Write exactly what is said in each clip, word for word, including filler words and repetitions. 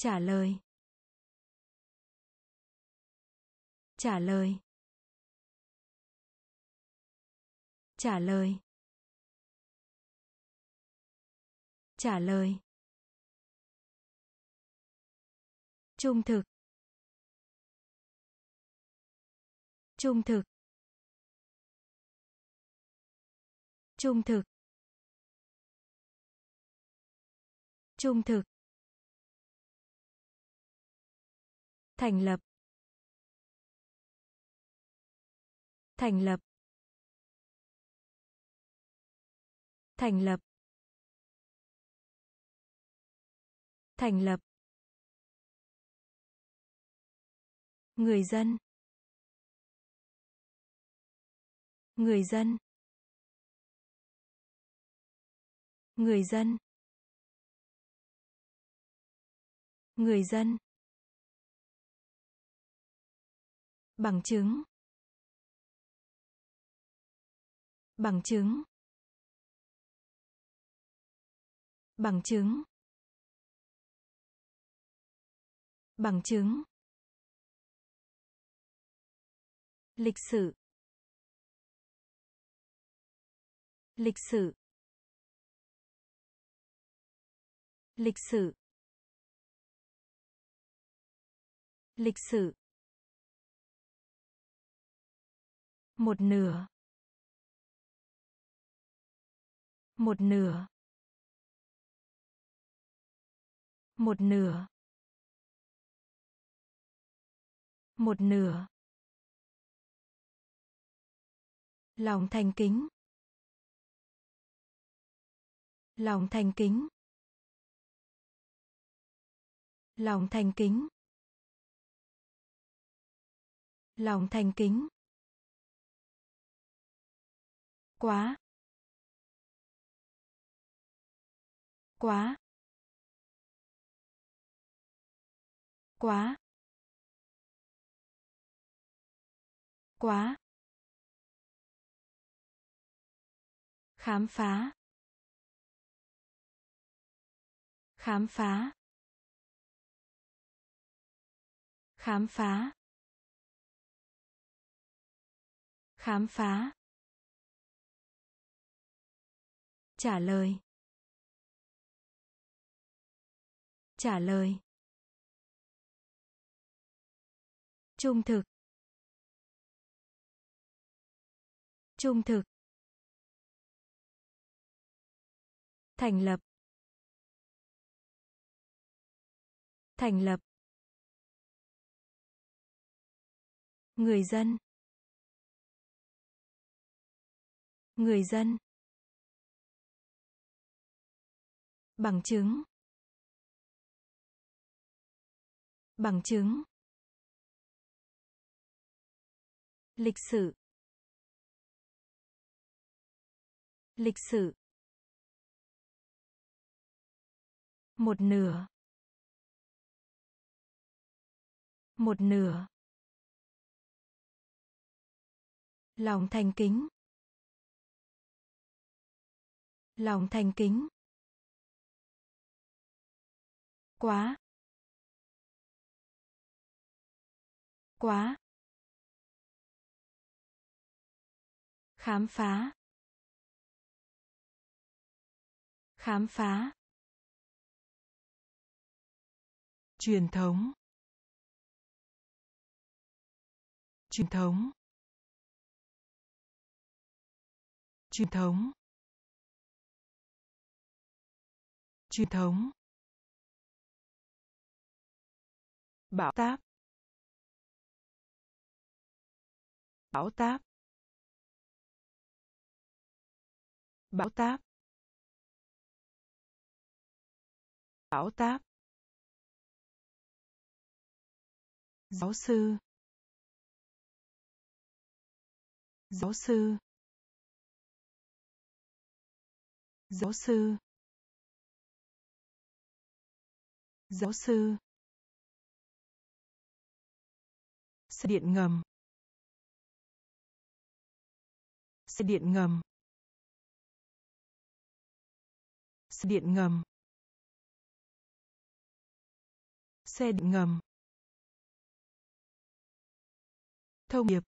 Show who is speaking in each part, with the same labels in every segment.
Speaker 1: Trả lời. Trả lời. Trả lời. Trả lời. Trung thực. Trung thực. Trung thực. Trung thực. Thành lập. Thành lập. Thành lập. Thành lập. Người dân. Người dân. Người dân. Người dân. Bằng chứng. Bằng chứng. Bằng chứng. Bằng chứng. Lịch sử. Lịch sử. Lịch sử. Lịch sử. Một nửa. Một nửa. Một nửa. Một nửa. Lòng thành kính. Lòng thành kính. Lòng thành kính. Lòng thành kính. Quá. Quá. Quá. Quá. Khám phá. Khám phá. Khám phá. Khám phá. Trả lời. Trả lời. Trung thực. Trung thực. Thành lập. Thành lập. Người dân. Người dân. Bằng chứng. Bằng chứng. Lịch sử. Lịch sử. Một nửa. Một nửa. Lòng thành kính. Lòng thành kính. Quá. Quá. Khám phá. Khám phá. Truyền thống. Truyền thống. Truyền thống. Truyền thống. Bão táp. Bão táp. Bão táp. Bão táp. Giáo sư. Giáo sư. Giáo sư. Giáo sư. Xe điện ngầm. Xe điện ngầm. Xe điện ngầm. Xe điện ngầm. Thông điệp.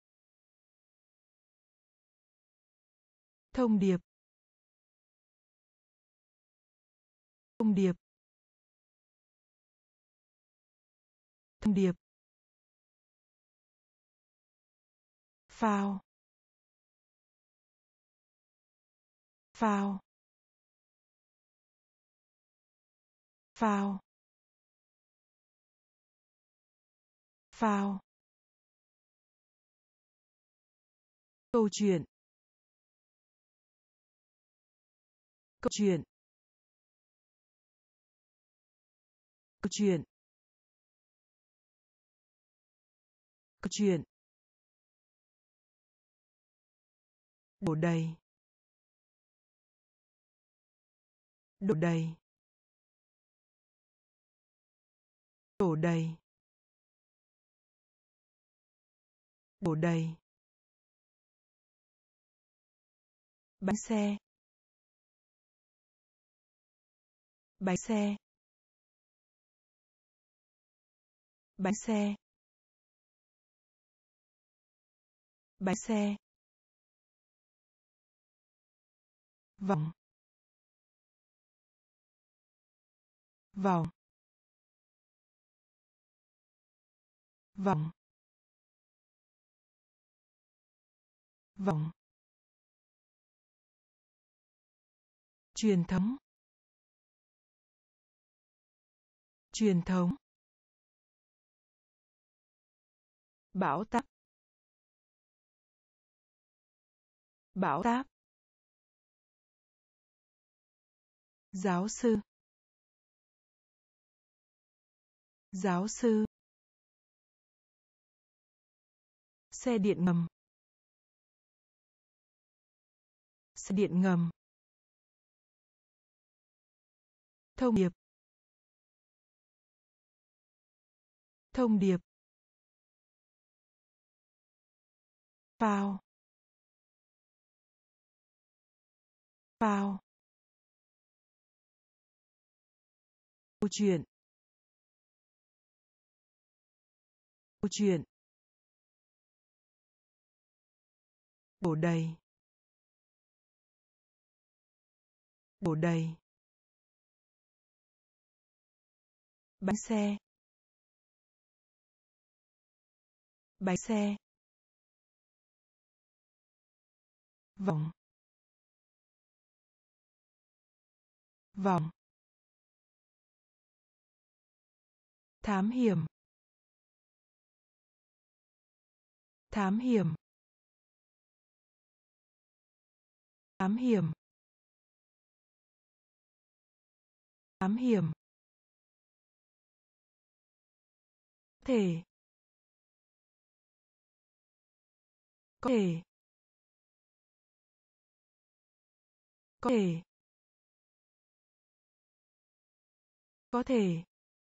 Speaker 1: Thông điệp. Thông điệp. Thông điệp. Phao. Phao. Phao. Phao. Câu chuyện. Câu chuyện. Câu chuyện. Câu chuyện. Đổ đầy. Đổ đầy. Đổ đầy. Đổ đầy. Bánh xe. Bánh xe. Bánh xe. Bánh xe. Vòng. Vòng. Vòng. Vòng. Truyền thống. Truyền thống. Bão táp. Bão táp. Giáo sư. Giáo sư. Xe điện ngầm. Xe điện ngầm. Thông điệp. Thông điệp. Phao. Phao. Câu chuyện. Câu chuyện. Đổ đầy. Đổ đầy. Bánh xe. Bánh xe. Vòng. Vòng. Thám hiểm. Thám hiểm. Thám hiểm. Thám hiểm. Thể. Có thể. Có thể. Có thể.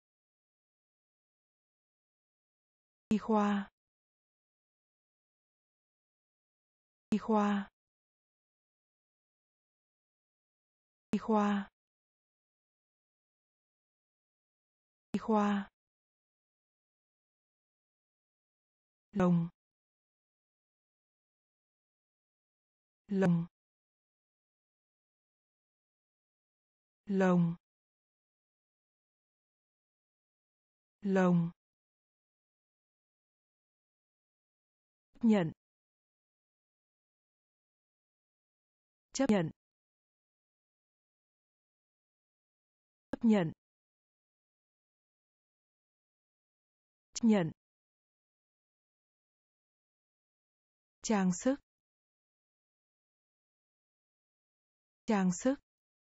Speaker 1: Y khoa. Y khoa. Y khoa. Y khoa. Lồng. Lồng. Lồng. Lồng. Chấp nhận. Chấp nhận. Chấp nhận. Chấp nhận. Trang sức. Trang sức.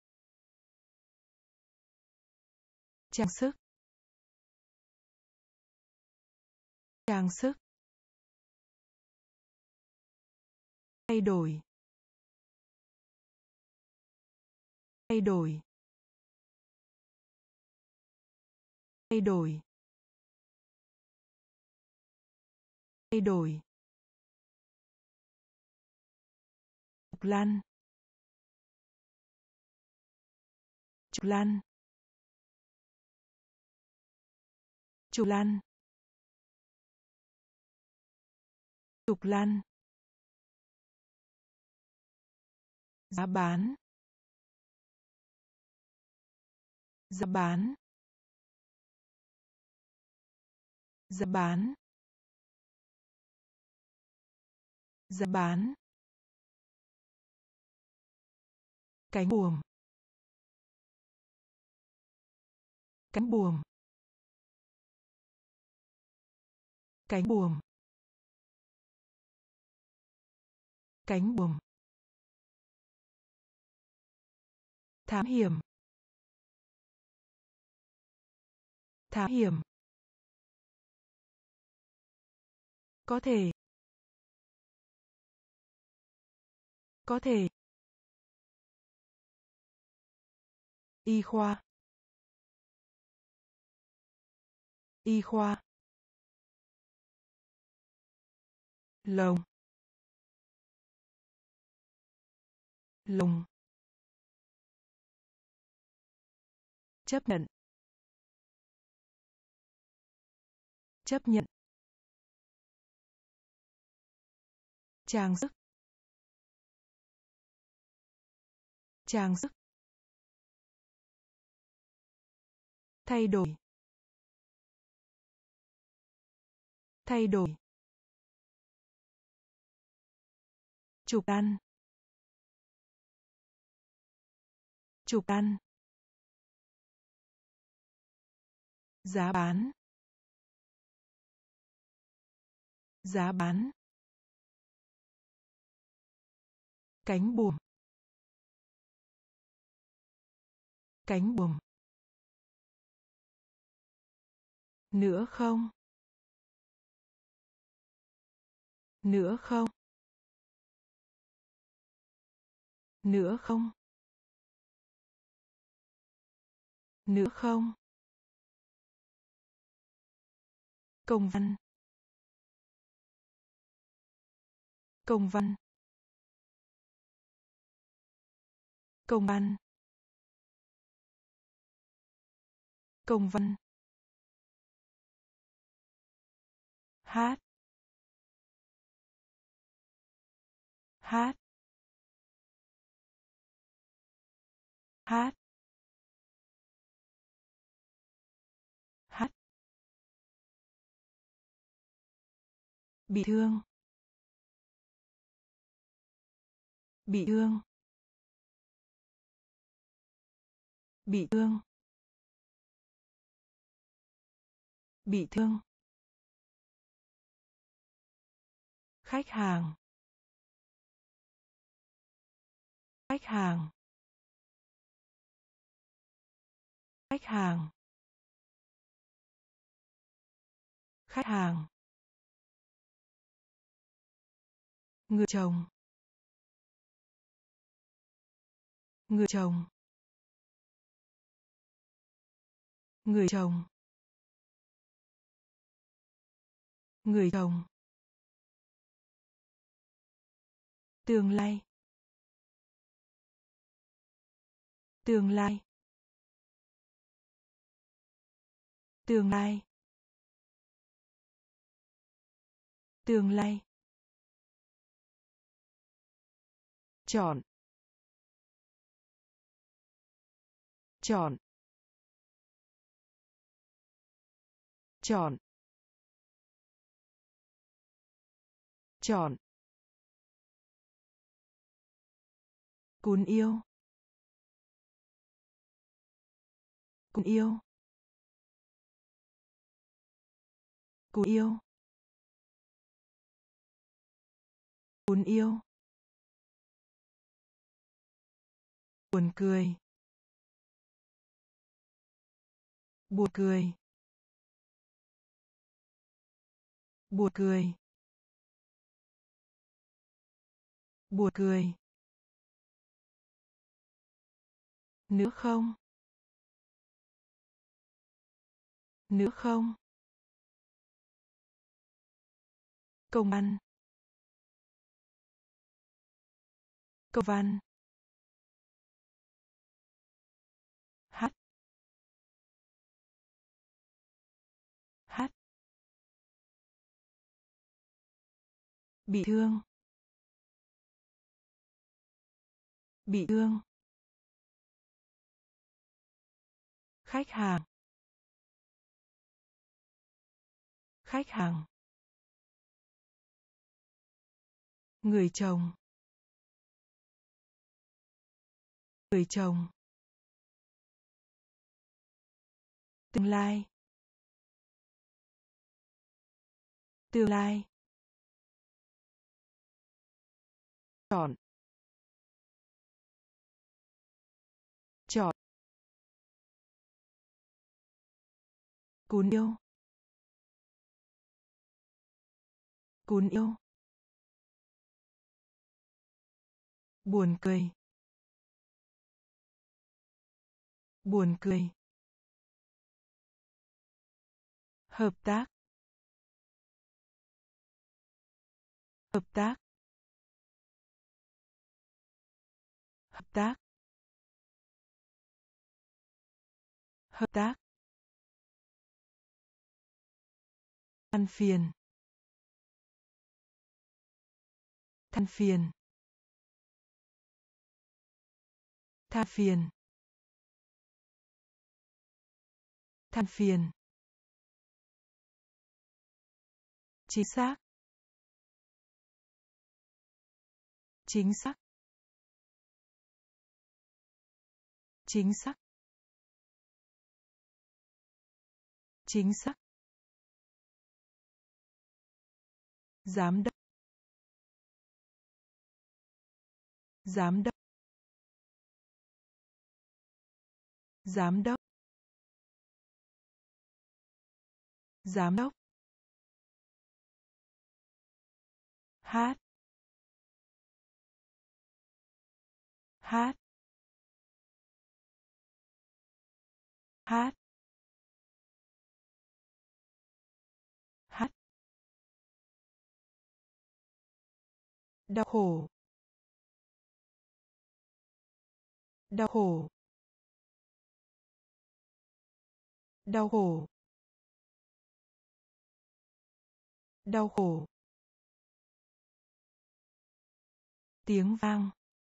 Speaker 1: Trang sức. Trang sức. Thay đổi. Thay đổi. Thay đổi. Thay đổi. Trục lăn. Trục lăn. trục lăn, trục lăn, giá bán, giá bán, giá bán, giá bán, cánh buồm, cánh buồm, cánh buồm, cánh buồm, thám hiểm, thám hiểm, có thể, có thể, y khoa, y khoa, lồng, lồng, chấp nhận, chấp nhận, trang sức, trang sức, thay đổi, thay đổi, chụp ăn, chụp ăn, giá bán, giá bán, cánh buồm, cánh buồm, nữa không, nữa không, nữa không, nữa không, công văn, công văn, công văn, công văn, hát, hát, hát, hát, bị thương, bị thương, bị thương, bị thương, khách hàng, khách hàng, khách hàng, khách hàng, người chồng, người chồng, người chồng, người chồng, tương lai, tương lai, tương lai, tương lai, chọn, chọn, chọn, chọn, cún yêu, cún yêu, cún yêu, cún yêu, buồn cười, buồn cười, buồn cười, buồn cười, nữa không, nữa không, công văn, công văn, hát, Bị thương. Bị thương. Khách hàng. Khách hàng. Người chồng. Người chồng. Tương lai. Tương lai. Chọn. Chọn. Cún yêu. Cún yêu. Buồn cười. Buồn cười. Hợp tác. Hợp tác. Hợp tác. Hợp tác. Than phiền. Than phiền. Than phiền. Than phiền. Chính xác. Chính xác. Chính xác. Chính xác. Giám đốc. Giám đốc. Giám đốc. Giám đốc. Hát. Hát. Hát. Hát. Đau khổ. Đau khổ. Đau khổ. Đau khổ. Tiếng vang.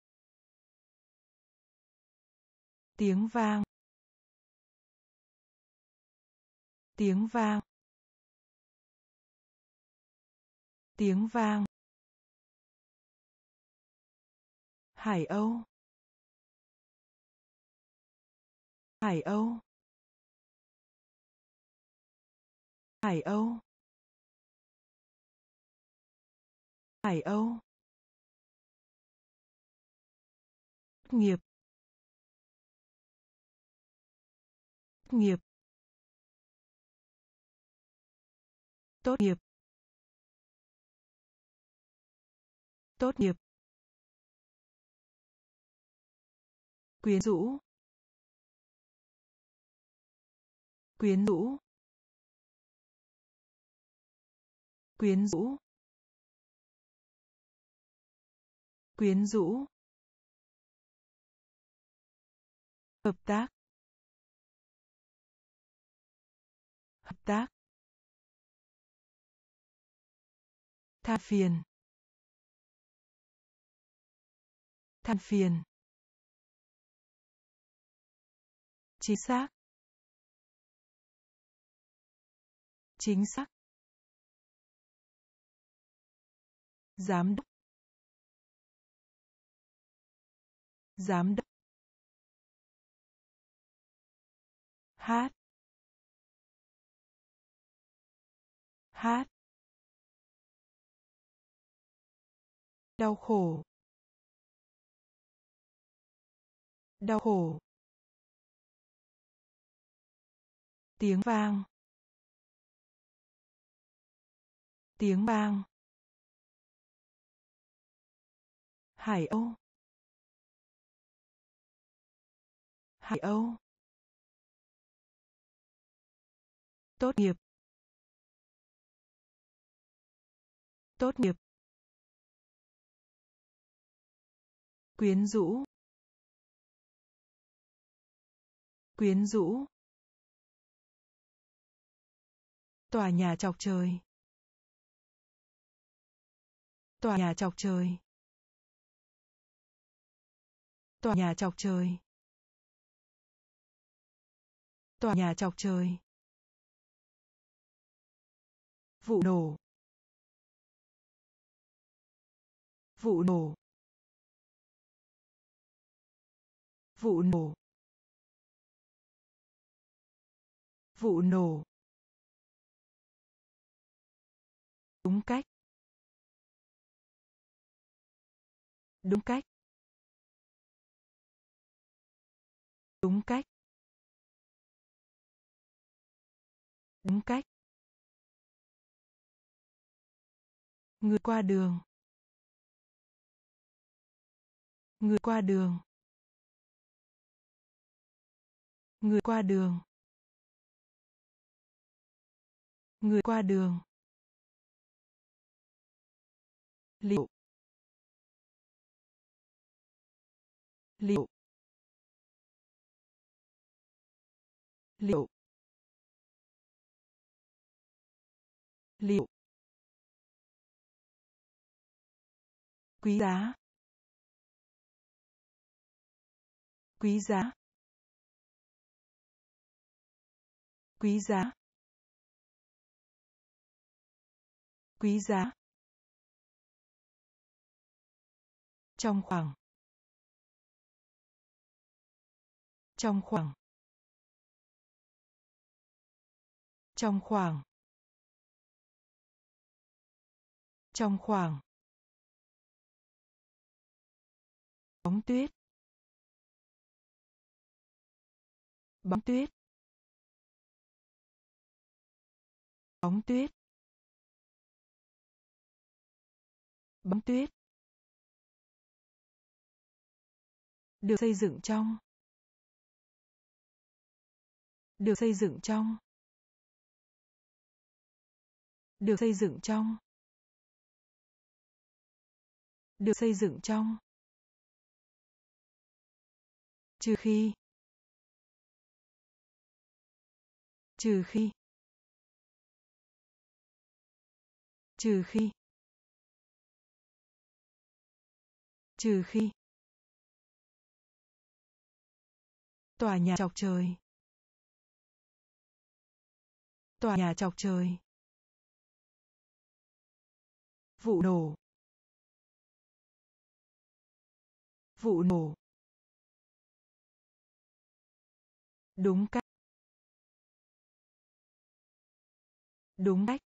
Speaker 1: Tiếng vang. Tiếng vang. Tiếng vang. Hải Âu. Hải Âu. Hải Âu. Hải Âu. Nghiệp. Nghiệp. Tốt nghiệp. Tốt nghiệp. Quyến rũ. Quyến rũ. Quyến rũ. Quyến rũ. Hợp tác. Hợp tác. Than phiền. Than phiền. Chính xác. Chính xác. Giám đốc. Giám đốc. Hát. Hát. Đau khổ. Đau khổ. Tiếng vang. Tiếng vang. Hải Âu. Hải Âu. Tốt nghiệp. Tốt nghiệp. Quyến rũ. Quyến rũ. Tòa nhà chọc trời. Tòa nhà chọc trời. Tòa nhà chọc trời. Tòa nhà chọc trời. Vụ nổ. Vụ nổ. Vụ nổ. Vụ nổ. Đúng cách. Đúng cách. Đúng cách. Đúng cách. Người qua đường. Người qua đường. Người qua đường. Người qua đường. Liệu. Liệu. Liệu. Liệu. Quý giá. Quý giá. Quý giá. Quý giá. Trong khoảng. Trong khoảng. Trong khoảng. Trong khoảng. Bóng tuyết. Bóng tuyết. Bóng tuyết. Bóng tuyết. Được xây dựng trong. Được xây dựng trong. Được xây dựng trong. Được xây dựng trong. Trừ khi. Trừ khi. Trừ khi. Trừ khi. Tòa nhà chọc trời. Tòa nhà chọc trời. Vụ nổ. Vụ nổ. Đúng cách. Đúng cách.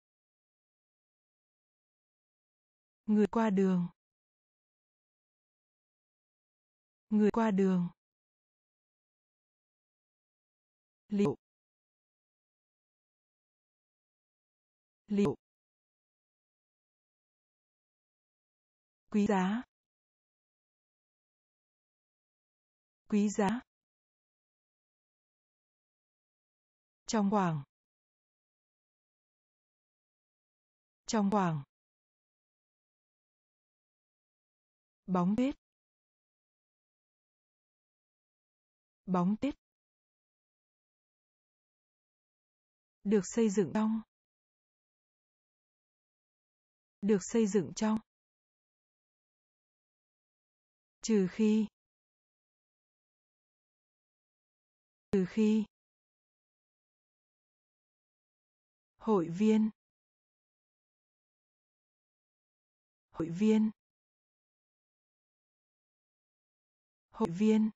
Speaker 1: Người qua đường. Người qua đường. Liệu. Liệu. Quý giá. Quý giá. Trong khoảng. Trong khoảng. Bóng tuyết. Bóng tuyết. Được xây dựng trong. Được xây dựng trong. Trừ khi. Trừ khi. Hội viên. Hội viên. Hội viên.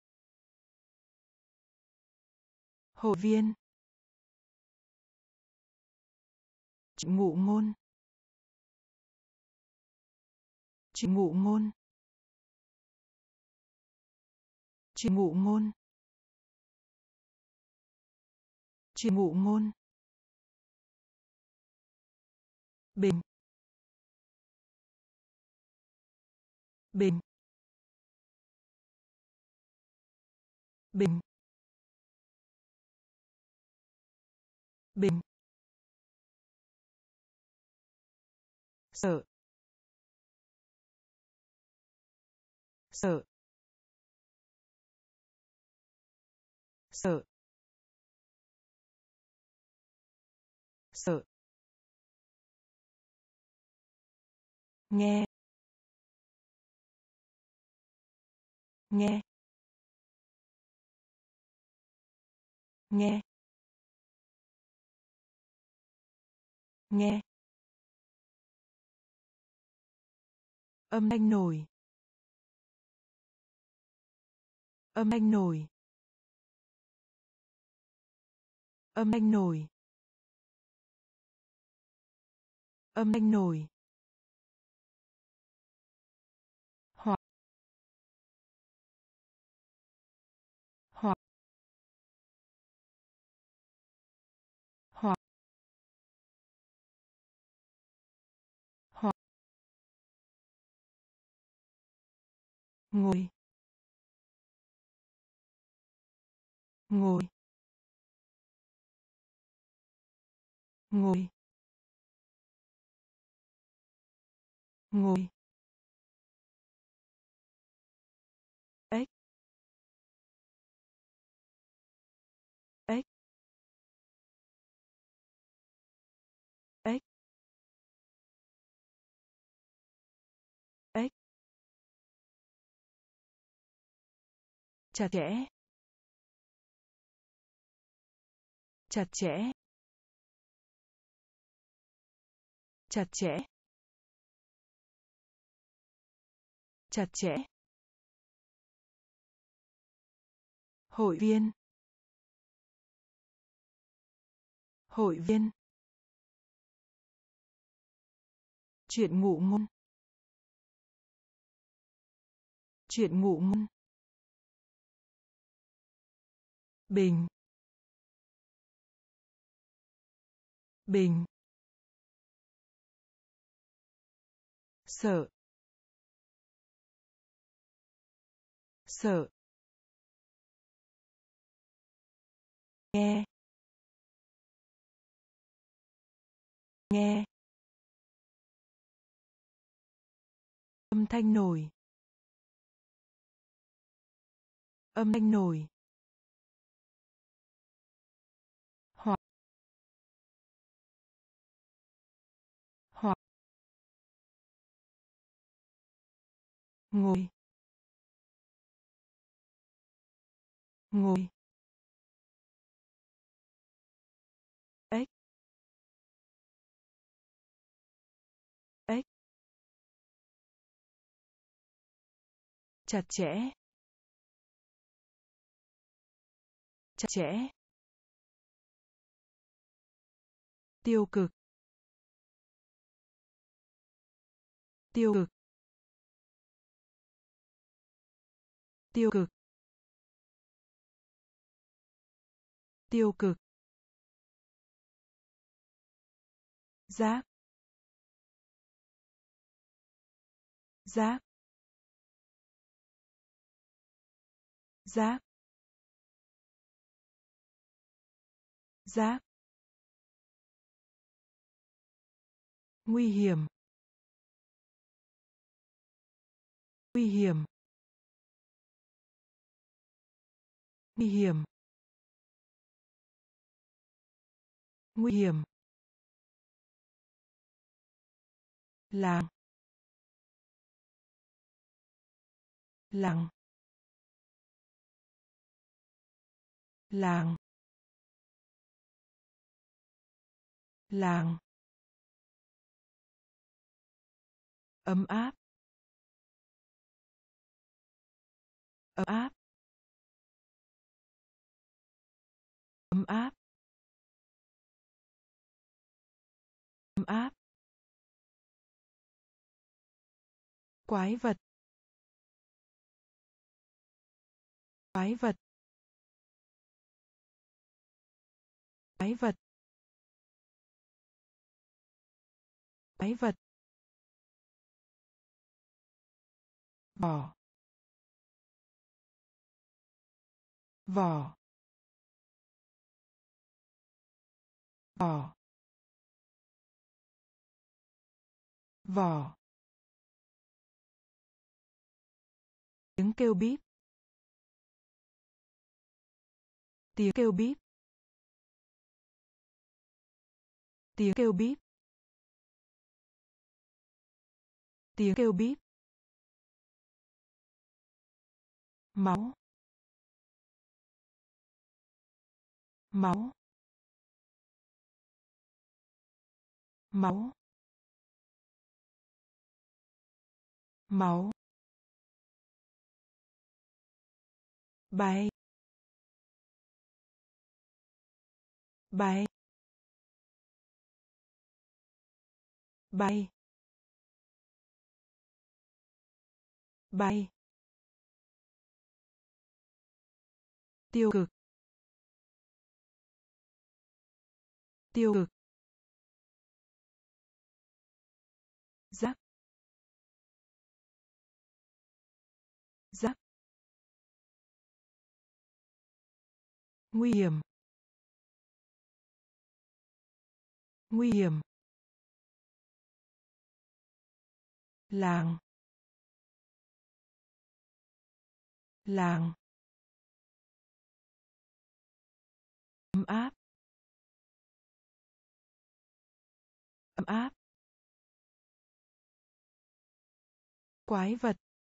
Speaker 1: Hội viên. Chuyện ngụ ngôn. Chuyện ngụ ngôn. Chuyện ngụ ngôn. Chuyện ngụ ngôn. Bình. Bình. Bình. Bình. Sợ. Sợ. Sợ. Sợ. nghe nghe nghe nghe âm thanh nổi âm thanh nổi âm thanh nổi âm thanh nổi hoặc hoặc hoặc hoặc ngồi ngồi ngồi ngồi ếch ếch ếch ếch chặt chẽ chặt chẽ chặt chẽ chặt chẽ hội viên hội viên chuyện ngụ ngôn chuyện ngụ ngôn bình bình sợ sợ nghe nghe âm thanh nổi âm thanh nổi hoặc hoặc ngồi ngồi ếch ếch chặt chẽ chặt chẽ tiêu cực tiêu cực tiêu cực tiêu cực giác giác giác giác nguy hiểm nguy hiểm nguy hiểm nguy hiểm làng làng làng làng ấm áp ấm áp ấm áp ấm áp quái vật quái vật quái vật quái vật vỏ vỏ vỏ vỏ tiếng kêu bíp tiếng kêu bíp tiếng kêu bíp Tiếng kêu bíp. Máu. Máu. Máu. Máu. Bay. Bay. Bay. Bay. Tiêu cực. Tiêu cực. Rác. Rác. Nguy hiểm. Nguy hiểm. Làng. Làng. Ấm áp. Ấm áp. Quái vật.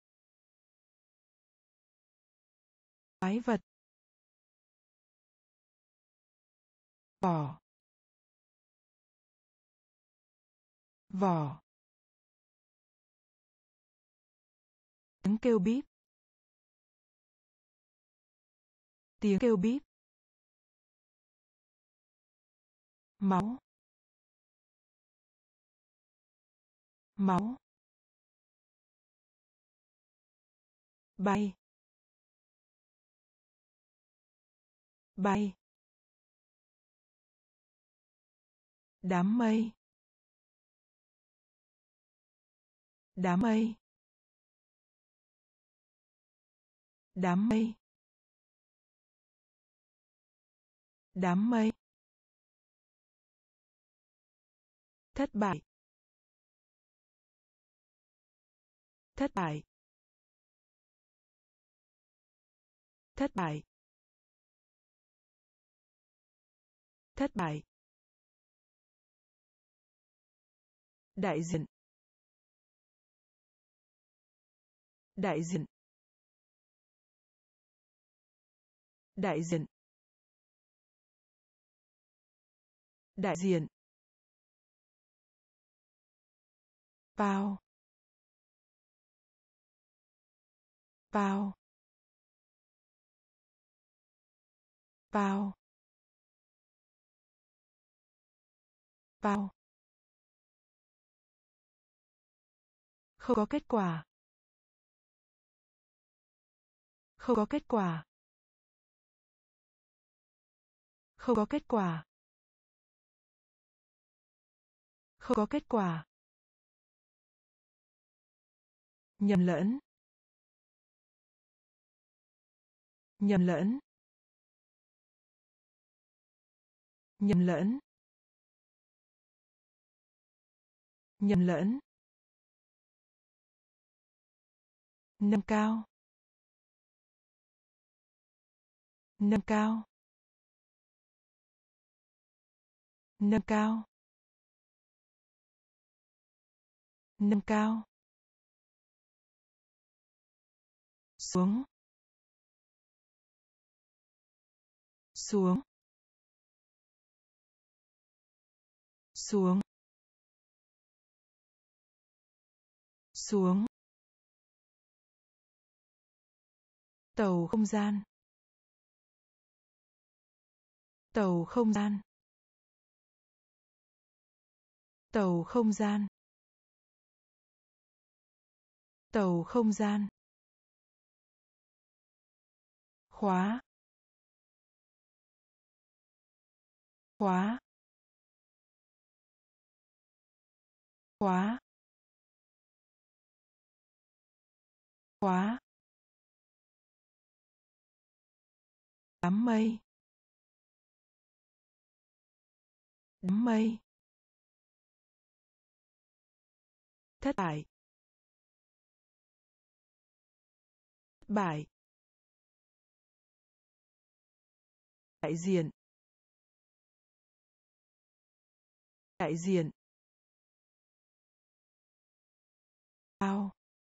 Speaker 1: Quái vật. Vỏ. Vỏ. Tiếng kêu bíp. Tiếng kêu bíp. Máu. Máu. Bay. Bay. Đám mây. Đám mây. Đám mây. Đám mây. Thất bại. Thất bại. Thất bại. Thất bại. Đại diện. Đại diện. Đại diện. Đại diện. Bao. Bao. Bao. Bao. Không có kết quả. Không có kết quả. Không có kết quả. Không có kết quả. Nhầm lẫn. Nhầm lẫn. Nhầm lẫn. Nhầm lẫn. Nâng cao. Nâng cao. Nâng cao. Nâng cao. Xuống. Xuống. Xuống. Xuống. Tàu không gian. Tàu không gian. Tàu không gian. Tàu không gian. Khóa. Khóa. Khóa. Khóa. Đám mây. Đám mây. Thất bại. Thất bại. Đại diện. Đại diện. bao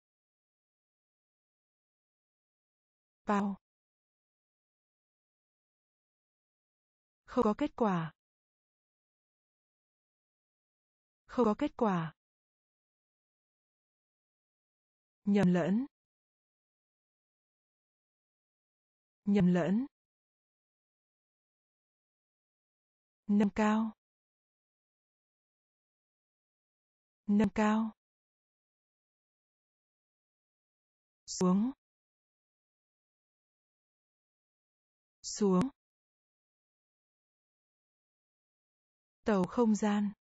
Speaker 1: bao không có kết quả không có kết quả nhầm lẫn nhầm lẫn nâng cao nâng cao xuống xuống tàu không gian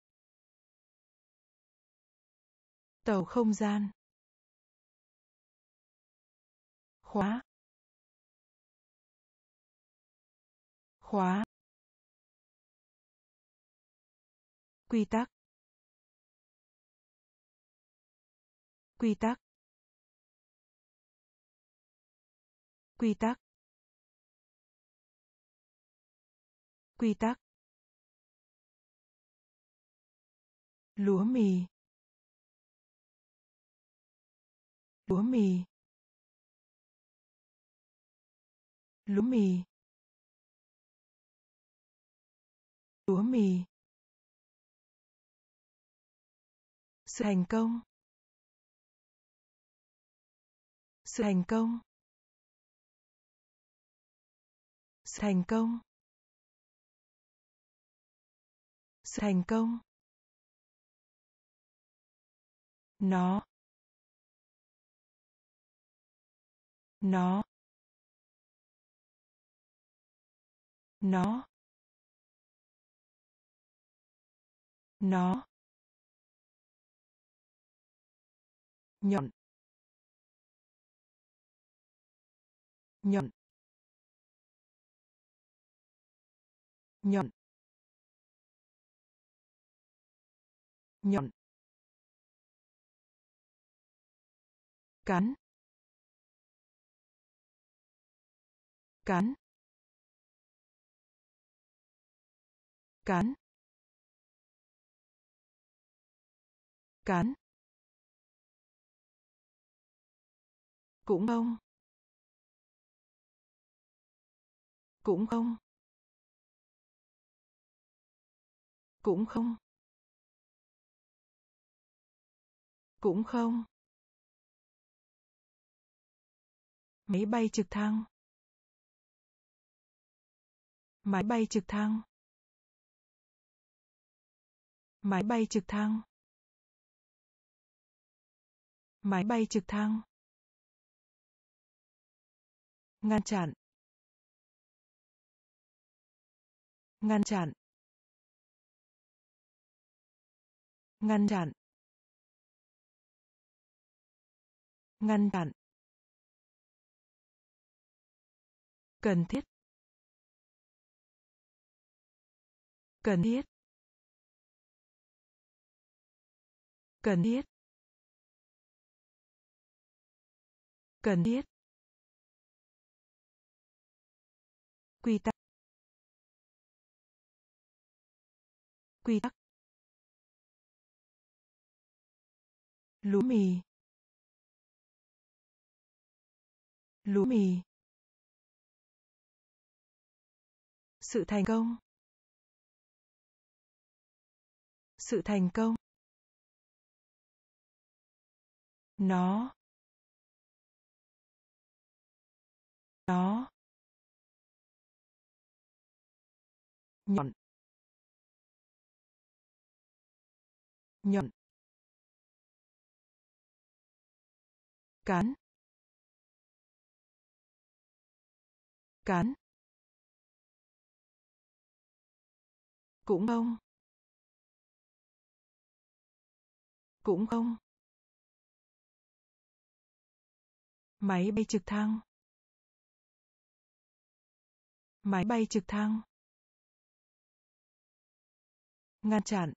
Speaker 1: tàu không gian khóa khóa quy tắc quy tắc quy tắc quy tắc lúa mì lúa mì lúa mì lúa mì sự thành công sự thành công sự thành công sự thành công nó nó nó nó nhọn nhọn nhọn nhọn cắn cắn cắn cắn cũng không cũng không cũng không cũng không máy bay trực thăng máy bay trực thăng máy bay trực thăng máy bay trực thăng ngăn chặn ngăn chặn ngăn chặn ngăn chặn cần thiết cần thiết cần thiết cần thiết quy tắc quy tắc lúa mì lúa mì sự thành công sự thành công nó nó nhọn nhọn cán cán cũng không cũng không máy bay trực thăng máy bay trực thăng ngăn chặn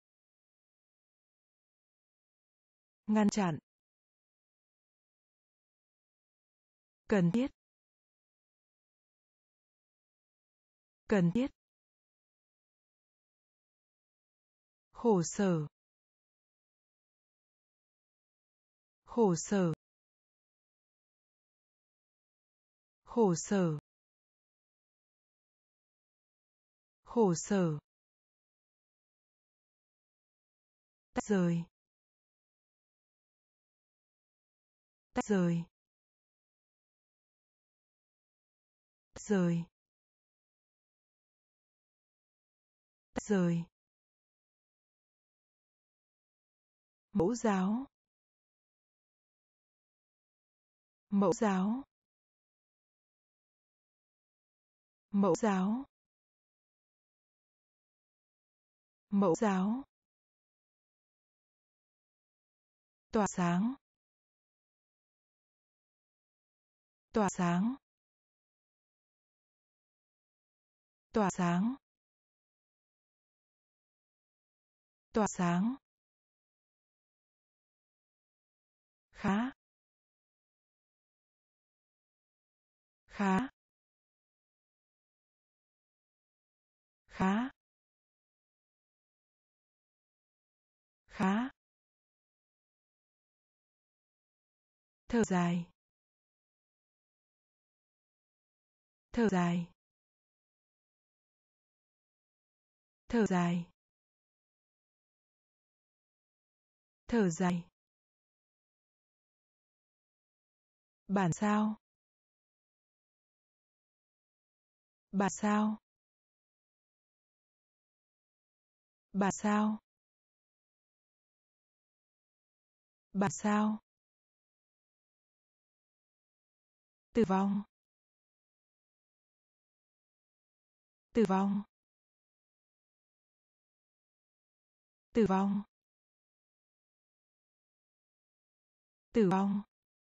Speaker 1: ngăn chặn cần thiết cần thiết khổ sở khổ sở, khổ sở, khổ sở, tách rời, tách rời, tách rời, tách rời, mẫu giáo, mẫu giáo, mẫu giáo, mẫu giáo, tỏa sáng, tỏa sáng, tỏa sáng, tỏa sáng, khá, khá, khá, khá, thở dài, thở dài, thở dài, thở dài, bản sao, bản sao, bản sao, bản sao, tử vong, tử vong, tử vong, tử vong,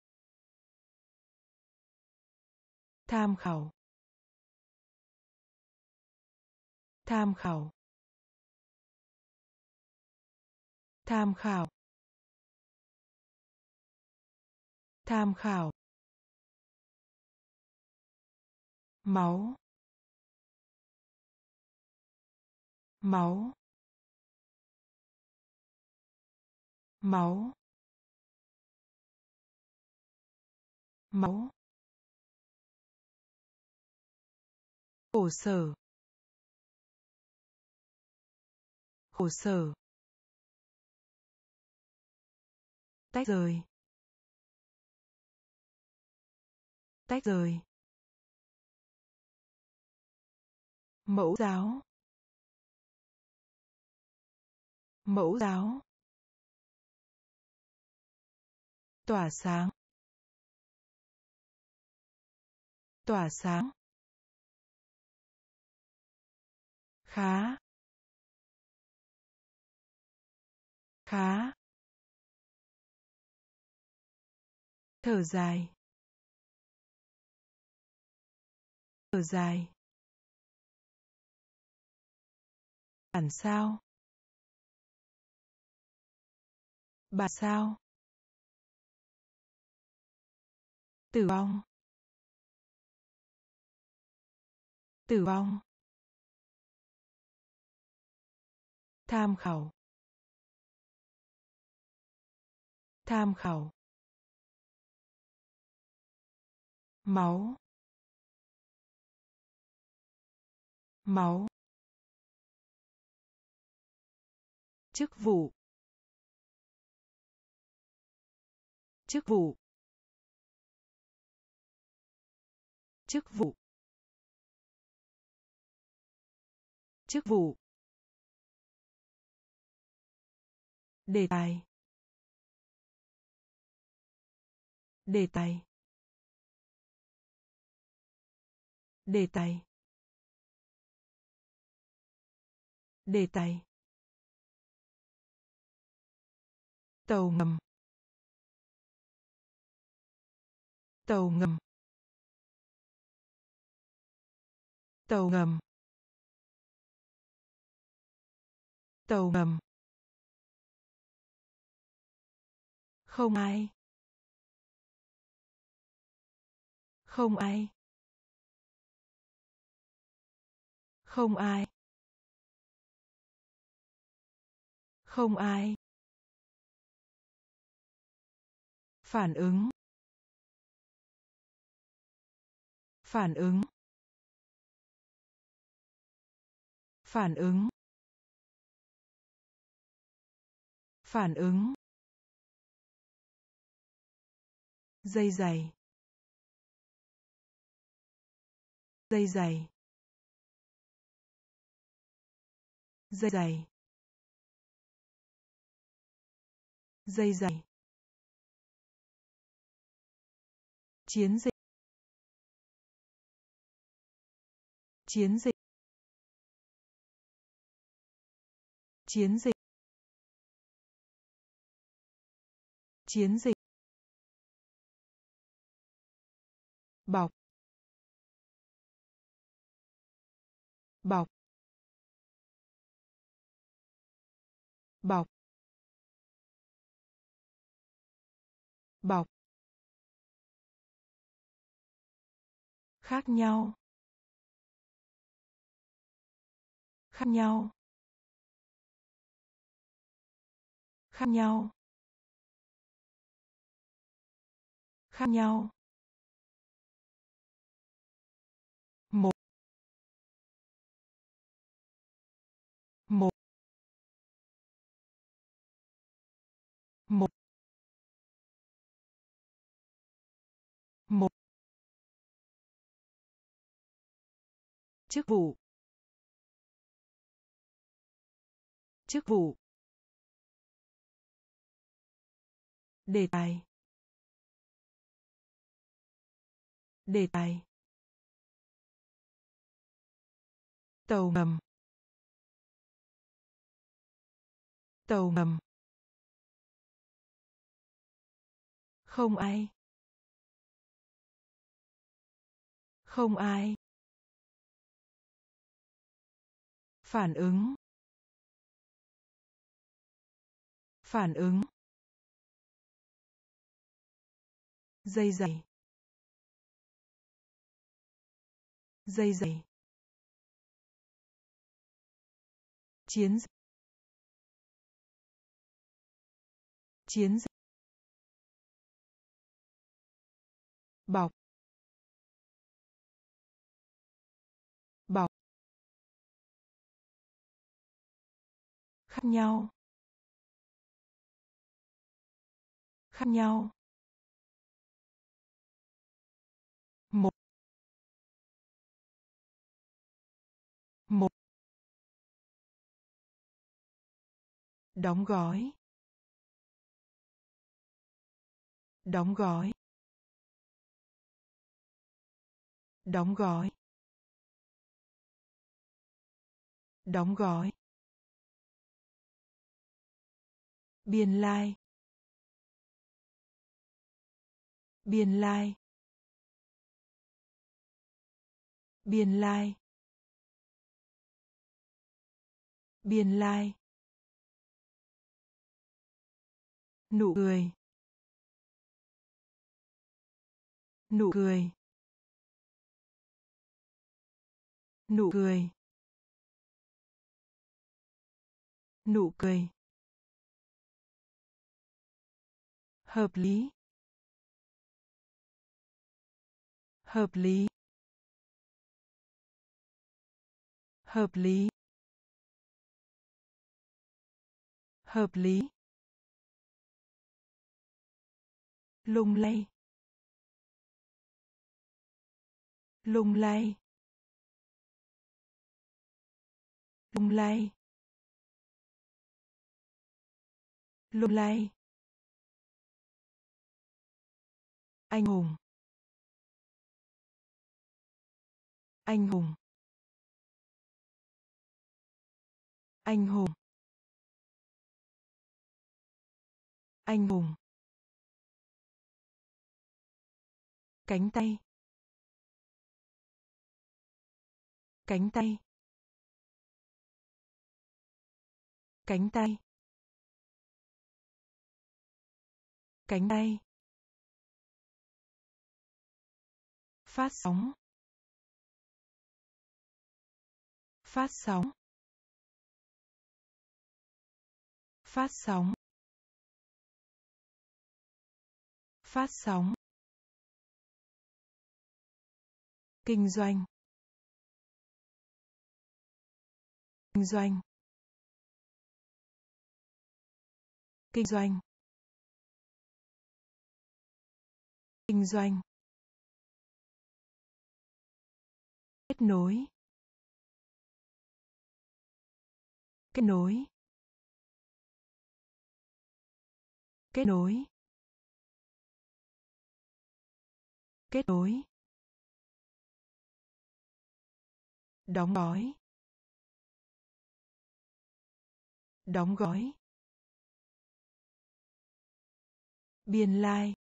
Speaker 1: tham khảo, tham khảo, tham khảo, tham khảo, máu, máu, máu, máu, khổ sở, khổ sở, tách rời, tách rời, mẫu giáo, mẫu giáo, tỏa sáng, tỏa sáng, khá, khá, thở dài, thở dài, bản sao, bản sao, tử vong, tử vong, tham khảo, tham khảo, máu, máu, chức vụ, chức vụ, chức vụ, chức vụ, đề tài, đề tài, đề tài, đề tài, tàu ngầm, tàu ngầm, tàu ngầm, tàu ngầm, không ai, không ai, không ai, không ai, phản ứng, phản ứng, phản ứng, phản ứng, dây dày, dây dày, dây dày, dây dày, chiến dịch, chiến dịch, chiến dịch, chiến dịch, bọc, bọc, bọc, bọc, khác nhau, khác nhau, khác nhau, khác nhau, một, một, một, một, chức vụ, chức vụ, đề tài, đề tài, tàu ngầm, tàu ngầm, không ai, không ai, phản ứng, phản ứng, dây dày, dây dày, chiến dịch, chiến dịch, bọc, bọc, khác nhau, khác nhau, một, một, đóng gói, đóng gói, đóng gói, đóng gói, biên lai, biên lai, biên lai, biên lai, nụ cười, nụ cười, nụ cười, nụ cười, hợp lý, hợp lý, hợp lý, hợp lý, lung lay, lung lay, lung lay, lung lay, anh hùng, anh hùng, anh hùng, anh hùng, cánh tay, cánh tay, cánh tay, cánh tay, phát sóng, phát sóng, phát sóng, Phát sóng. Kinh doanh. Kinh doanh. Kinh doanh. Kinh doanh. Kết nối. Kết nối. Kết nối. Kết nối. Đóng gói. Đóng gói. Biên lai.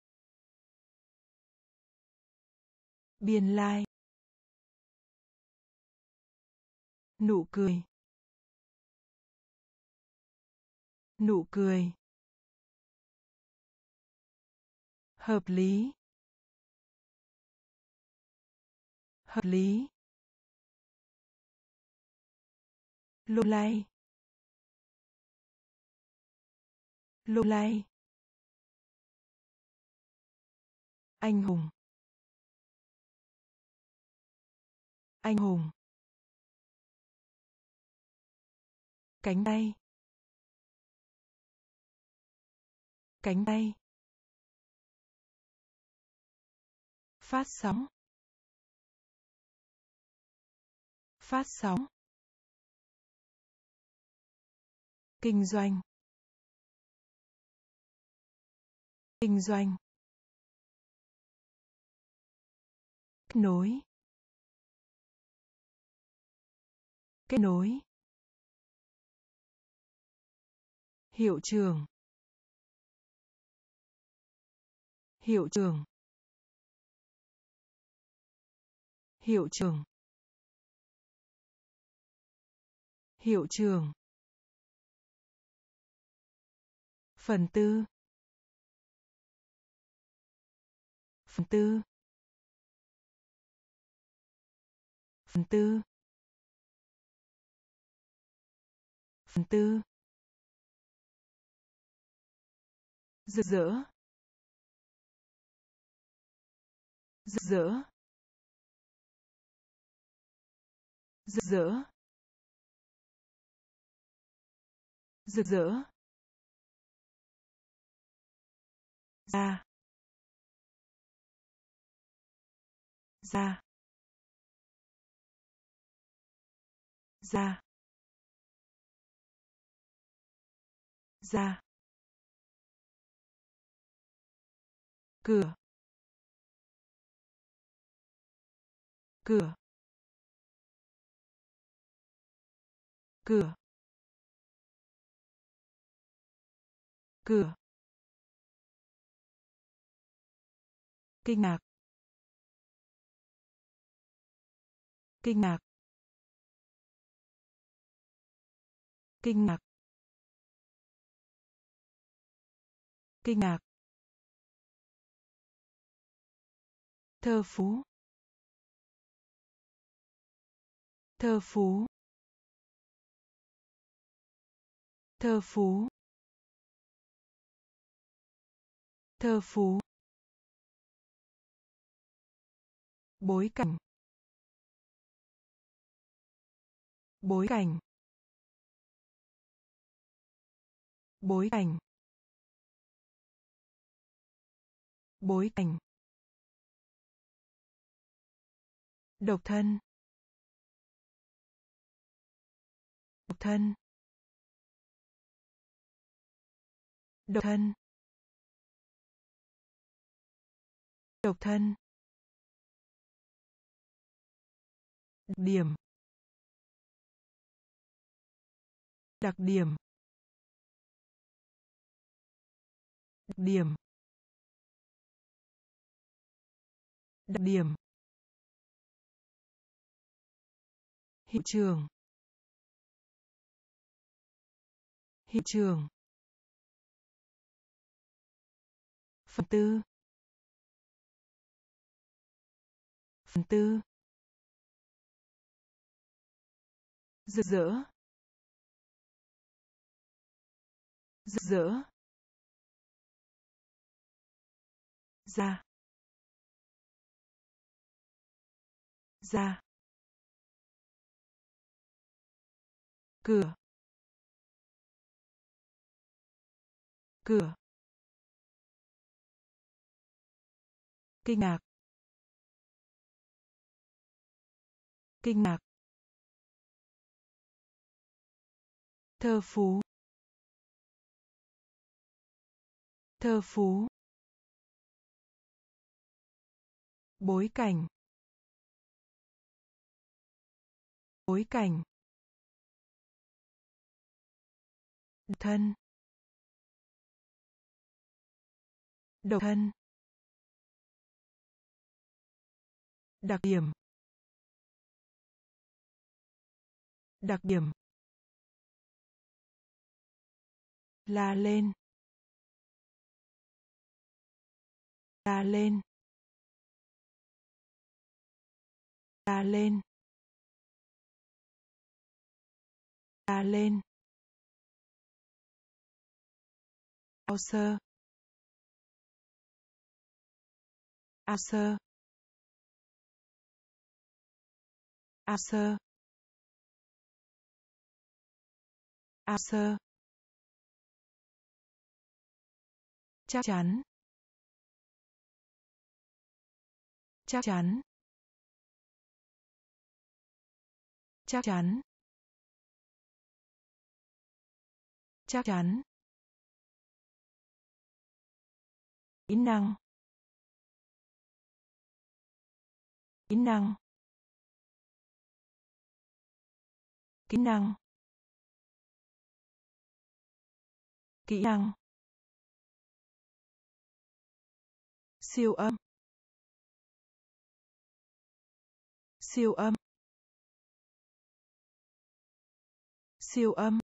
Speaker 1: Biên lai. Nụ cười. Nụ cười. Hợp lý. Hợp lý. Lung lay. Lung lay. Anh hùng. Anh hùng. Cánh tay. Cánh tay. Phát sóng. Phát sóng. Kinh doanh. Kinh doanh. Kết nối. Kết nối. Hiệu trưởng. Hiệu trưởng. Hiệu trưởng. Hiệu trưởng. Phần tư. Phần tư. Phần tư. Phần tư. Rực rỡ. Rực rỡ. Rực rỡ. Rực rỡ. Ra. Ra. Ra. Ra. Cửa. Cửa. Cửa. Cửa. Kinh ngạc. Kinh ngạc. Kinh ngạc. Kinh ngạc. Thơ phú. Thơ phú. Thơ phú. Thơ phú. Bối cảnh. Bối cảnh. Bối cảnh. Bối cảnh. Độc thân. Độc thân. Độc thân. Độc thân. Đặc điểm. Đặc điểm. Đặc điểm. Đặc điểm. Hiệu trưởng. Hiệu trưởng. Phần tư. Phần tư. Rực rỡ. Rực rỡ. ra, ra, cửa, cửa, kinh ngạc, kinh ngạc, thơ phú, thơ phú, bối cảnh, bối cảnh, độc thân, độc thân, đặc điểm, đặc điểm, la lên, la lên, la lên, la lên, ao sơ, ao sơ, ao sơ, ao sơ, chắc chắn, chắc chắn, chắc chắn, chắc chắn, kỹ năng, kỹ năng, kỹ năng, kỹ năng, siêu âm, siêu âm, siêu âm,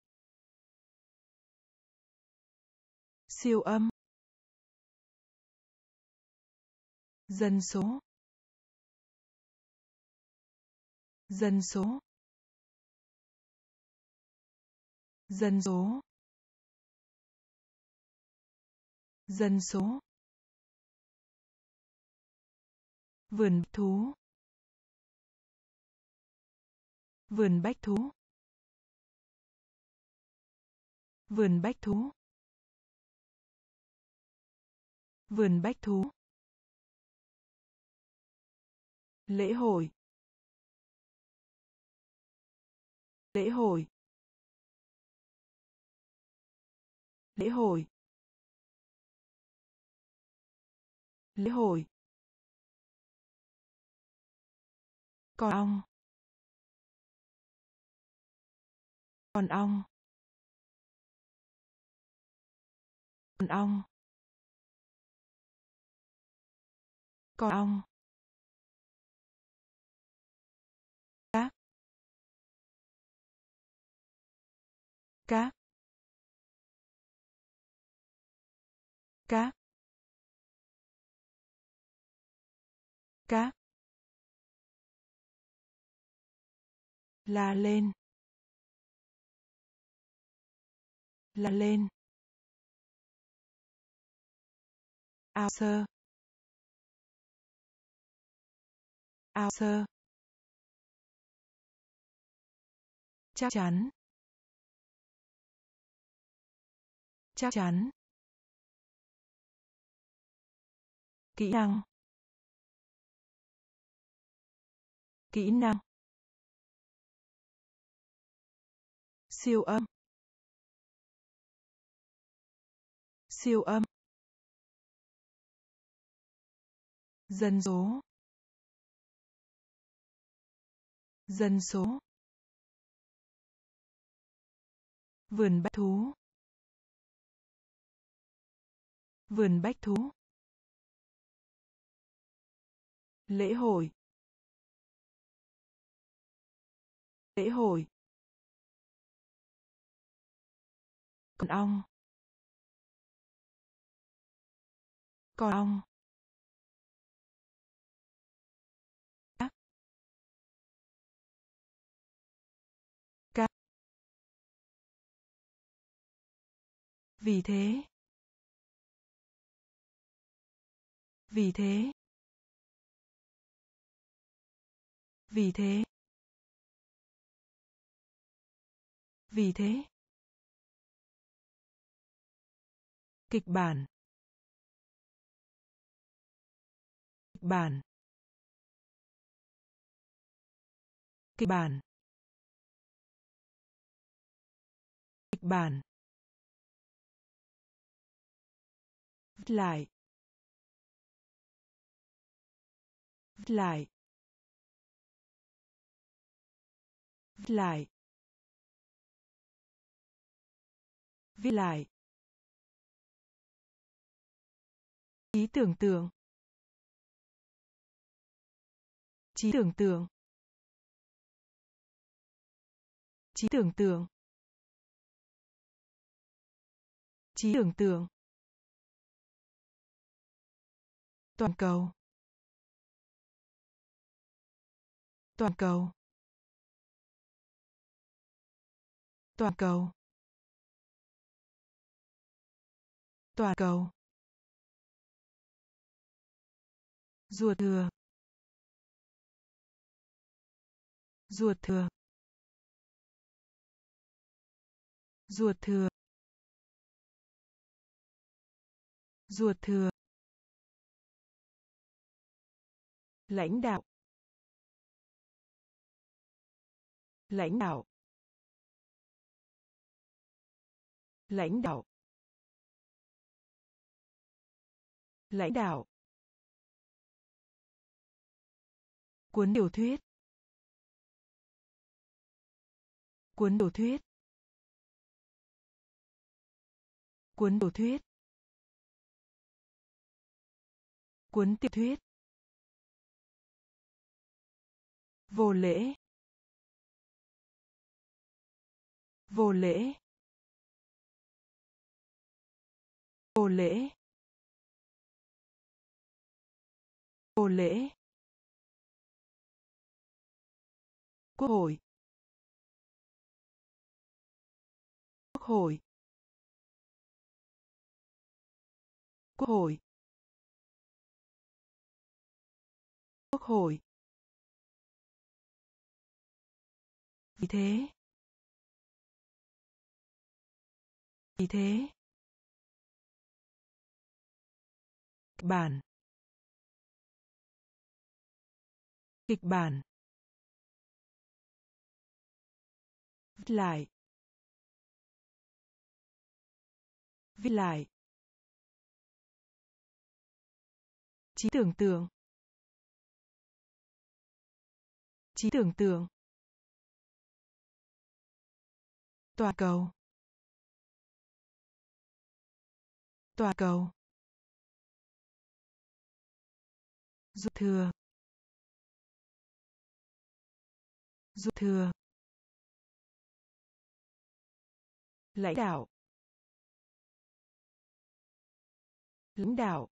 Speaker 1: siêu âm, dân số, dân số, dân số, dân số, vườn bách thú, vườn bách thú, vườn bách thú, vườn bách thú, lễ hội, lễ hội, lễ hội, lễ hội, con ong, con ong, con ong, con ong, cá, cá, cá, cá, la lên, la lên, ao sơ, ao sơ, chắc chắn, chắc chắn, kỹ năng, kỹ năng, siêu âm, siêu âm, dân số, dân số, vườn bách thú, vườn bách thú, lễ hội, lễ hội, con ong, con ong, cá, cá, vì thế, Vì thế. Vì thế. Vì thế. Kịch bản. Kịch bản. Kịch bản. Kịch bản. Viết lại. Viết lại. Viết lại. Viết lại. Trí tưởng tượng. Trí tưởng tượng. Trí tưởng tượng. Trí tưởng tượng. Toàn cầu. Toàn cầu. Toàn cầu. Toàn cầu. Ruột thừa. Ruột thừa. Ruột thừa. Ruột thừa. Lãnh đạo. Lãnh đạo. Lãnh đạo. Lãnh đạo. Cuốn tiểu thuyết. Cuốn tiểu thuyết. Cuốn tiểu thuyết. Cuốn tiểu thuyết. Vô lễ. Vô lễ. Vô lễ. Vô lễ. Quốc hội. Quốc hội. Quốc hội. Quốc hội. Vì thế. Vì thế. Kịch bản. Kịch bản. Viết lại. Viết lại. Trí tưởng tượng. Trí tưởng tượng. Toàn cầu. Toàn cầu. Ruột thừa. Ruột thừa. Lãnh đạo. Lãnh đạo.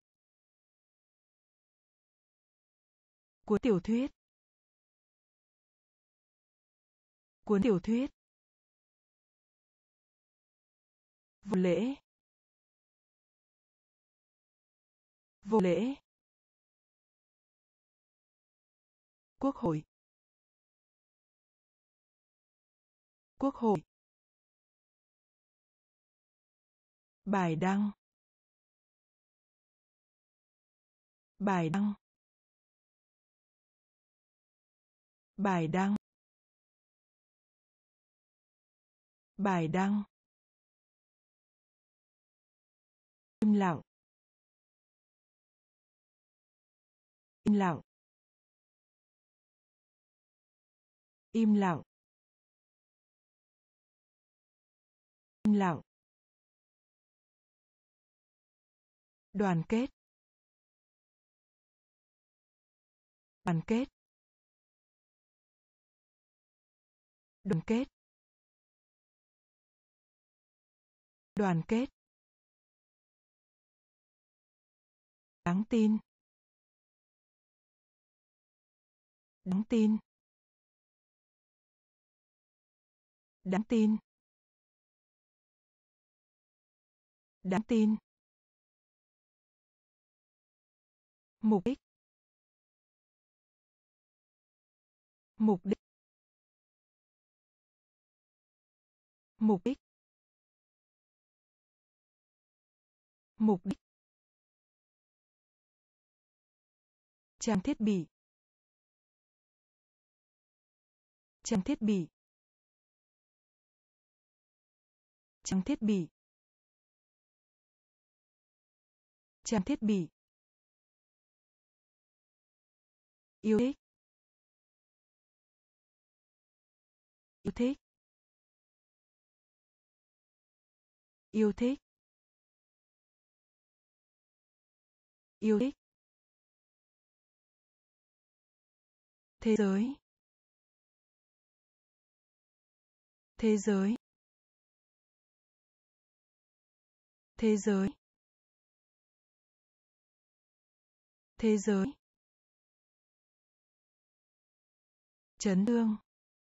Speaker 1: Cuốn tiểu thuyết. Cuốn tiểu thuyết. Vô lễ. Vô lễ. Quốc hội. Quốc hội. Bài đăng. Bài đăng. Bài đăng. Bài đăng. Im lặng. Im lặng. Im lặng. Im lặng. Đoàn kết. Đoàn kết. Đoàn kết. Đoàn kết. Đáng tin. Đáng tin. Đáng tin. Đáng tin. Mục đích. Mục đích. Mục đích. Mục đích. Trang thiết bị. Trang thiết bị. Trang thiết bị. Trang thiết bị. Yêu thích. Yêu thích. Yêu thích. Yêu thích. Thế giới. Thế giới. Thế giới. Thế giới. Chấn thương.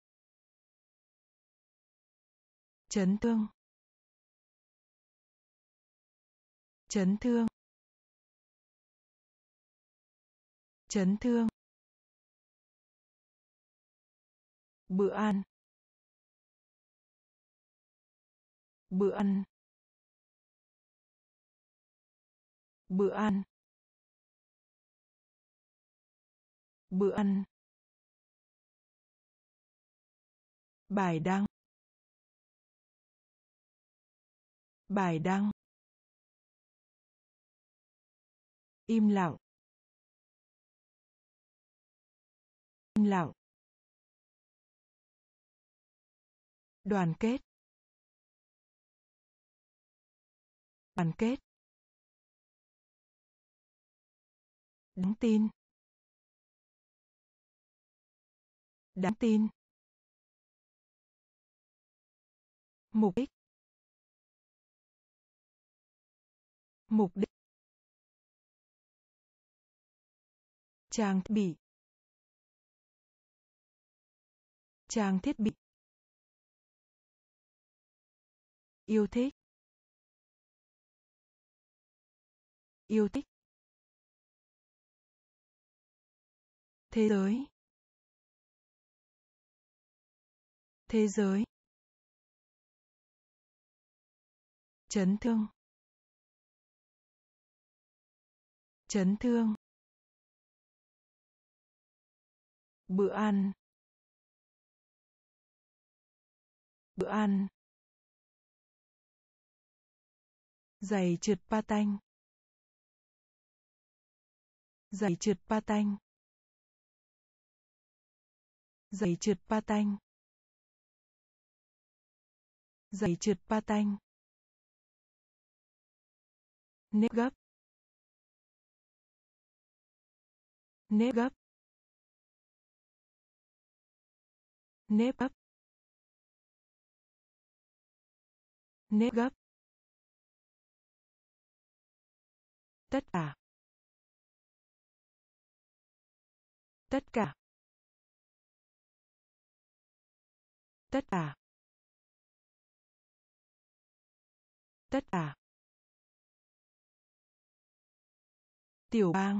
Speaker 1: Chấn thương. Chấn thương. Chấn thương. Bữa ăn. Bữa ăn. Bữa ăn. Bữa ăn. Bài đăng. Bài đăng. Im lặng. Im lặng. Đoàn kết. Đoàn kết. Đáng tin. Đáng tin. Mục đích. Mục đích. Trang thiết bị. Trang thiết bị. Yêu thích. Yêu thích. Thế giới. Thế giới. Chấn thương. Chấn thương. Bữa ăn. Bữa ăn. Giày trượt patin. Giày trượt patin. Giày trượt patin. Giày trượt patin. Nếp gấp. Nếp gấp. Nếp gấp. Nếp gấp. Tất cả. Tất cả. Tất cả. Tất cả. Tiểu bang.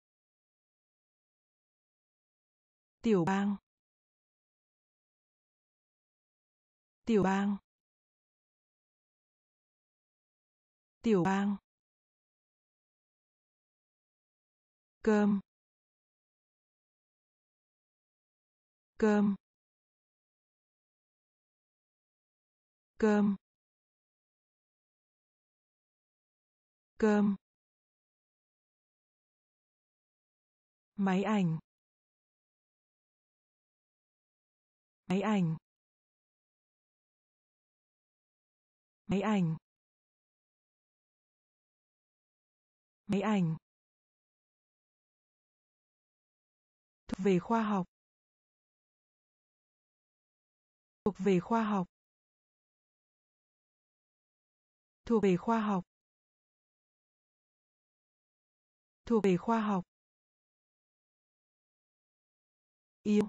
Speaker 1: Tiểu bang. Tiểu bang. Tiểu bang. Cơm. Cơm. Cơm. Cơm. Máy ảnh. Máy ảnh. Máy ảnh. Máy ảnh. Thuộc về khoa học. Thuộc về khoa học. Thuộc về khoa học. Thuộc về khoa học. Yêu.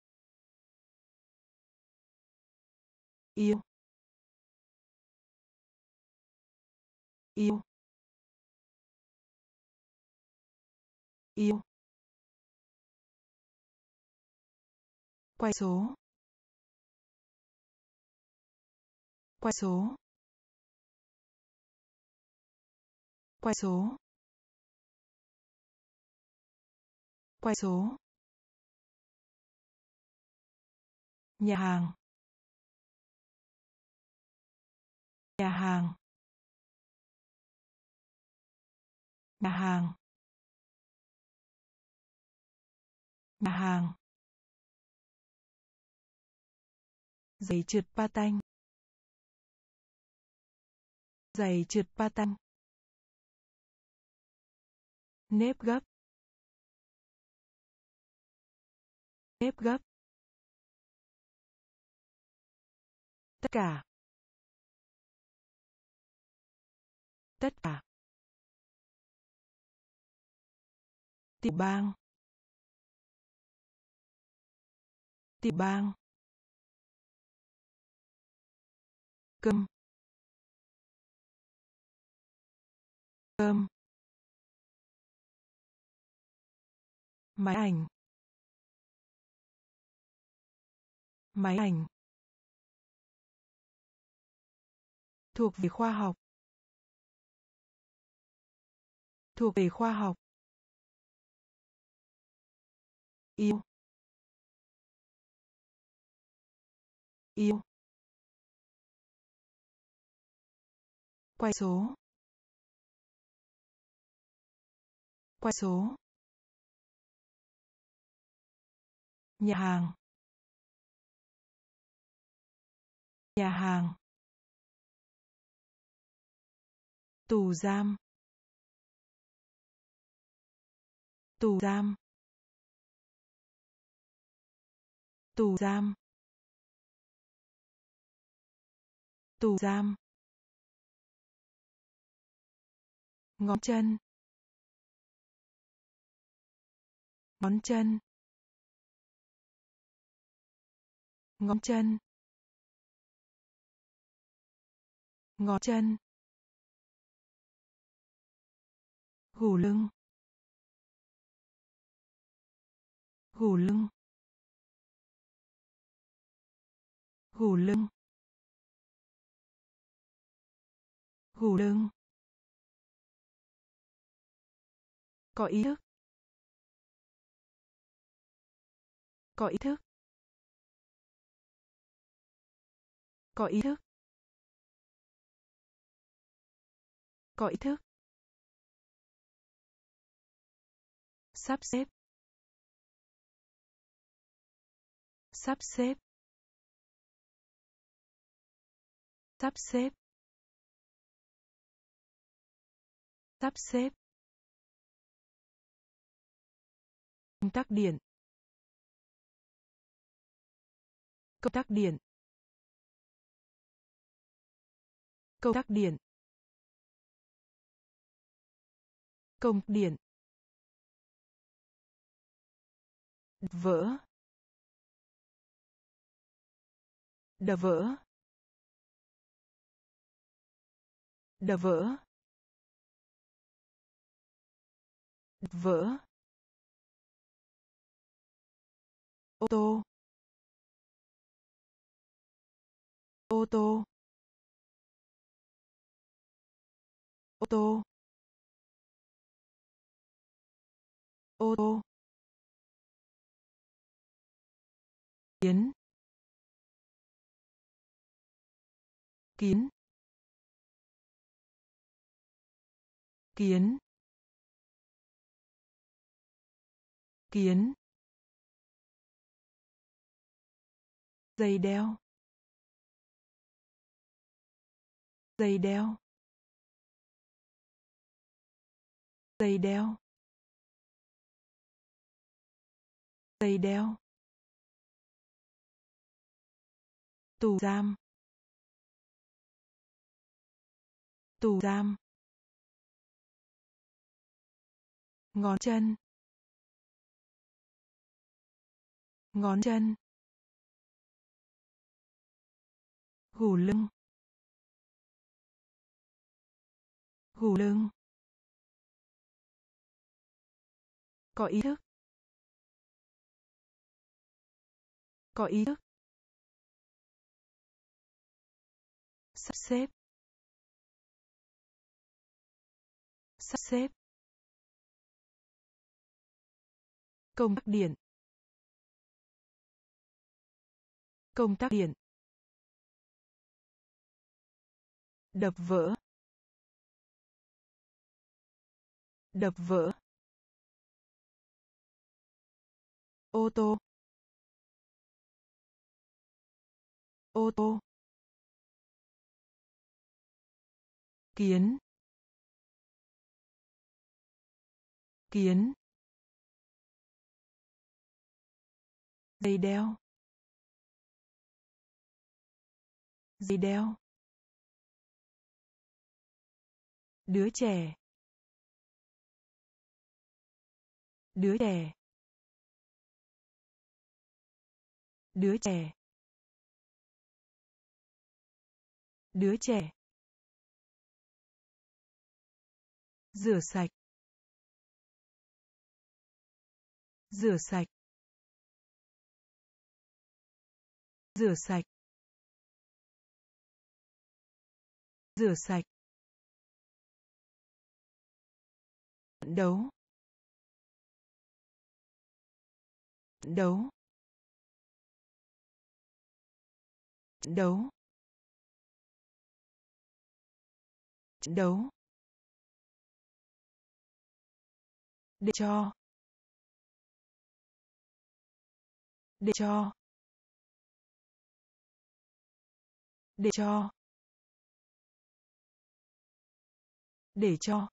Speaker 1: Yêu. Yêu. Yêu. Quay số. Quay số. Quay số. Quay số. Nhà hàng. Nhà hàng. Nhà hàng. Nhà hàng. Giày trượt patin. Giày trượt patin. Nếp gấp. Nếp gấp. Tất cả. Tất cả. Tiểu bang. Tiểu bang. Cơm. Cơm. Máy ảnh. Máy ảnh. Thuộc về khoa học. Thuộc về khoa học. Yêu. Yêu. Quay số. Quay số. Nhà hàng. Nhà hàng. Tù giam. Tù giam. Tù giam. Tù giam. Ngón chân. Ngón chân. Ngón chân. Ngón chân. Gù lưng. Gù lưng. Gù lưng. Gù lưng. Có ý thức. Có ý thức. Có ý thức. Có ý thức. Sắp xếp. Sắp xếp. Sắp xếp. Sắp xếp. Công tắc điện. Công tắc điện. Công tắc điện. Công điện. Vỡ. Đập vỡ. Đập vỡ. Vỡ. Ô tô. Ô tô. Ô tô. Ô tô. Kiến. Kiến. Kiến. Kiến. Giày đeo. Giày đeo. Giày đeo. Giày đeo. Tù giam. Tù giam. Ngón chân. Ngón chân. Gù lưng. Gù lưng. Có ý thức. Có ý thức. Sắp xếp. Sắp xếp. Công tắc điện. Công tắc điện. Đập vỡ. Đập vỡ. Ô tô. Ô tô. Kiến. Kiến. Dây đeo. Dây đeo. Đứa trẻ. Đứa trẻ. Đứa trẻ. Đứa trẻ. Rửa sạch. Rửa sạch. Rửa sạch. Rửa sạch. Đấu. Đấu. Đấu. Đấu. Để cho. Để cho. Để cho. Để cho.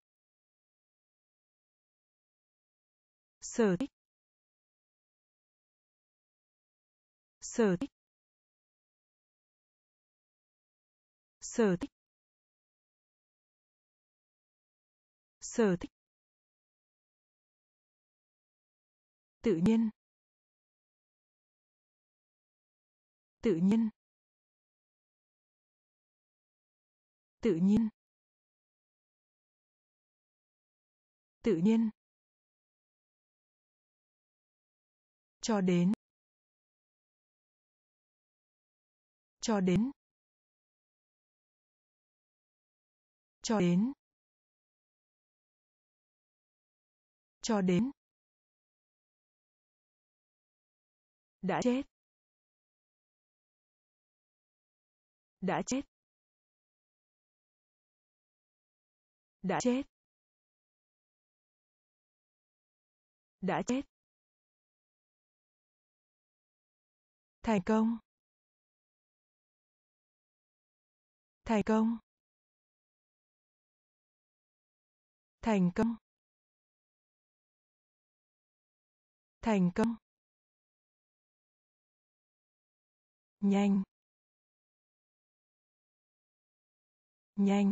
Speaker 1: Sở thích. Sở thích. Sở thích. Sở thích. Tự nhiên. Tự nhiên. Tự nhiên. Tự nhiên. Cho đến. Cho đến. Cho đến. Cho đến. Đã chết. Đã chết. Đã chết. Đã chết. Thành công. Thành công. Thành công. Thành công. Nhanh. Nhanh.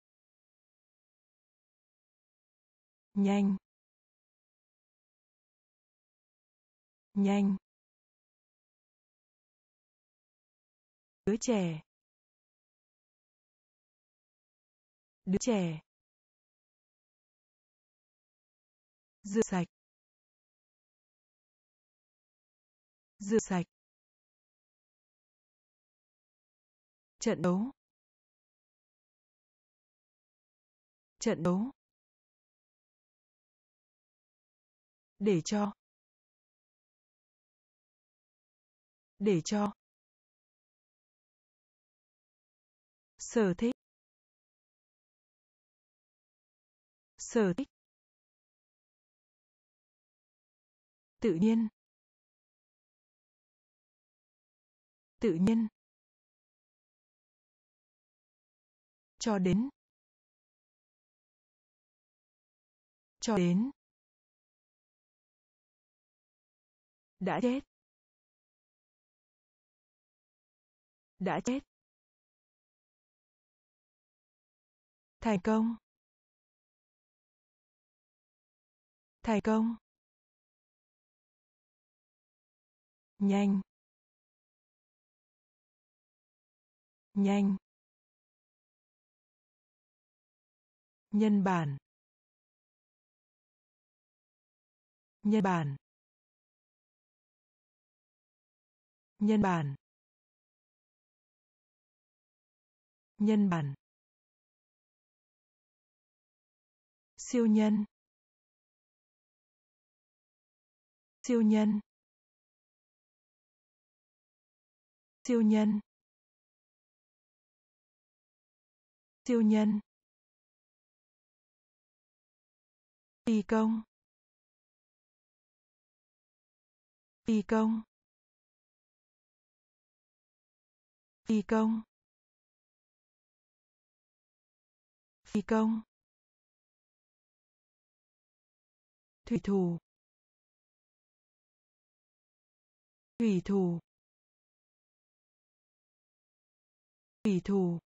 Speaker 1: Nhanh. Nhanh. Đứa trẻ. Đứa trẻ. Rửa sạch. Rửa sạch. Trận đấu. Trận đấu. Để cho. Để cho. Sở thích. Sở thích. Tự nhiên. Tự nhiên. Cho đến. Cho đến. Đã chết. Đã chết. Thành công. Thành công. Nhanh. Nhanh. Nhân bản. Nhân bản. Nhân bản. Nhân bản. Siêu nhân. Siêu nhân. Siêu nhân. Siêu nhân. Phi công. Phi công. Phi công. Phi công. Thủy thủ. Thủy thủ. Thủy thủ.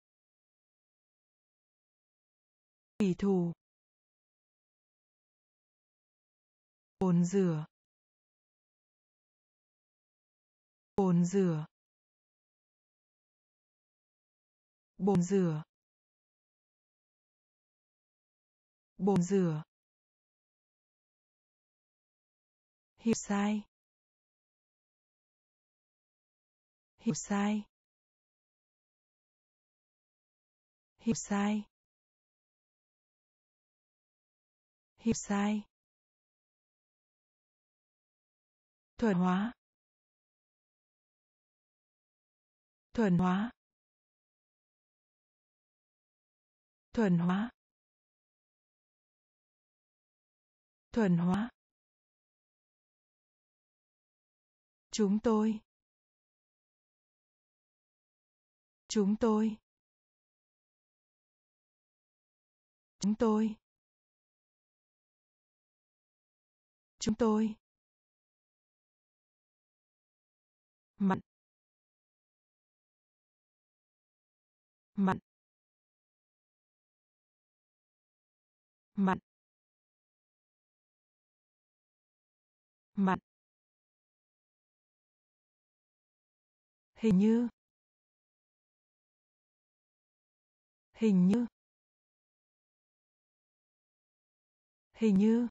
Speaker 1: Thủy thủ. Bồn rửa. Bồn rửa. Bồn rửa. Bồn rửa. Hiểu sai. Hiểu sai. Hiểu sai. Hiểu sai. Thuần hóa. Thuần hóa. Thuần hóa. Thuần hóa. Chúng tôi. Chúng tôi. Chúng tôi. Chúng tôi. Mặn. Mặn. Mặn. Mặn. Hình như. Hình như. Hình như.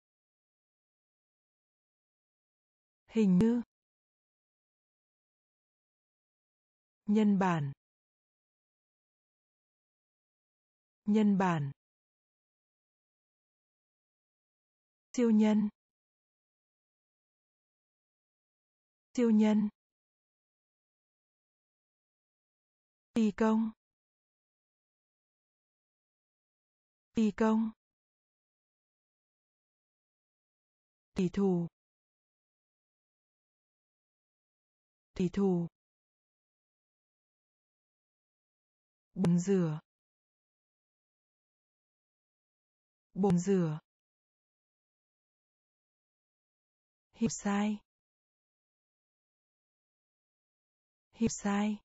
Speaker 1: Hình như. Nhân bản. Nhân bản. Siêu nhân. Siêu nhân. Phi công. Phi công. Thủy thủ. Thủy thủ. Bồn rửa. Bồn rửa. Hiểu sai. Hiểu sai.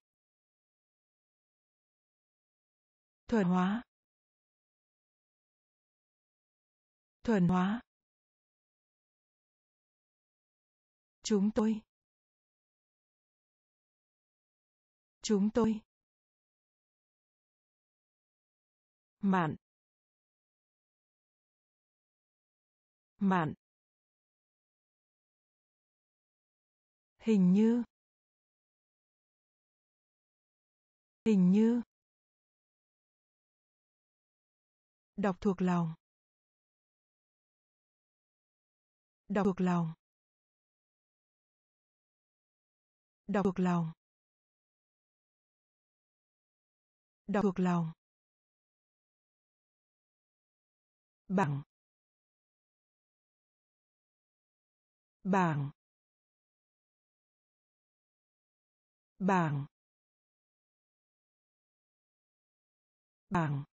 Speaker 1: Thuần hóa. Thuần hóa. Chúng tôi. Chúng tôi. Mạn. Mạn. Hình như. Hình như. Đọc thuộc lòng. Đọc thuộc lòng. Đọc thuộc lòng. Đọc thuộc lòng. Bảng. Bảng. Bảng. Bảng.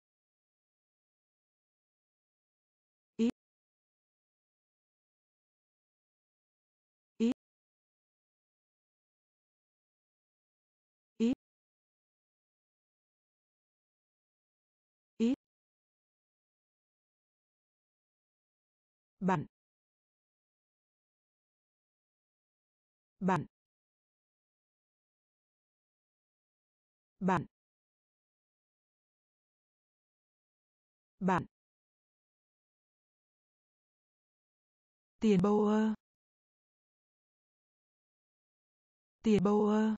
Speaker 1: Ít. Ít. Ít. Ít. Bạn. Bạn. Bạn. Bạn. Tiền bô ơ. Tiền bô ơ.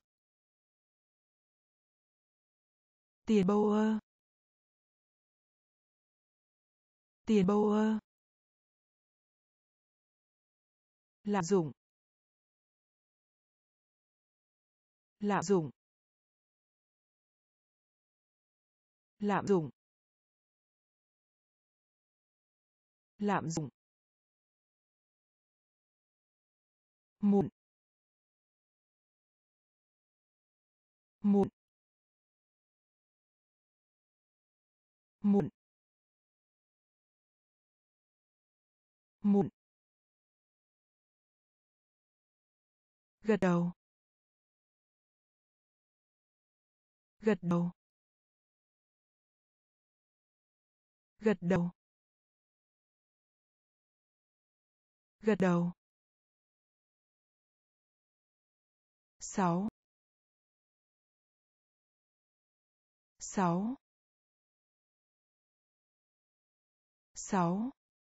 Speaker 1: Tiền bô ơ. Tiền bô ơ. Lạm dụng. Lạm dụng. Lạm dụng. Lạm dụng. Mụn. Mụn. Mụn. Mụn. Gật đầu. Gật đầu. Gật đầu. Gật đầu. Sáu. Sáu. Sáu.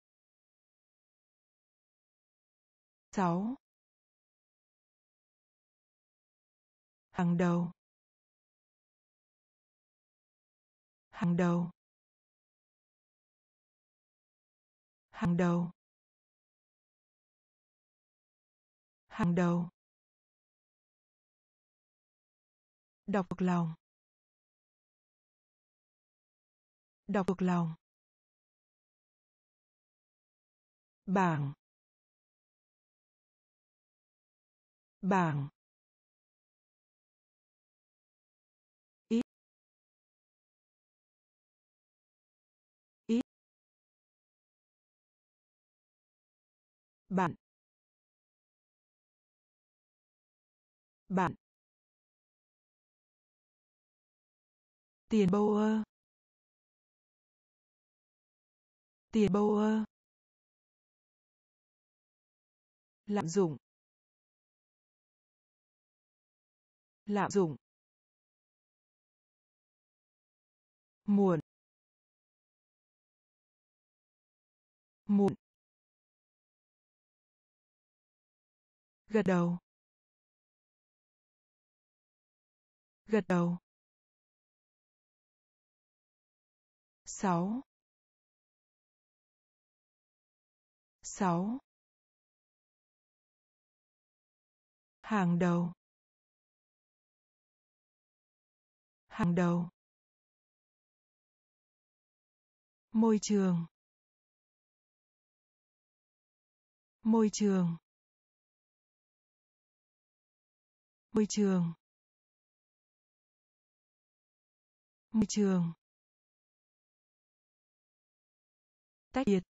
Speaker 1: Sáu. Hàng đầu. Hàng đầu. Hàng đầu. Hàng đầu. Đọc thuộc lòng. Đọc thuộc lòng. Bảng. Bảng. Ít. Ít. Bạn. Bạn. Tiền bô ơ. Tiền bô ơ. Lạm dụng. Lạm dụng. Muộn. Muộn. Gật đầu. Gật đầu. Sáu. Sáu. Hàng đầu. Hàng đầu. Môi trường. Môi trường. Môi trường. Môi trường. Tách biệt.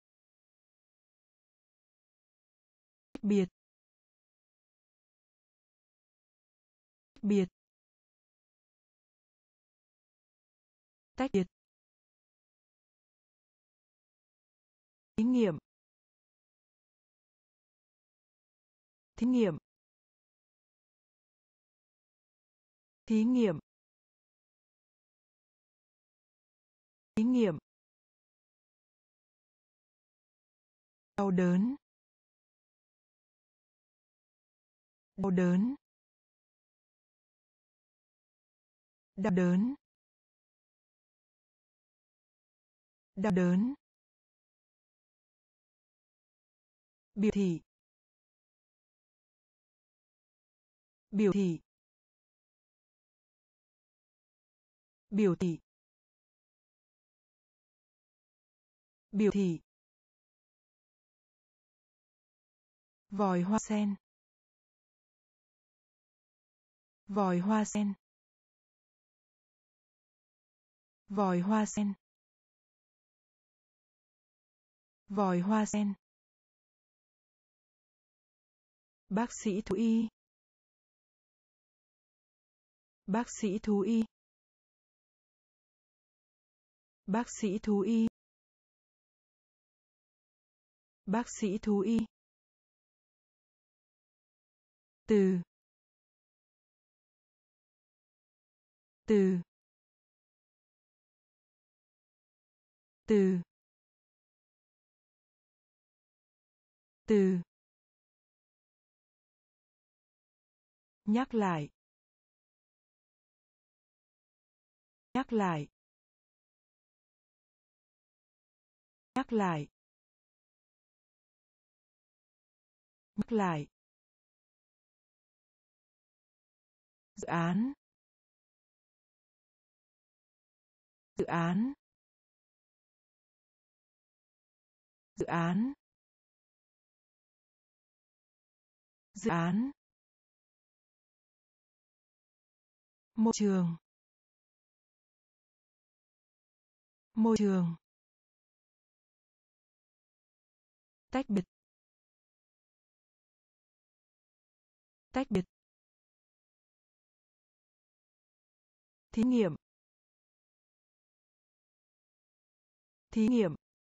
Speaker 1: Tách biệt. Tách biệt. Tách biệt. Thí nghiệm. Thí nghiệm. Thí nghiệm. Thí nghiệm. Đau đớn. Đau đớn. Đau đớn. Đau đớn. Biểu thị. Biểu thị. Biểu thị. Biểu thị. Vòi hoa sen. Vòi hoa sen. Vòi hoa sen. Vòi hoa sen. Bác sĩ thú y. Bác sĩ thú y. Bác sĩ thú y. Bác sĩ thú y. Từ. Từ. Từ. từ, nhắc lại, nhắc lại, nhắc lại, nhắc lại, dự án, dự án, dự án, dự án, môi trường, môi trường, tách biệt, tách biệt, thí nghiệm, thí nghiệm,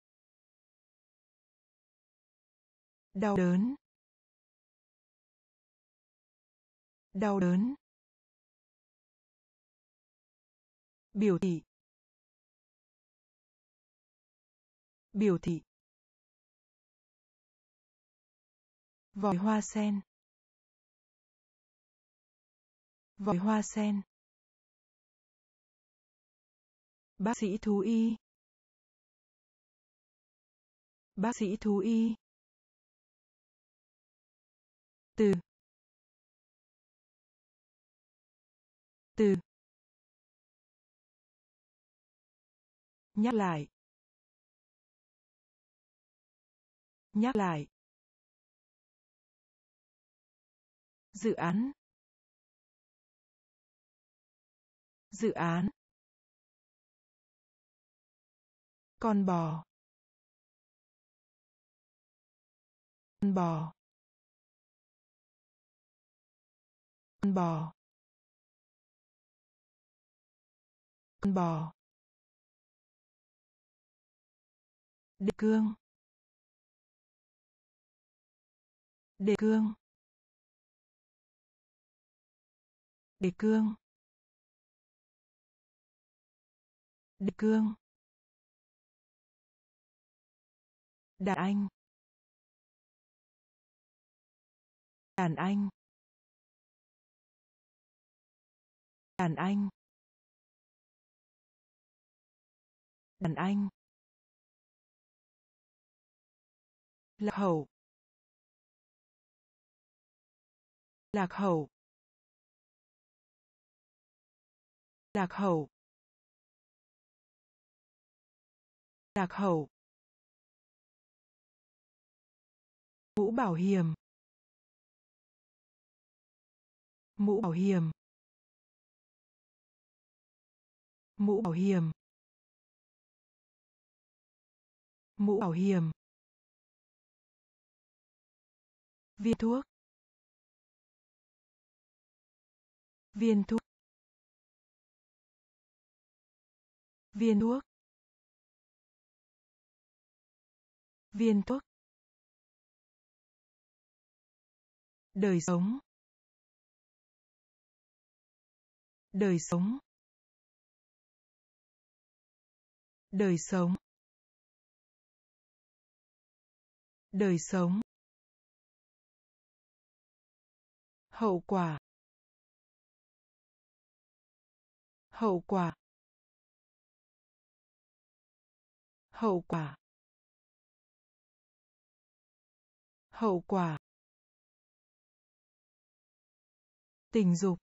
Speaker 1: đau đớn, đau đớn, biểu thị, biểu thị, vòi hoa sen, vòi hoa sen, bác sĩ thú y, bác sĩ thú y, từ, từ, nhắc lại, nhắc lại, dự án, dự án, con bò, con bò, con bò, con bò, đề cương, đề cương, đề cương, đề cương, đàn anh, đàn anh, đàn anh, đàn anh, lạc hậu, lạc hậu, lạc hậu, lạc hậu, mũ bảo hiểm, mũ bảo hiểm, mũ bảo hiểm, mũ bảo hiểm, viên thuốc, viên thuốc, viên thuốc, viên thuốc, đời sống, đời sống, đời sống, đời sống, hậu quả, hậu quả, hậu quả, hậu quả, tình dục,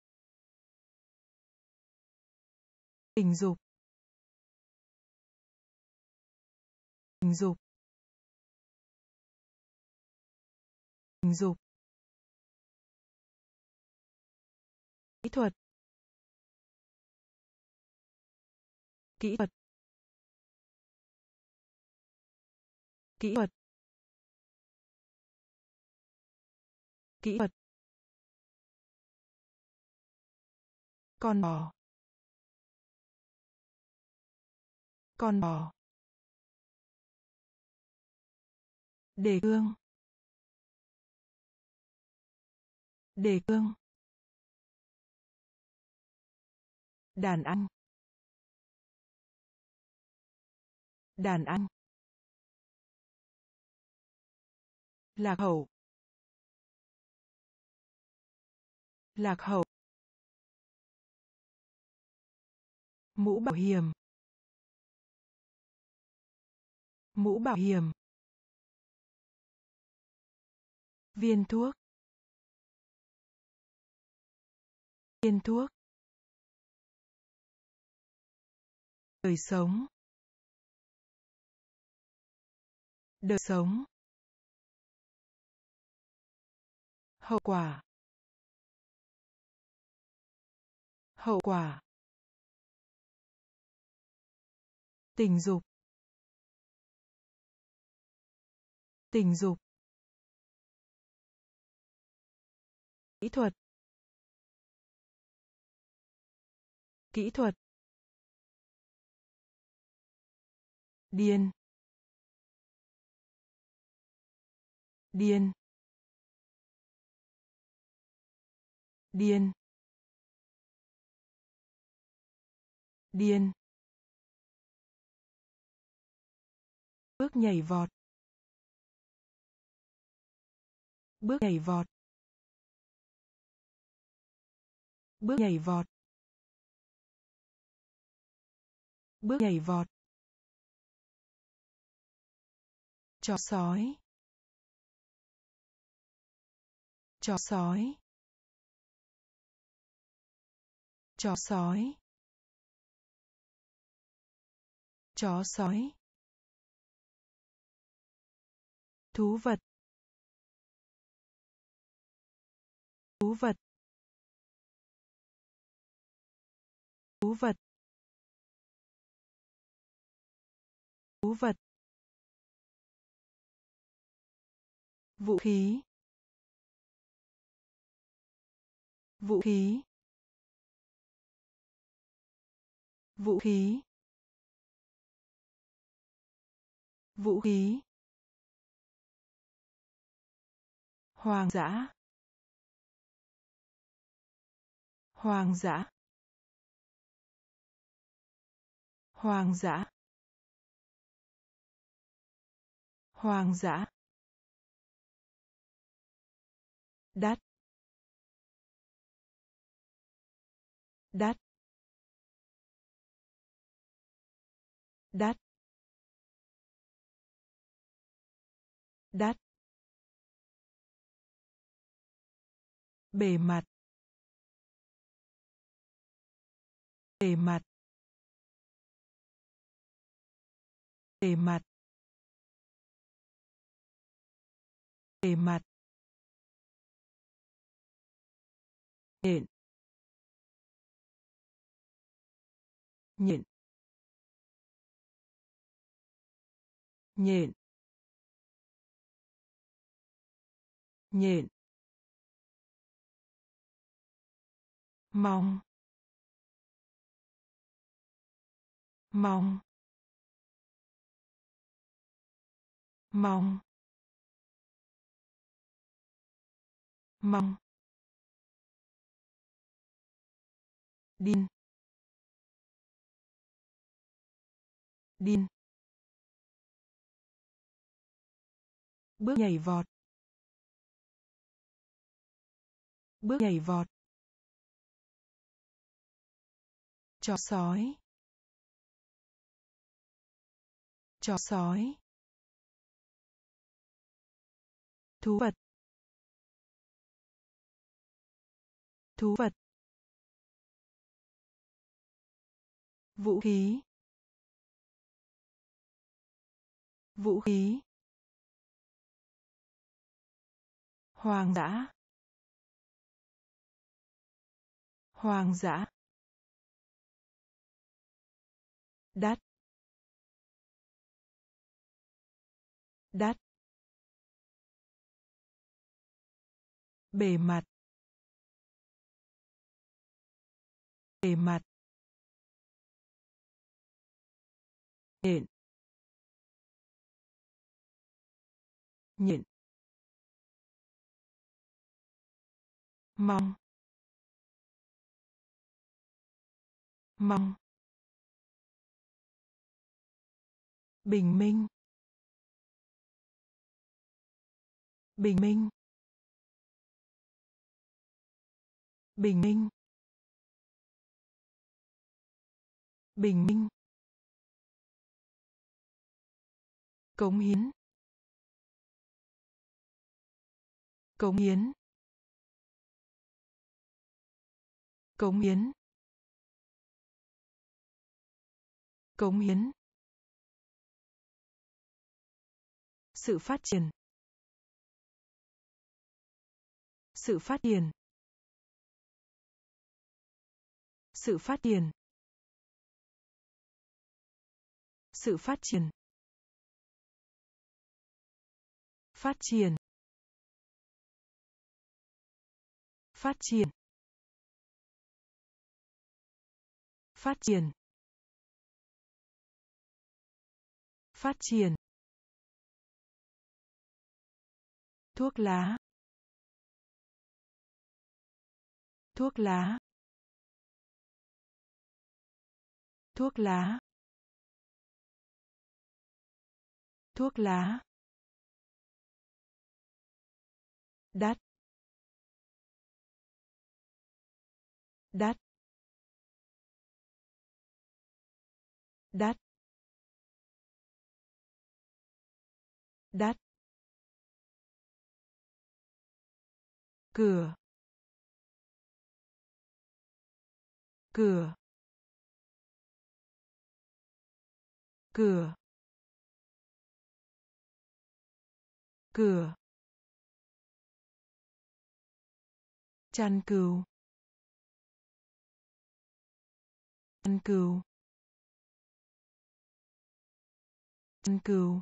Speaker 1: tình dục, tình dục, tình dục, kỹ thuật, kỹ thuật, kỹ thuật, kỹ thuật, con bò, con bò, đề cương, đề cương, đàn anh, đàn anh, Lạc hậu. Lạc hậu. Mũ bảo hiểm. Mũ bảo hiểm. Viên thuốc. Viên thuốc. Đời sống. Đời sống. Hậu quả. Hậu quả. Tình dục. Tình dục. Kỹ thuật. Kỹ thuật. Điên. Điên. Điên. Điên. Bước nhảy vọt. Bước nhảy vọt. Bước nhảy vọt. Bước nhảy vọt. Chó sói. Chó sói. Chó sói. Chó sói. Thú vật. Thú vật. Thú vật. Thú vật. Vũ khí. Vũ khí. Vũ khí. Vũ khí. Hoang dã. Hoang dã. Hoang dã. Hoang dã. Đắt. Đắt. Đắt. Đắt. Bề mặt. Bề mặt. Bề mặt. Bề mặt. Nhện. Nhện. Nhện. Nhện. Mong. Mong. Mong. Mong. Điên. Điên. Bước nhảy vọt. Bước nhảy vọt. Chó sói. Chó sói. Thú vật. Thú vật. Vũ khí. Vũ khí. Hoang dã. Hoang dã. Đắt. Đắt. Bề mặt. Bề mặt. Nhện. Nhện. Mong. Mong. Bình minh. bình minh, bình minh, bình minh, cống hiến, cống hiến, cống hiến, cống hiến, sự phát triển, sự phát triển, sự phát triển, sự phát triển, phát triển, phát triển, phát triển, phát triển, thuốc lá, thuốc lá, thuốc lá, thuốc lá, đắt, đắt, đắt, đắt, cửa, cửa, cửa, cửa, chăn cừu, chăn cừu, chăn cừu,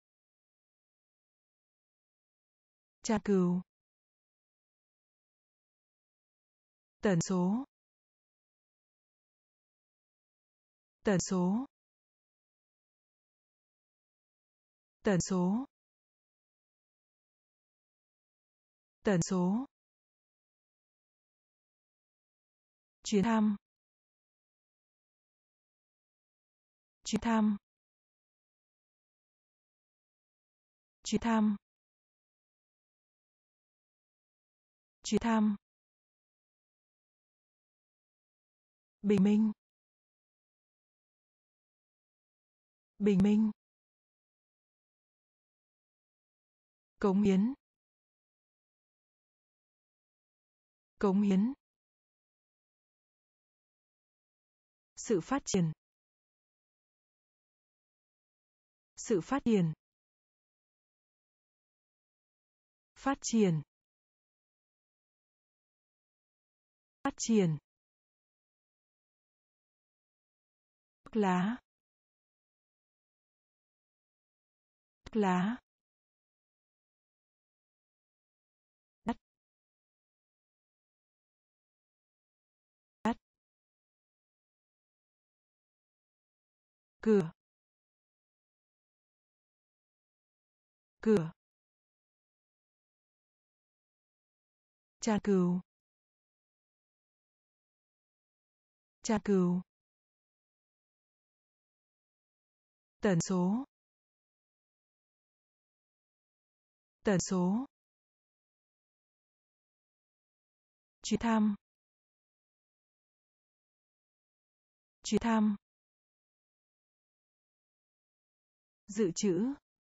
Speaker 1: chăn cừu, tần số, tần số, tần số, tần số, chuyến thăm, chuyến thăm, chuyến thăm, chuyến thăm, bình minh, bình minh, cống hiến, cống hiến, sự phát triển, sự phát triển, phát triển, phát triển, thuốc lá, thuốc lá, đắt, đắt, cửa, cửa, chăn cừu, chăn cừu, tần số, tần số, chuyến thăm, chuyến thăm, dự trữ,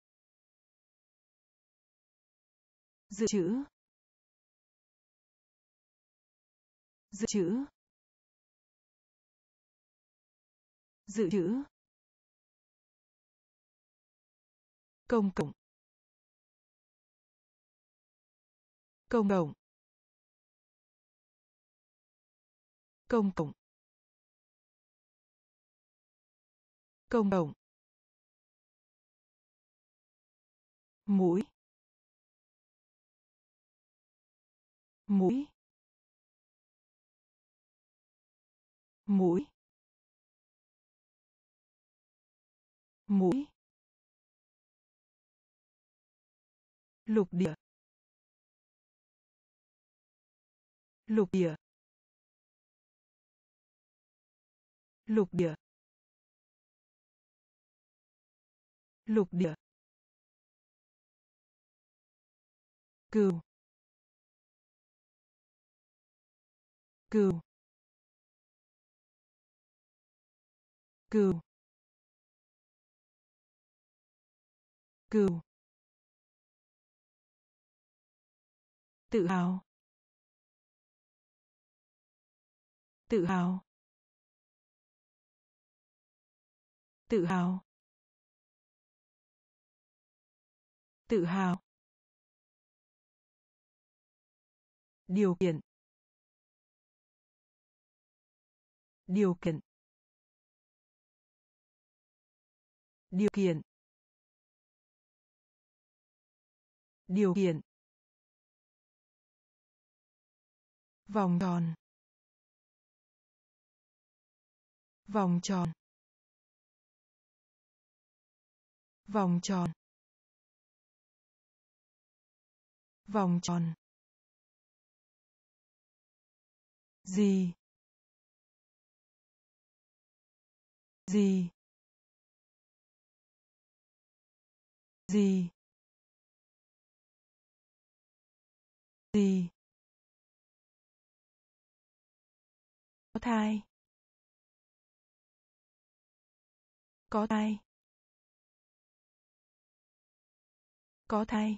Speaker 1: dự trữ, dự trữ, dự trữ, công cộng, công cộng, công cộng, công cộng, mũi, mũi, mũi, mũi, lục địa, lục địa, lục địa, lục địa, cừu, cừu, cừu, cừu, tự hào, tự hào, tự hào, tự hào, điều kiện, điều kiện, điều kiện, điều kiện, vòng tròn, vòng tròn, vòng tròn, vòng tròn, gì, gì, gì, gì, có thai, có thai, có thai,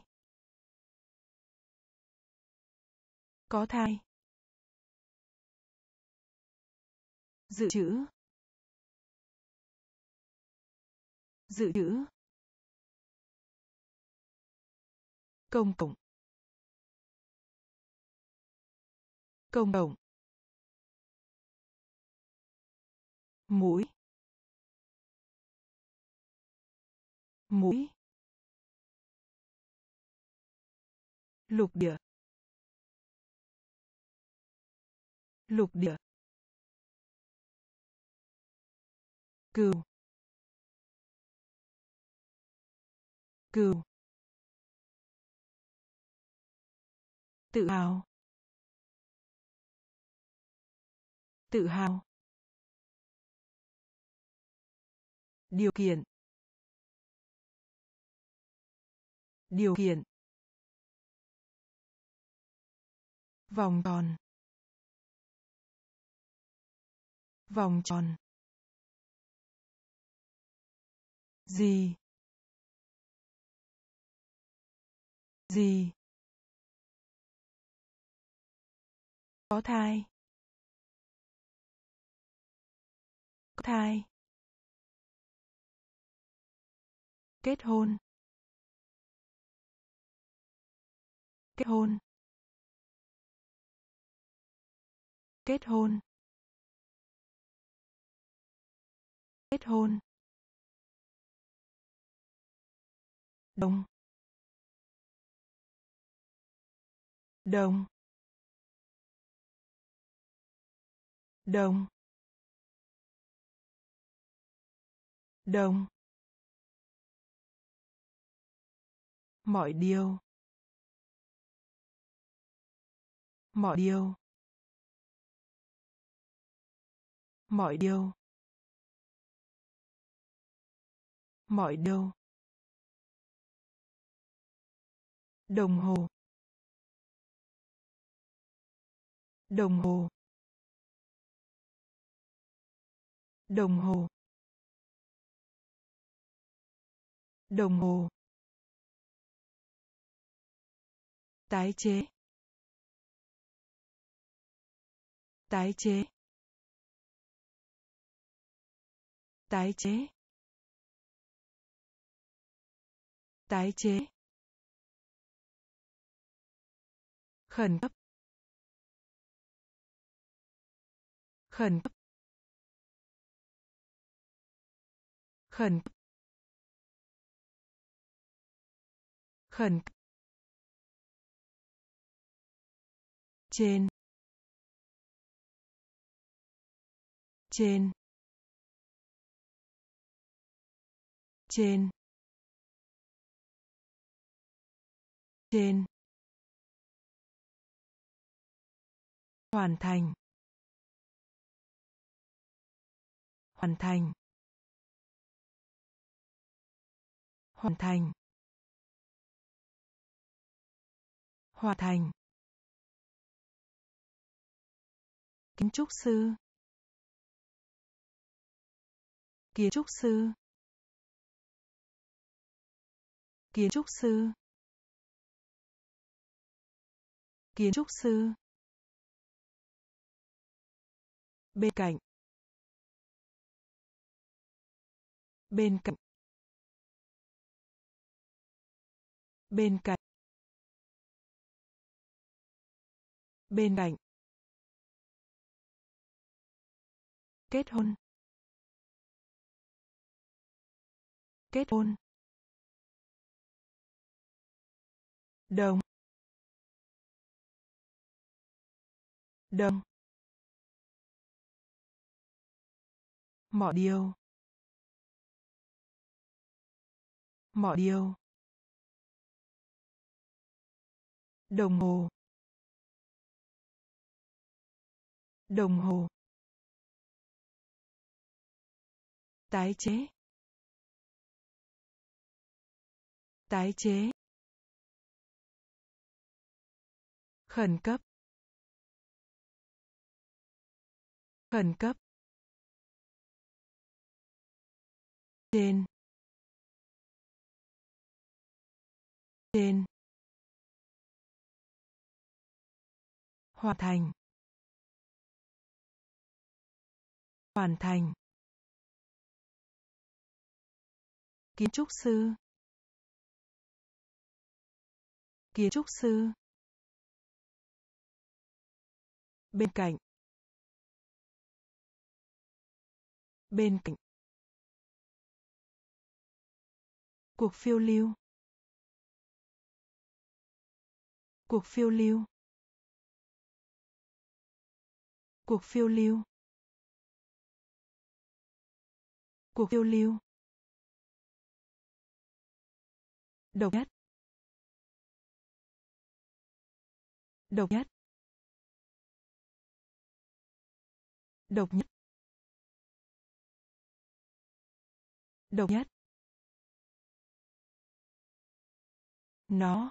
Speaker 1: có thai, dự trữ, dự trữ, công cộng, công cộng, mũi, mũi, lục địa, lục địa, cừu, cừu, tự hào, tự hào, điều kiện, điều kiện, vòng tròn, vòng tròn, gì, gì, có thai, có thai, kết hôn, kết hôn, kết hôn, kết hôn, đồng, đồng, đồng, đồng, mọi điều, mọi điều, mọi điều, mọi điều, đồng hồ, đồng hồ, đồng hồ, đồng hồ, tái chế, tái chế, tái chế, tái chế, khẩn cấp, khẩn cấp, khẩn cấp, khẩn cấp, trên, trên, trên, trên, hoàn thành, hoàn thành, hoàn thành, hoàn thành, kiến trúc sư, kiến trúc sư, kiến trúc sư, kiến trúc sư, bên cạnh, bên cạnh, bên cạnh, bên cạnh, kết hôn, kết hôn, đồng, đồng, mọi điều, mọi điều, đồng hồ, đồng hồ, tái chế, tái chế, khẩn cấp, khẩn cấp, trên, trên, hoàn thành, hoàn thành, kiến trúc sư, kiến trúc sư, bên cạnh, bên cạnh, cuộc phiêu lưu, cuộc phiêu lưu, cuộc phiêu lưu, cuộc phiêu lưu, độc nhất, độc nhất, độc nhất, độc nhất, nó,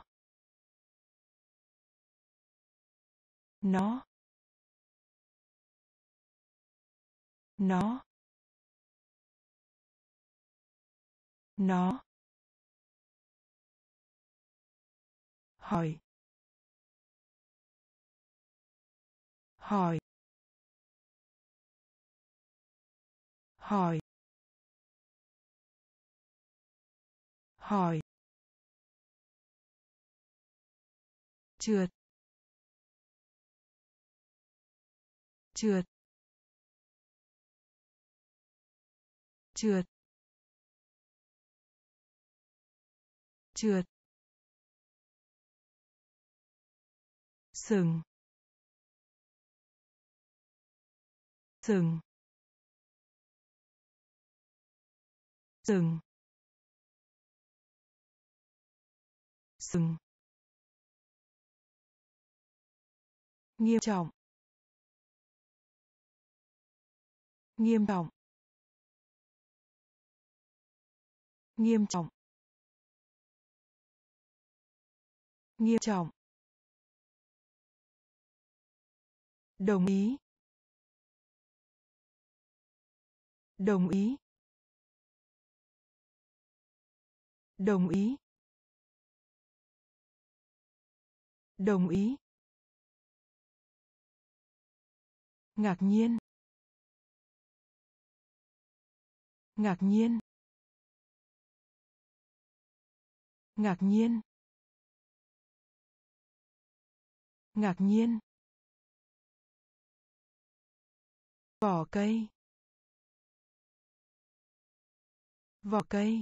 Speaker 1: nó, nó, nó, hỏi, hỏi, hỏi, hỏi, trượt, trượt, trượt, trượt, sừng, sừng, sừng, sừng, nghiêm trọng, nghiêm trọng, nghiêm trọng, nghiêm trọng, đồng ý, đồng ý, đồng ý, đồng ý, ngạc nhiên, ngạc nhiên, ngạc nhiên, ngạc nhiên, vỏ cây, vỏ cây,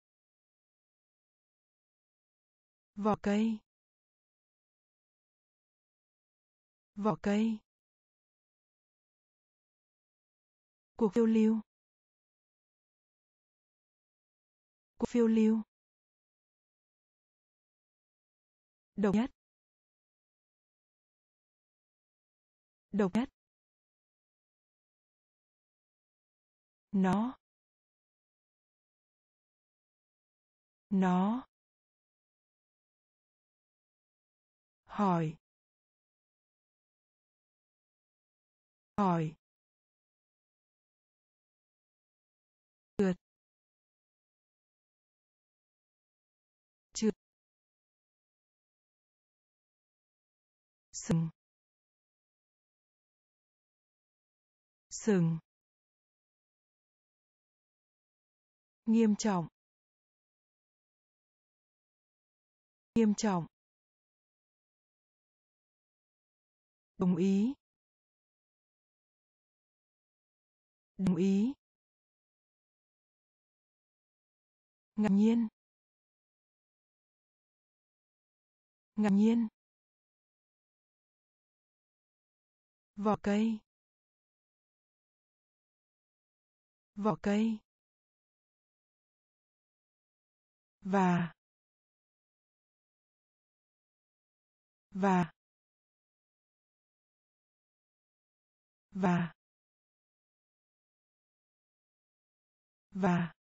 Speaker 1: vỏ cây, vỏ cây, cuộc phiêu lưu, cuộc phiêu lưu, độc nhất, độc nhất, nó, nó, hỏi hỏi trượt trượt sừng sừng nghiêm trọng nghiêm trọng đồng ý đồng ý ngạc nhiên ngạc nhiên vỏ cây vỏ cây và và và và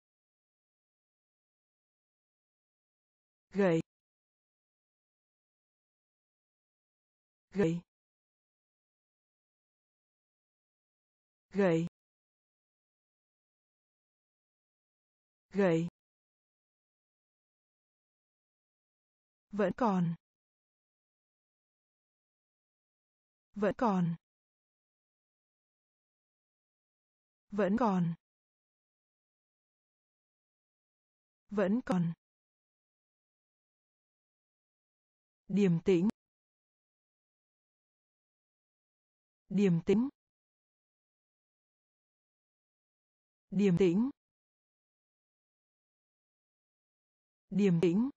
Speaker 1: gậy gậy gậy gậy vẫn còn vẫn còn vẫn còn vẫn còn điềm tĩnh điềm tĩnh điềm tĩnh điềm tĩnh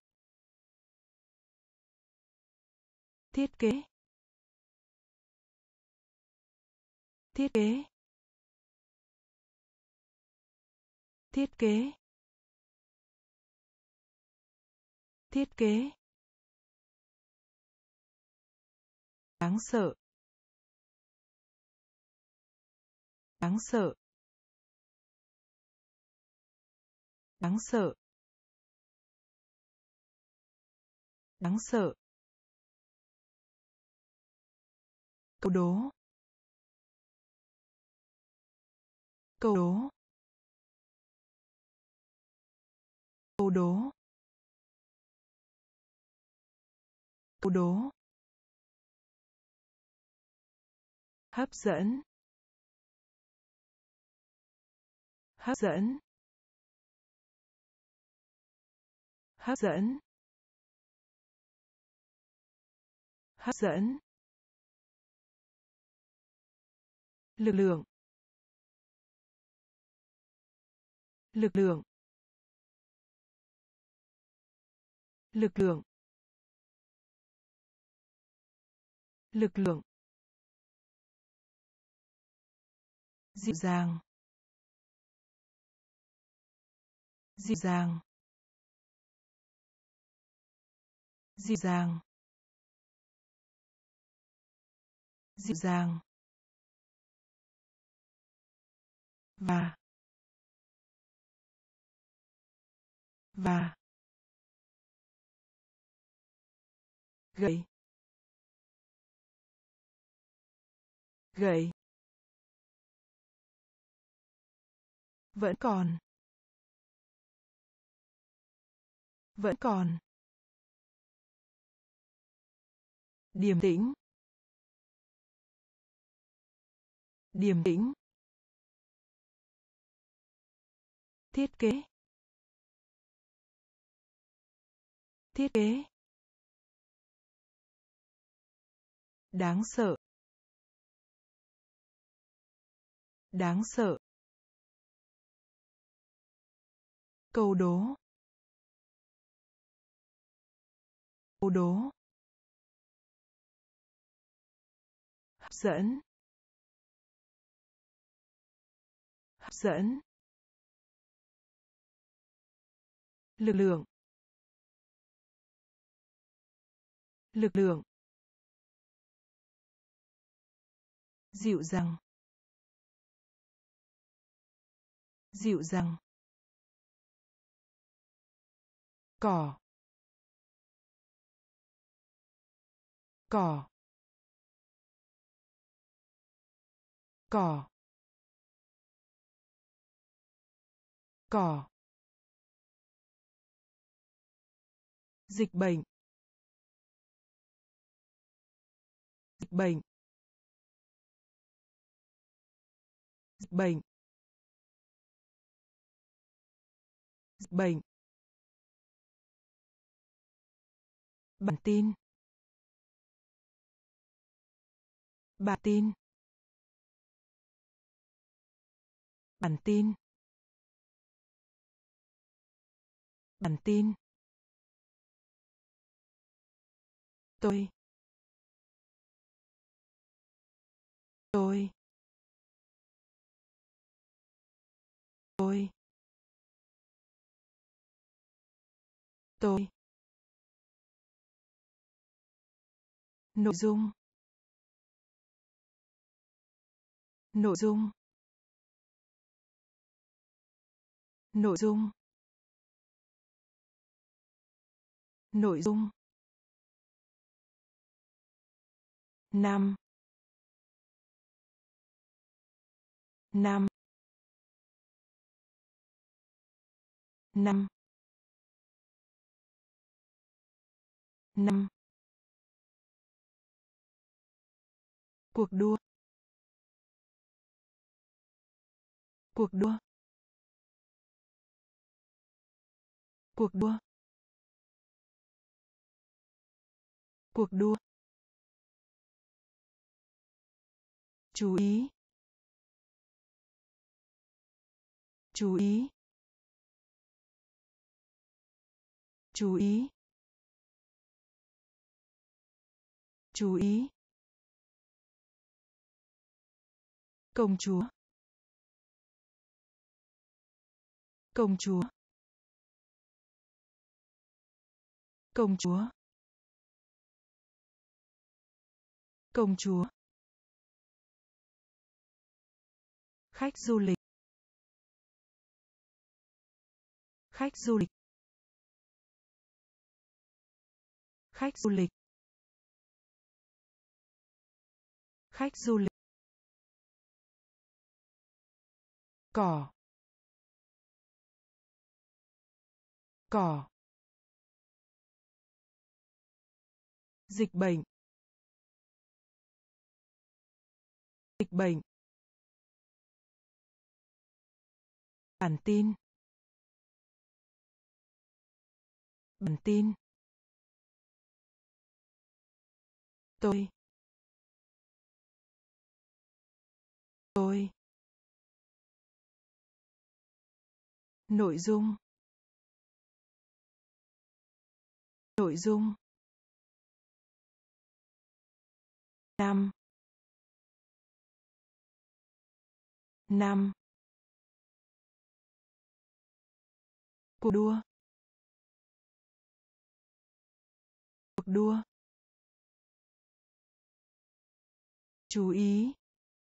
Speaker 1: thiết kế thiết kế thiết kế thiết kế đáng sợ đáng sợ đáng sợ đáng sợ câu đố câu đố câu đố câu đố hấp dẫn hấp dẫn hấp dẫn hấp dẫn lực lượng lực lượng lực lượng lực lượng dịu dàng dịu dàng dịu dàng dịu dàng và và gậy gậy vẫn còn vẫn còn điềm tĩnh điềm tĩnh thiết kế thiết kế đáng sợ đáng sợ câu đố câu đố hấp dẫn hấp dẫn lực lượng lực lượng dịu dàng dịu dàng cỏ cỏ cỏ cỏ dịch bệnh dịch bệnh dịch bệnh dịch bệnh bản tin bản tin bản tin bản tin tôi tôi tôi tôi nội dung nội dung nội dung nội dung năm năm năm năm cuộc đua cuộc đua cuộc đua cuộc đua chú ý chú ý chú ý chú ý công chúa công chúa công chúa công chúa khách du lịch khách du lịch khách du lịch khách du lịch cỏ cỏ dịch bệnh dịch bệnh bản tin bản tin tôi tôi nội dung nội dung năm năm cuộc đua cuộc đua chú ý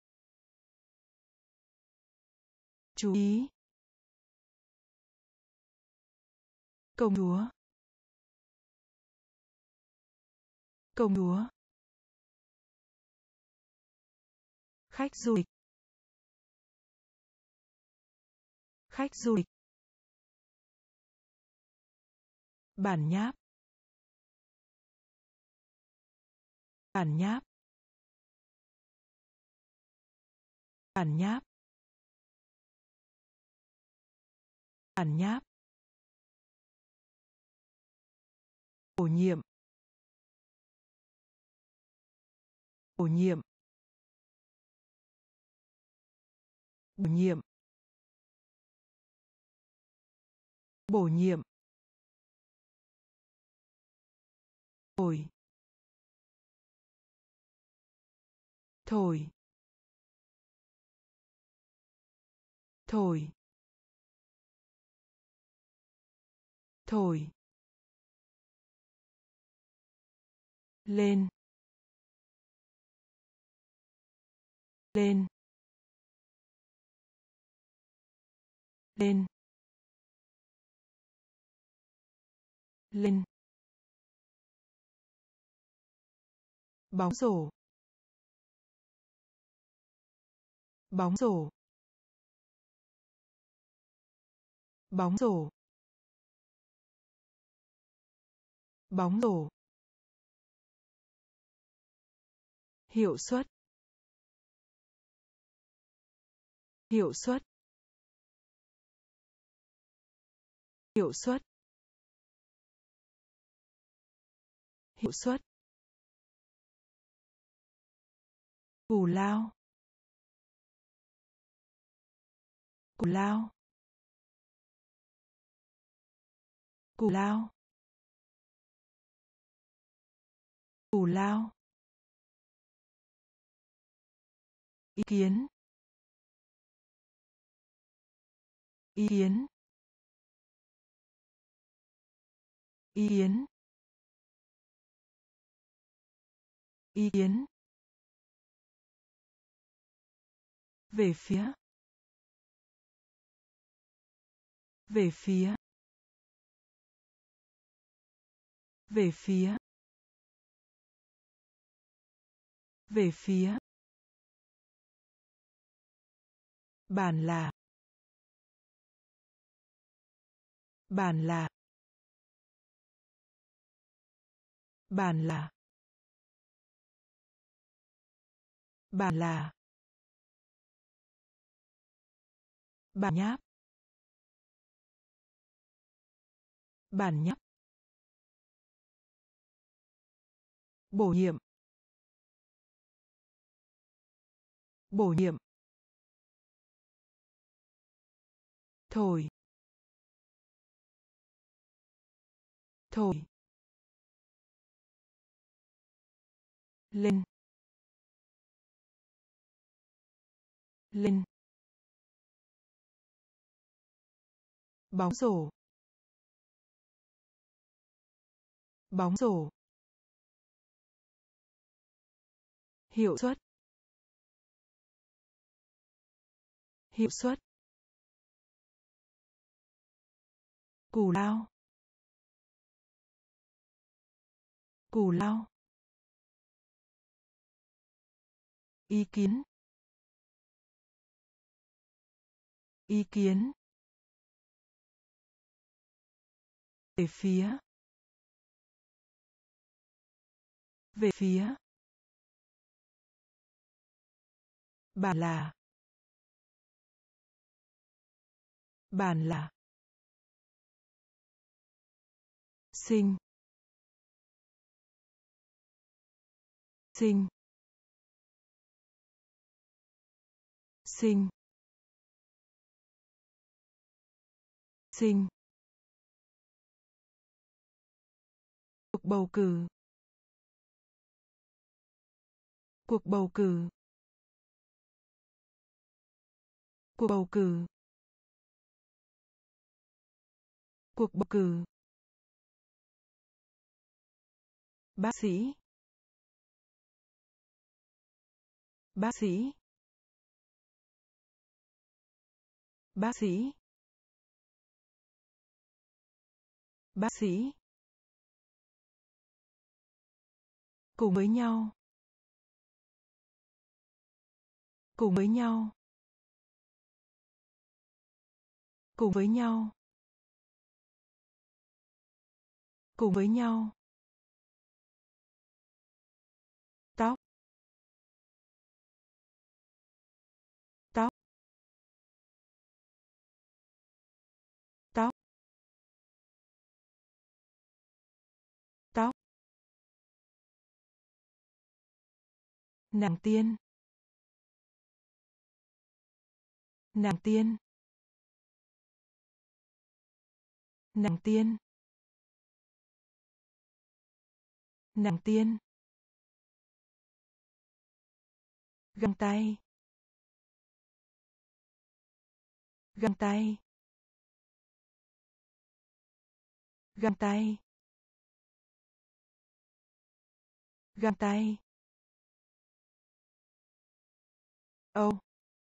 Speaker 1: chú ý công chúa công chúa khách du lịch khách du lịch bản nháp bản nháp bản nháp bản nháp bổ nhiệm bổ nhiệm bổ nhiệm bổ nhiệm thổi thổi thổi thổi lên lên lên lên bóng rổ, bóng rổ, bóng rổ, bóng rổ, hiệu suất, hiệu suất, hiệu suất, hiệu suất, cù lao, cù lao, cù lao, cù lao, ý kiến, ý kiến, ý kiến, ý kiến, về phía, về phía, về phía, về phía, bản là, bản là, bản là, bản là, bản nháp, bản nháp, bổ nhiệm, bổ nhiệm, thổi, thổi, lên, lên, bóng rổ, bóng rổ, hiệu suất, hiệu suất, cù lao, cù lao, ý kiến, ý kiến, về phía, về phía, bản là, bản là, sinh, sinh, sinh, sinh, cuộc bầu cử, cuộc bầu cử, cuộc bầu cử, cuộc bầu cử, bác sĩ, bác sĩ, bác sĩ, bác sĩ, cùng với nhau, cùng với nhau, cùng với nhau, cùng với nhau, tóc, tóc, tóc, tóc, nàng tiên, nàng tiên, nàng tiên, nàng tiên, găng tay, găng tay, găng tay, găng tay, âu,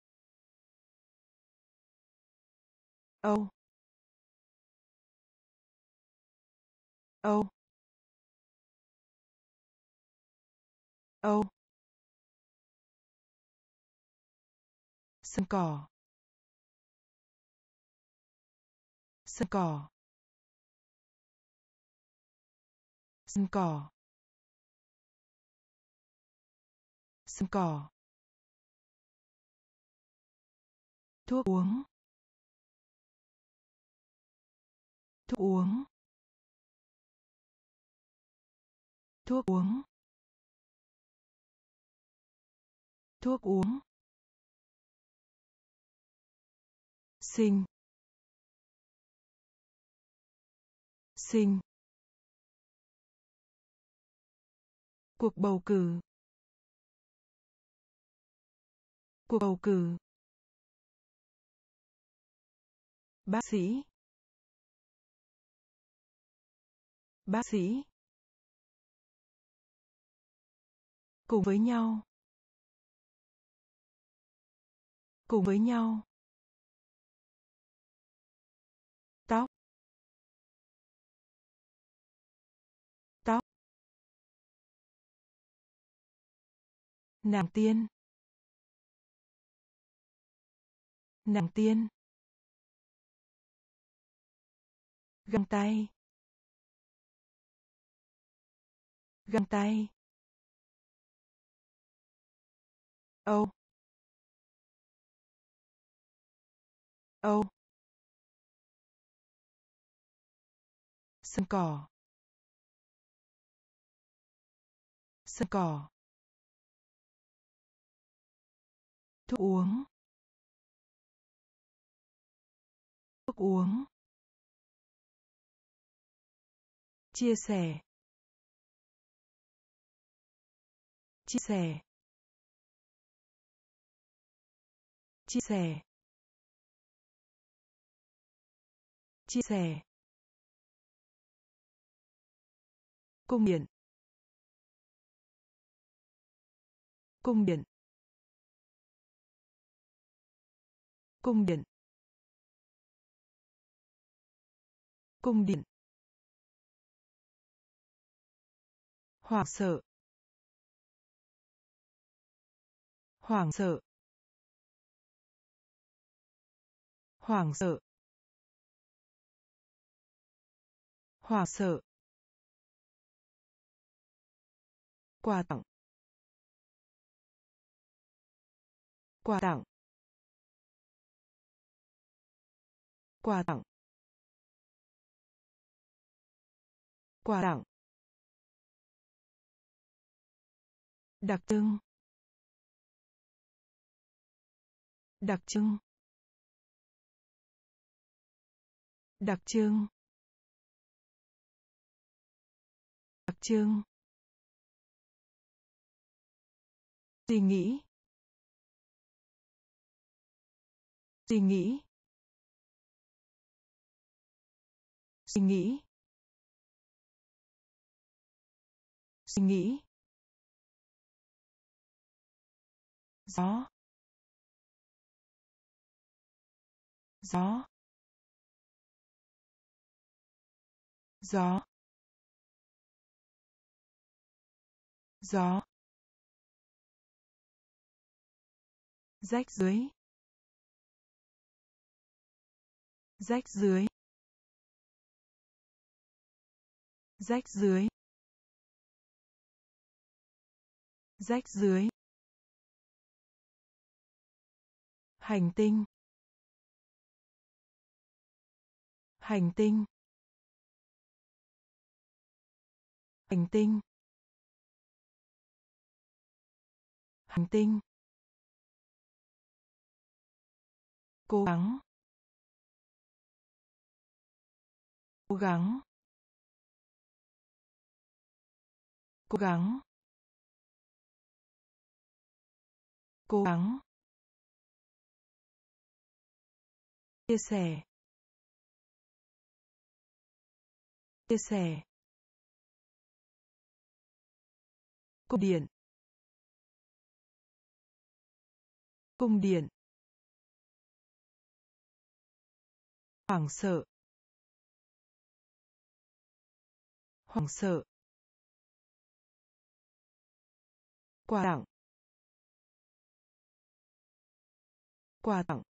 Speaker 1: âu, âu, Âu. Sân cỏ. Sân cỏ. Sân cỏ. Sân cỏ. Thuốc uống. Thuốc uống. Thuốc uống. Thuốc uống. Sinh. Sinh. Cuộc bầu cử. Cuộc bầu cử. Bác sĩ. Bác sĩ. Cùng với nhau. Cùng với nhau. Tóc. Tóc. Nàng tiên. Nàng tiên. Găng tay. Găng tay. Âu. Âu. Sân cỏ. Sân cỏ. Thuốc uống. Thuốc uống. Chia sẻ. Chia sẻ. Chia sẻ. Chia sẻ. Cung điện. Cung điện. Cung điện. Cung điện. Hoảng sợ. Hoảng sợ. Hoảng sợ. Hoảng sợ. Quà tặng. Quà tặng. Quà tặng. Quà tặng. Đặc trưng. Đặc trưng. Đặc trưng. Đặc trưng. Suy nghĩ. Suy nghĩ. Suy nghĩ. Suy nghĩ. Gió. Gió. Gió. Gió. Rách dưới. Rách dưới. Rách dưới. Rách dưới. Hành tinh. Hành tinh. Hành tinh. Hành tinh. Cố gắng. Cố gắng. Cố gắng. Cố gắng. Chia sẻ. Chia sẻ. Cung điện. Cung điện. Hoảng sợ. Hoảng sợ. Quà tặng. Quà tặng.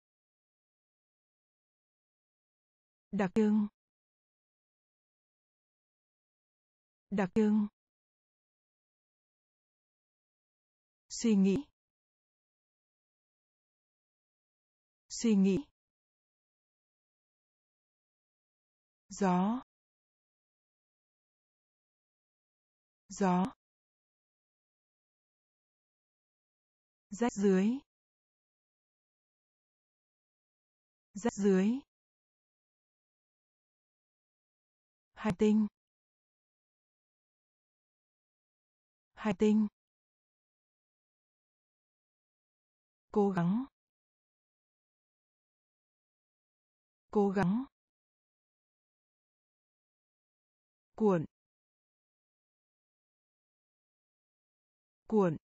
Speaker 1: Đặc trưng. Đặc trưng. Suy nghĩ. Suy nghĩ. Gió. Gió. Rách dưới. Rách dưới. Hành tinh. Hành tinh. Cố gắng. Cố gắng. Cuộn. Cuộn.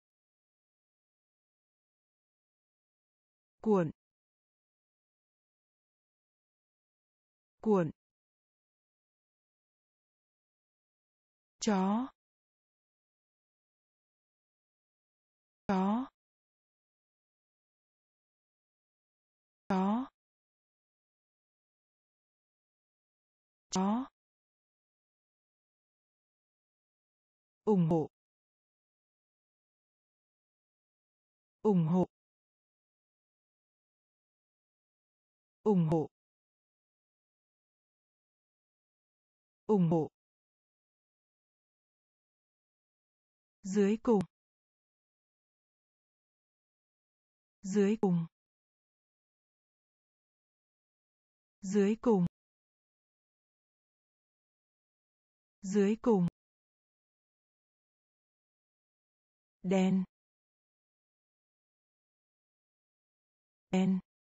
Speaker 1: Cuộn. Cuộn. Chó. Chó. Chó. Chó. Ủng hộ. Ủng hộ. Ủng hộ. Ủng hộ. Dưới cùng. Dưới cùng. Dưới cùng. Dưới cùng. Đen. Đen.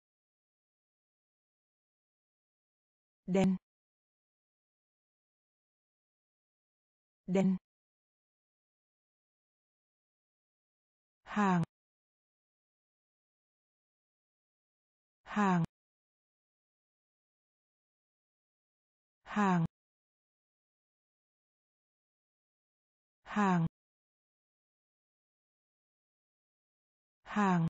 Speaker 1: Đen. Đen. Hàng. Hàng. Hàng. Hàng. Hàng.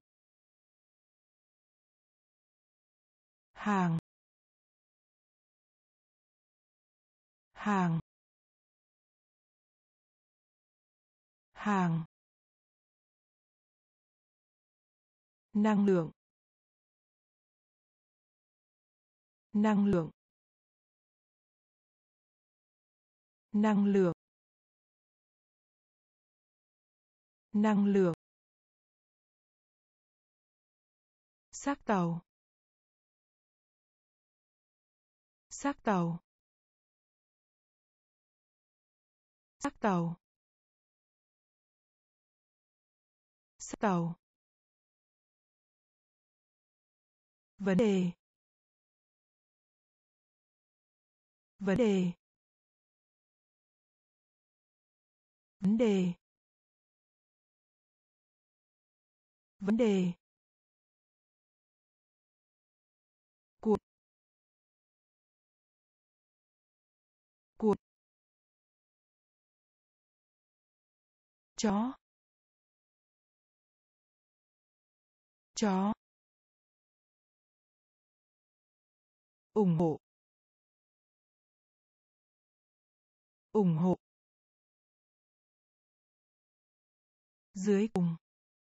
Speaker 1: Hàng. Hàng. Hàng. Năng lượng. Năng lượng. Năng lượng. Năng lượng. Xác tàu. Xác tàu. Xác tàu. Xác tàu. Vấn đề. Vấn đề. Vấn đề. Vấn đề. Cuộc. Cuộc. Chó. Chó. Ủng hộ. Ủng hộ. Dưới cùng.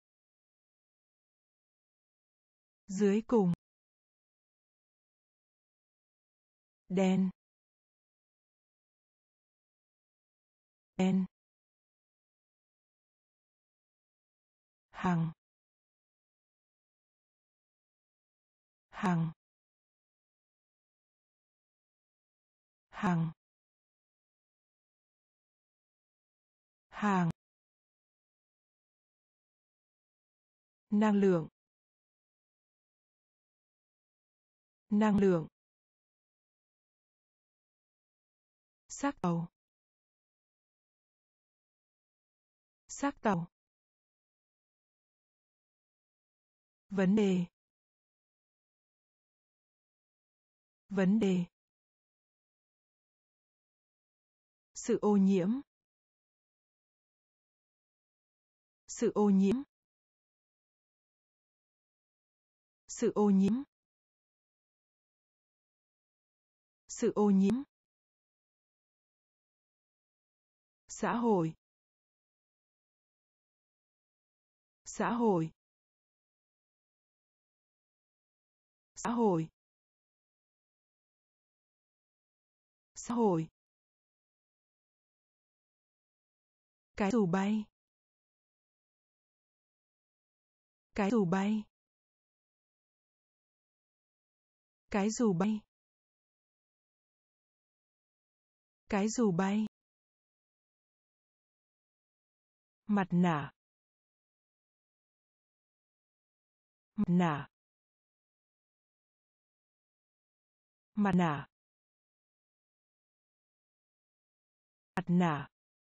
Speaker 1: Dưới cùng. Đen. Đen. Hàng. Hàng. Hàng. Hàng. Năng lượng. Năng lượng. Xác tàu. Xác tàu. Vấn đề. Vấn đề. Sự ô nhiễm. Sự ô nhiễm. Sự ô nhiễm. Sự ô nhiễm. Xã hội. Xã hội. Xã hội. Xã hội. Cái dù bay. Cái dù bay. Cái dù bay. Cái dù bay. Mặt nạ. Mặt nạ. Mặt nạ. Mặt nạ.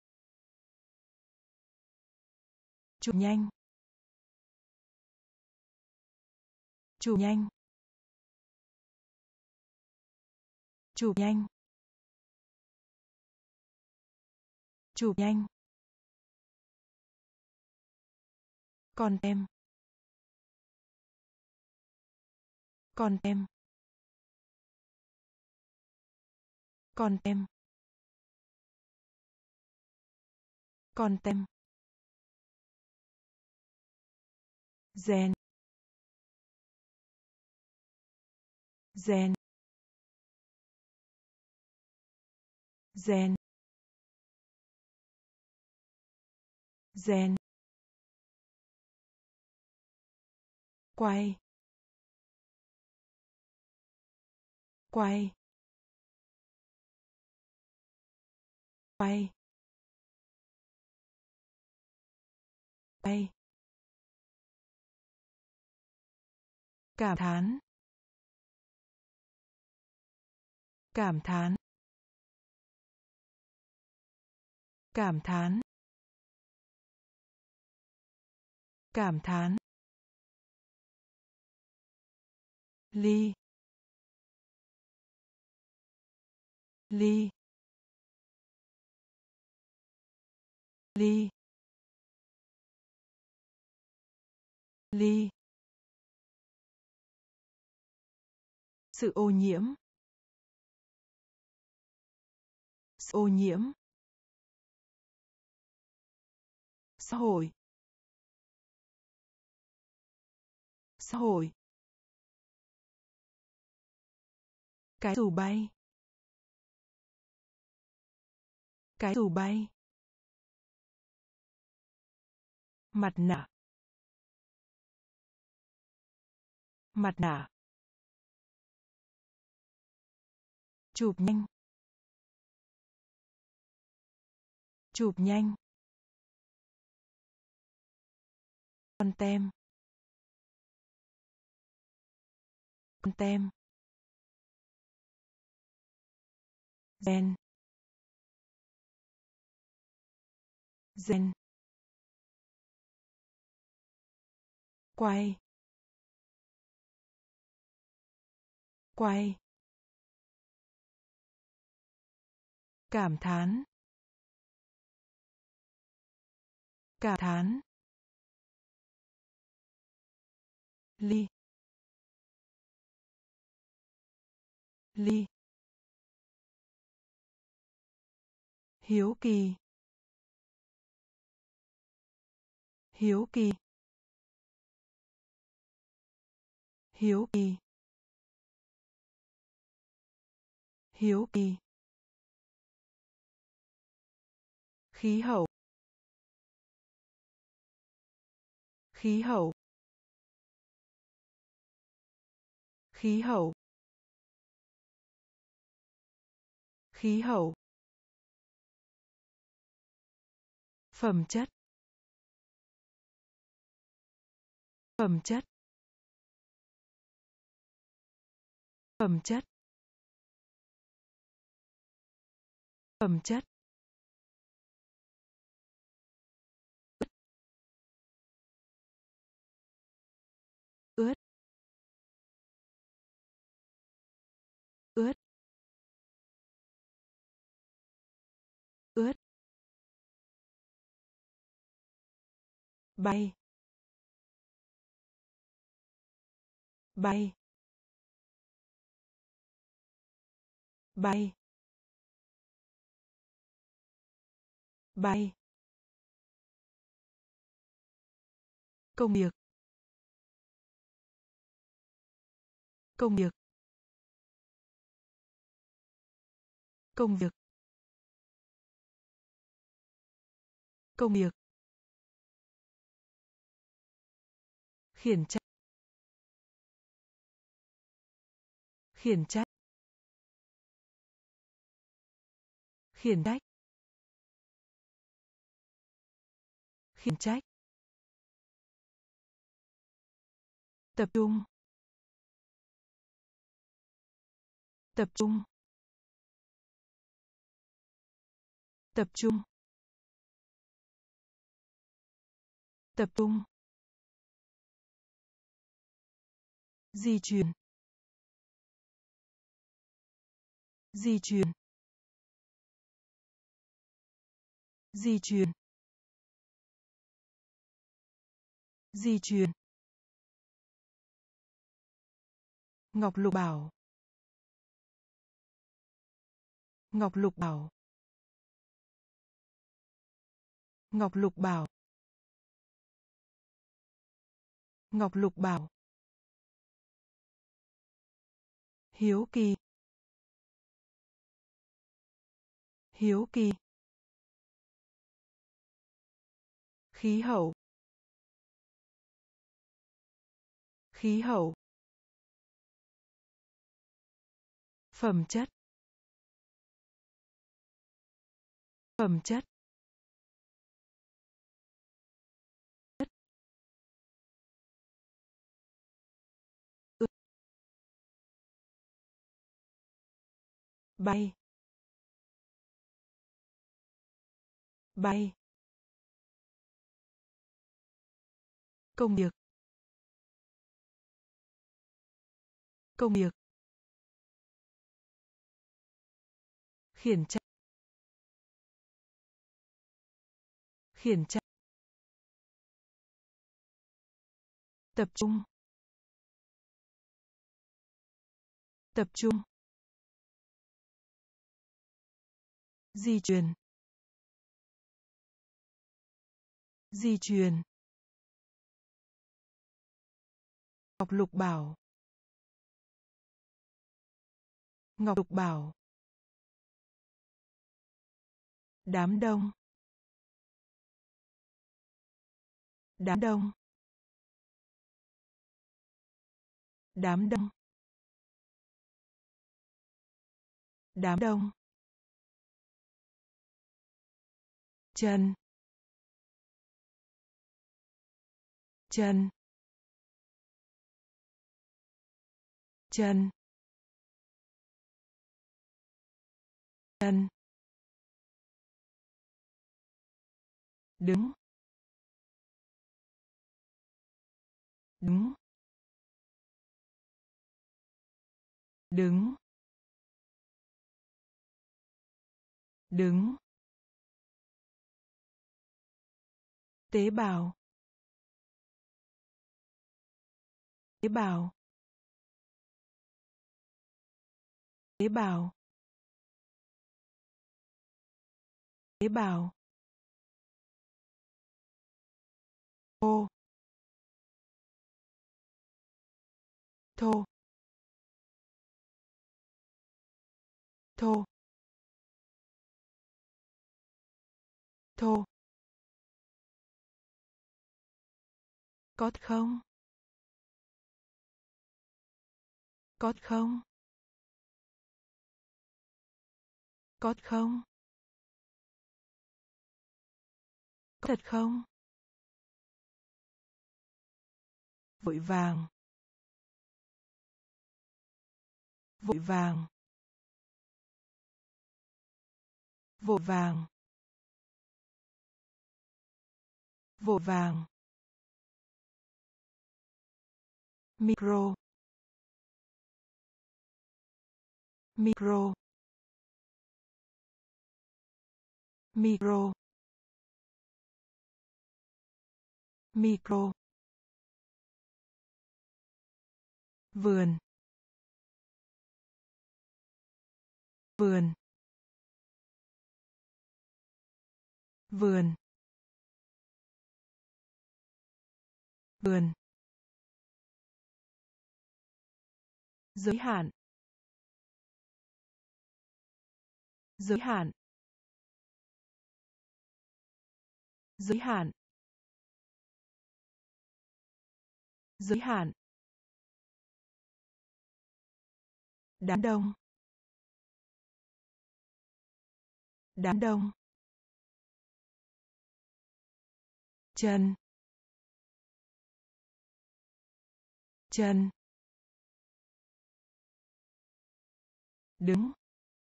Speaker 1: Chụp nhanh. Chụp nhanh. Chụp nhanh. Chụp nhanh. Con tem. Con tem. Con tem. Con tem. Gen. Gen. Gen. Gen. Quay. Quay. Quay. Quay. Cảm thán. Cảm thán. Cảm thán. Cảm thán. Ly. Ly. Ly. Ly. Sự ô nhiễm. Sự ô nhiễm. Xã hội. Xã hội. Cái dù bay. Cái dù bay. Mặt nạ. Mặt nạ. Chụp nhanh. Chụp nhanh. Con tem. Con tem. Gen. Gen. Quay. Quay. Cảm thán. Cảm thán. Ly. Ly. Hiếu kỳ. Hiếu kỳ. Hiếu kỳ. Hiếu kỳ. Khí hậu. Khí hậu. Khí hậu. Khí hậu. Phẩm chất. Phẩm chất. Phẩm chất. Phẩm chất. Ướt. Ướt. Ướt. bay, bay, bay, bay, công việc, công việc, công việc, công việc, khiển trách, khiển trách, khiển trách, khiển trách, tập trung, tập trung, tập trung, tập trung, di chuyển, di chuyển, di chuyển, di chuyển, Ngọc Lục Bảo, Ngọc Lục Bảo, Ngọc Lục Bảo, Ngọc Lục Bảo, hiếu kỳ, hiếu kỳ, khí hậu, khí hậu, phẩm chất, phẩm chất, ướt, bay, bay, công việc, công việc, khiển trách, khiển trách, tập trung, tập trung, di chuyển, di chuyển, Ngọc Lục Bảo, Ngọc Lục Bảo, đám đông, đám đông, đám đông, đám đông, chân, chân, chân, chân, đứng, đứng, đứng, đứng, tế bào, tế bào, tế bào, tế bào, thô, thô, thô, thô, có không, có không, có không, có thật không, vội vàng, vội vàng, vội vàng, vội vàng, micro, micro, micro, micro, vườn, vườn, vườn, vườn, giới hạn, giới hạn, giới hạn, giới hạn, đám đông, đám đông, chân, chân, đứng,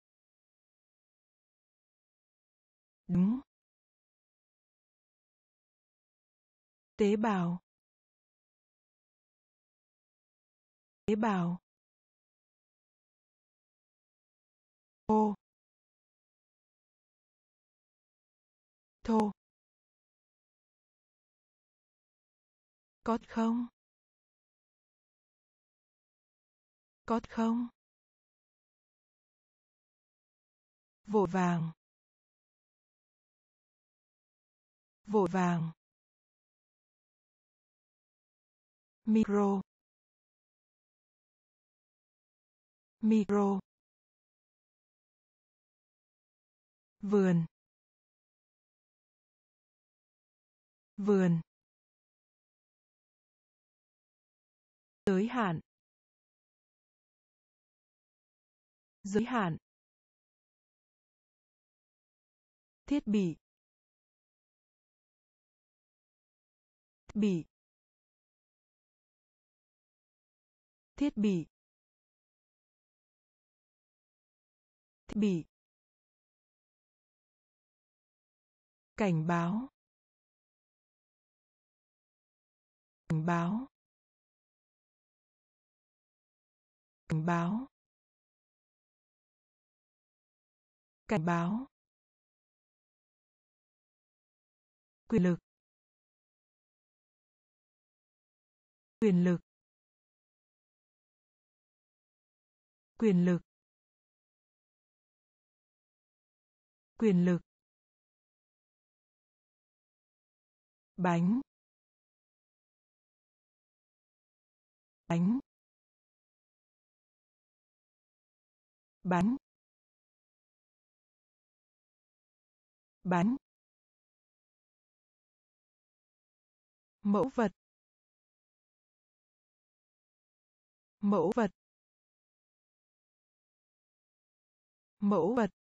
Speaker 1: đứng, tế bào, tế bào, ô, thô, có không, có không, vội vàng, vội vàng, micro, micro, vườn, vườn, giới hạn, giới hạn, thiết bị, bị, thiết bị, thiết bị, cảnh báo, cảnh báo, cảnh báo, cảnh báo, quyền lực, quyền lực, quyền lực, quyền lực, bánh, bánh, bánh, bánh, mẫu vật, mẫu vật, mẫu vật,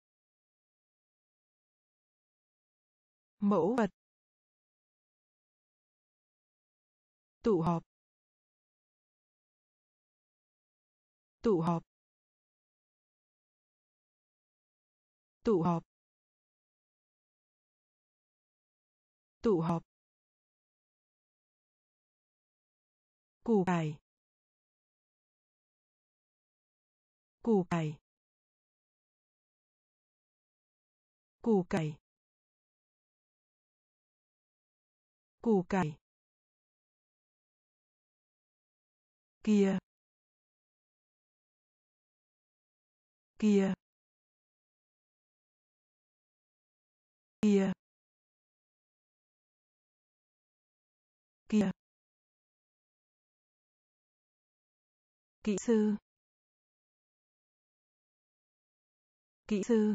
Speaker 1: mẫu vật, tụ họp, tụ họp, tụ họp, tụ họp, củ cải, củ cải, củ cải, củ cải, kia, kia, kia, kia, kỹ sư, kỹ sư,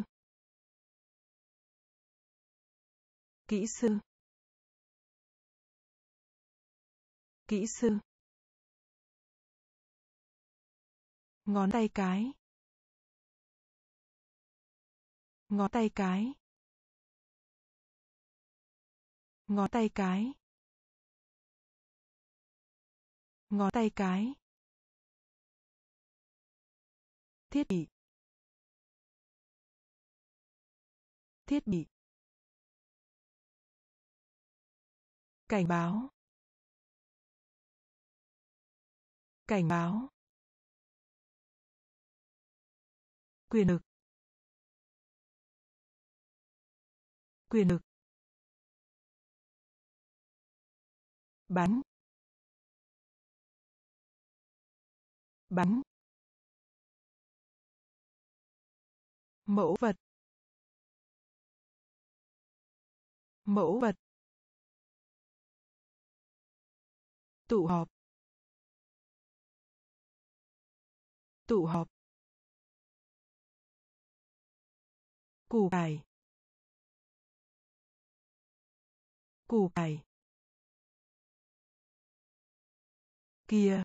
Speaker 1: kỹ sư, kỹ sư, ngón tay cái, ngón tay cái, ngón tay cái, ngón tay cái, thiết bị, thiết bị, cảnh báo, cảnh báo, quyền lực, quyền lực, bánh bánh mẫu vật mẫu vật tụ họp tụ họp củ cải củ cải kia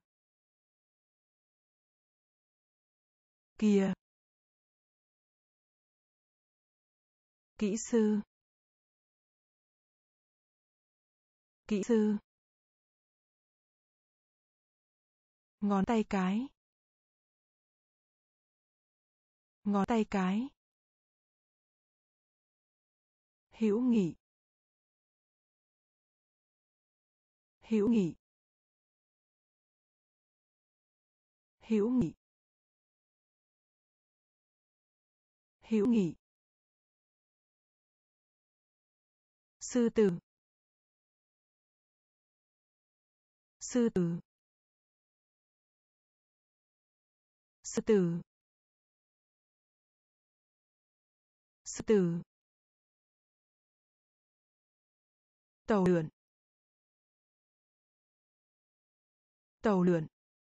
Speaker 1: kia kỹ sư kỹ sư ngón tay cái ngón tay cái hữu nghị hữu nghị hữu nghị hữu nghị sư tử sư tử sư tử sư tử tàu lượn tàu lượn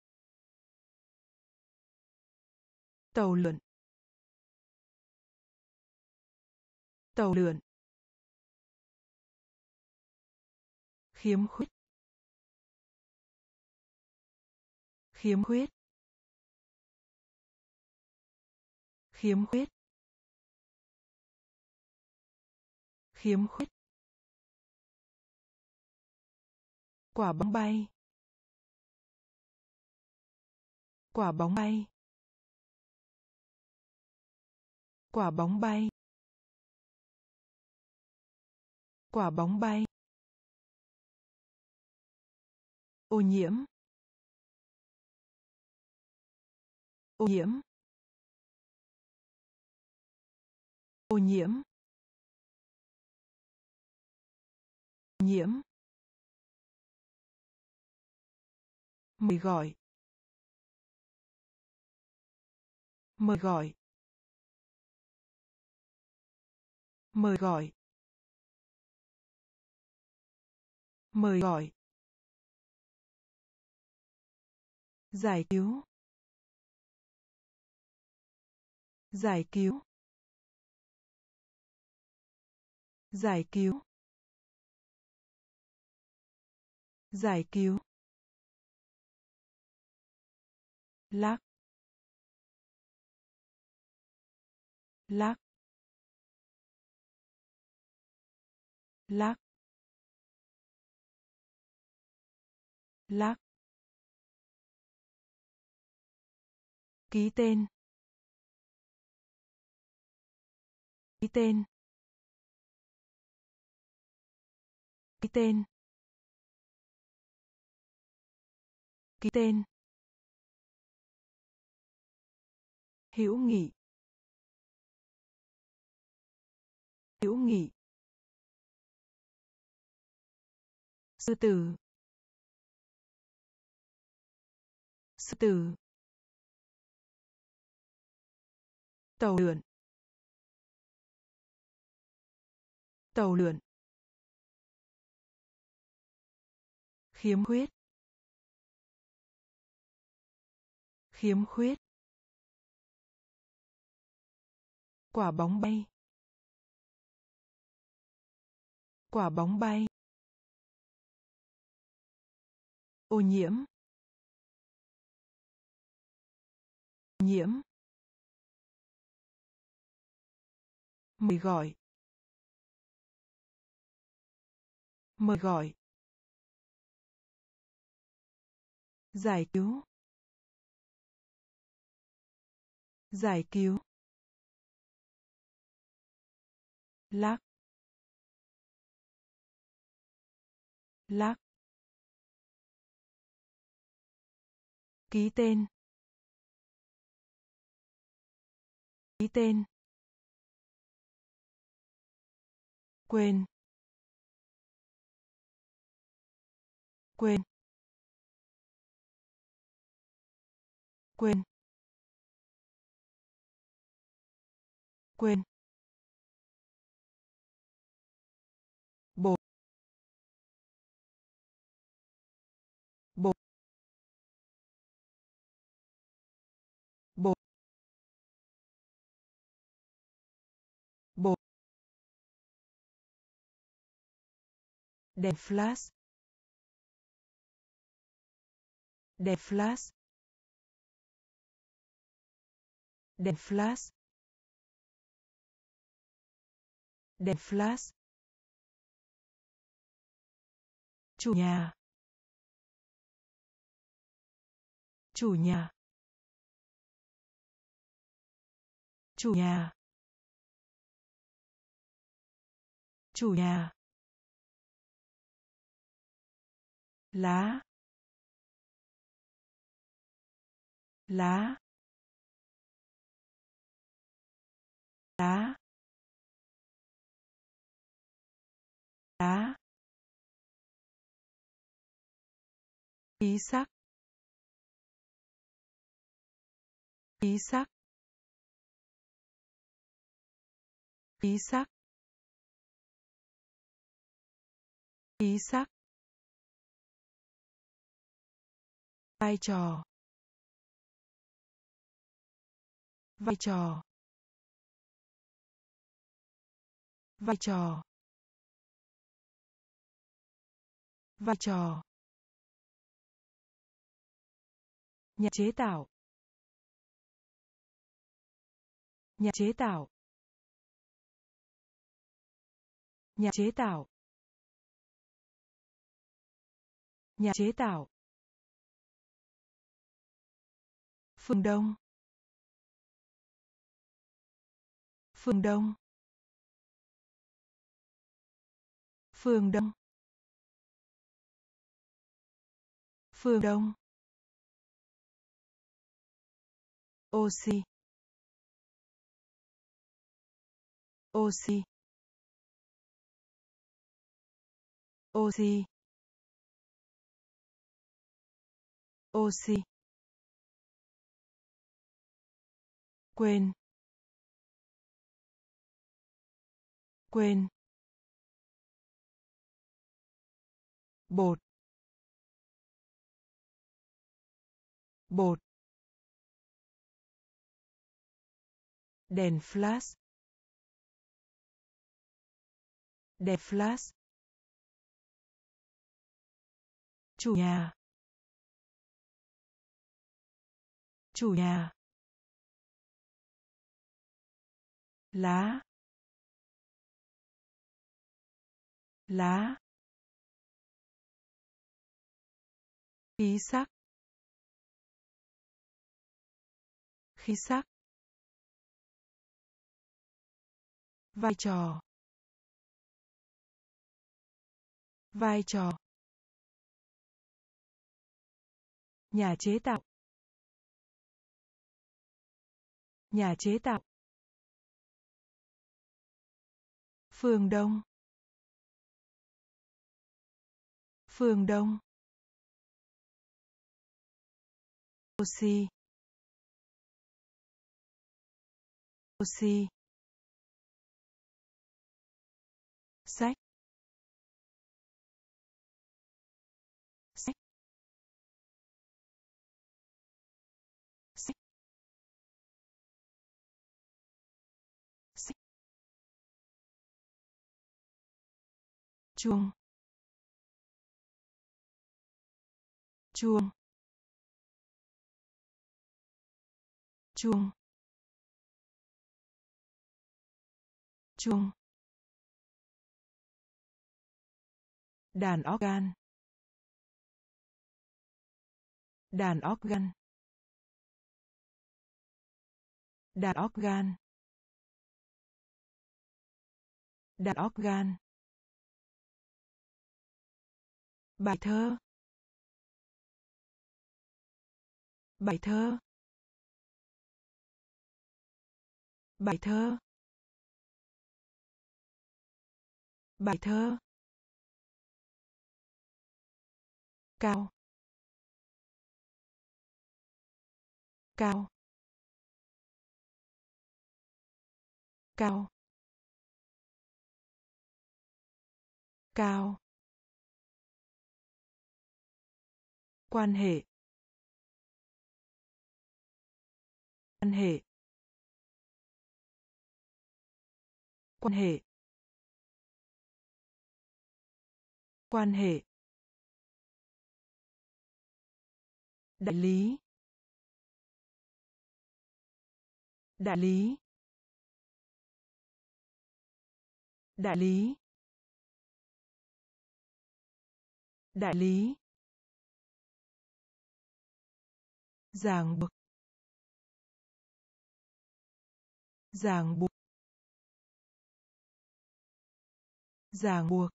Speaker 1: tàu lượn tàu lượn khiếm khuyết khiếm khuyết khiếm khuyết khiếm khuyết quả bóng bay quả bóng bay quả bóng bay quả bóng bay ô nhiễm ô nhiễm ô nhiễm ô nhiễm mời gọi mời gọi mời gọi mời gọi giải cứu giải cứu giải cứu giải cứu lắc lắc lắc lắc ký tên ký tên ký tên ký tên hữu nghị hữu nghị sư tử sư tử tàu lượn tàu lượn khiếm khuyết khiếm khuyết quả bóng bay quả bóng bay ô nhiễm ô nhiễm mời gọi mời gọi giải cứu giải cứu lắc lắc ký tên ký tên quên quên, quên, quên, bột, bột, bột, bột, đèn flash, đèn flash, đèn flash, đèn flash, chủ nhà, chủ nhà, chủ nhà, chủ nhà, lá, lá, lá, lá, ý sắc, ý sắc, ý sắc, ý sắc, vai trò, vai trò, vai trò, vai trò, nhà chế tạo, nhà chế tạo, nhà chế tạo, nhà chế tạo, phương đông, phương đông, phương đông, phương đông, oxy, oxy, oxy, oxy, quên, quên, bột, bột, đèn flash, đèn flash, chủ nhà, chủ nhà, lá, lá, khí sắc, khí sắc, vai trò, vai trò, nhà chế tạo, nhà chế tạo, phương đông, phương đông, oxy, oxy, sách, sách, sách, sách, chuông, chuông, chuông, chuông, đàn organ, đàn organ, đàn organ, đàn organ, bài thơ, bài thơ, bài thơ, bài thơ, cao, cao, cao, cao, quan hệ, quan hệ, quan hệ, quan hệ, đại lý, đại lý, đại lý, đại lý, ràng buộc, ràng buộc, ràng buộc,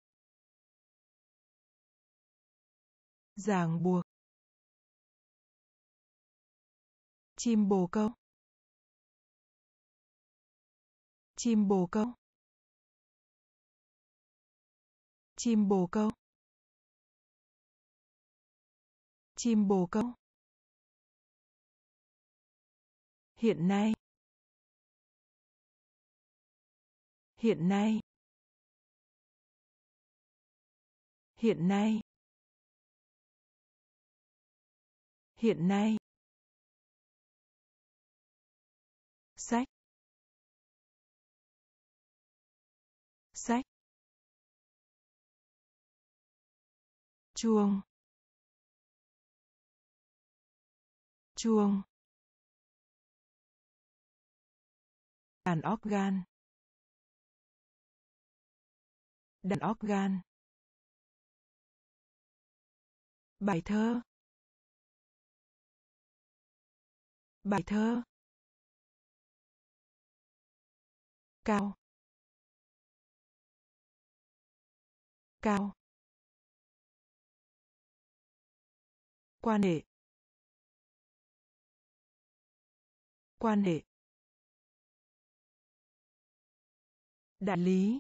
Speaker 1: ràng buộc, chim bồ câu, chim bồ câu, chim bồ câu, chim bồ câu, hiện nay, hiện nay, hiện nay, hiện nay, sách, sách, chuông, chuông, đàn organ, đàn organ, bài thơ, bài thơ, cao, cao, quan hệ, quan hệ, đại lý,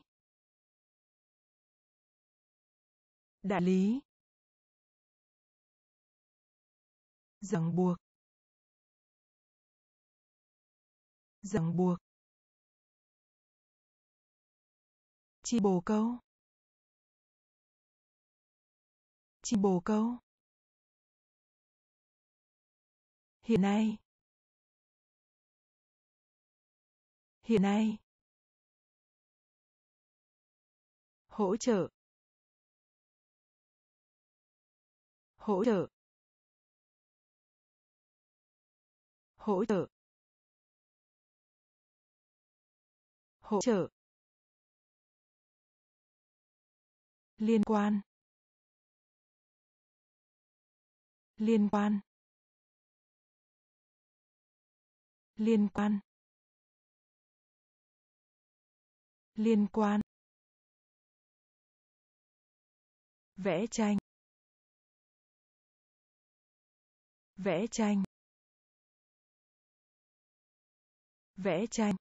Speaker 1: đại lý, ràng buộc, ràng buộc, chim bồ câu, chim bồ câu, hiện nay, hiện nay, hỗ trợ, hỗ trợ, hỗ trợ, hỗ trợ, liên quan, liên quan, liên quan, liên quan, vẽ tranh, vẽ tranh, vẽ tranh,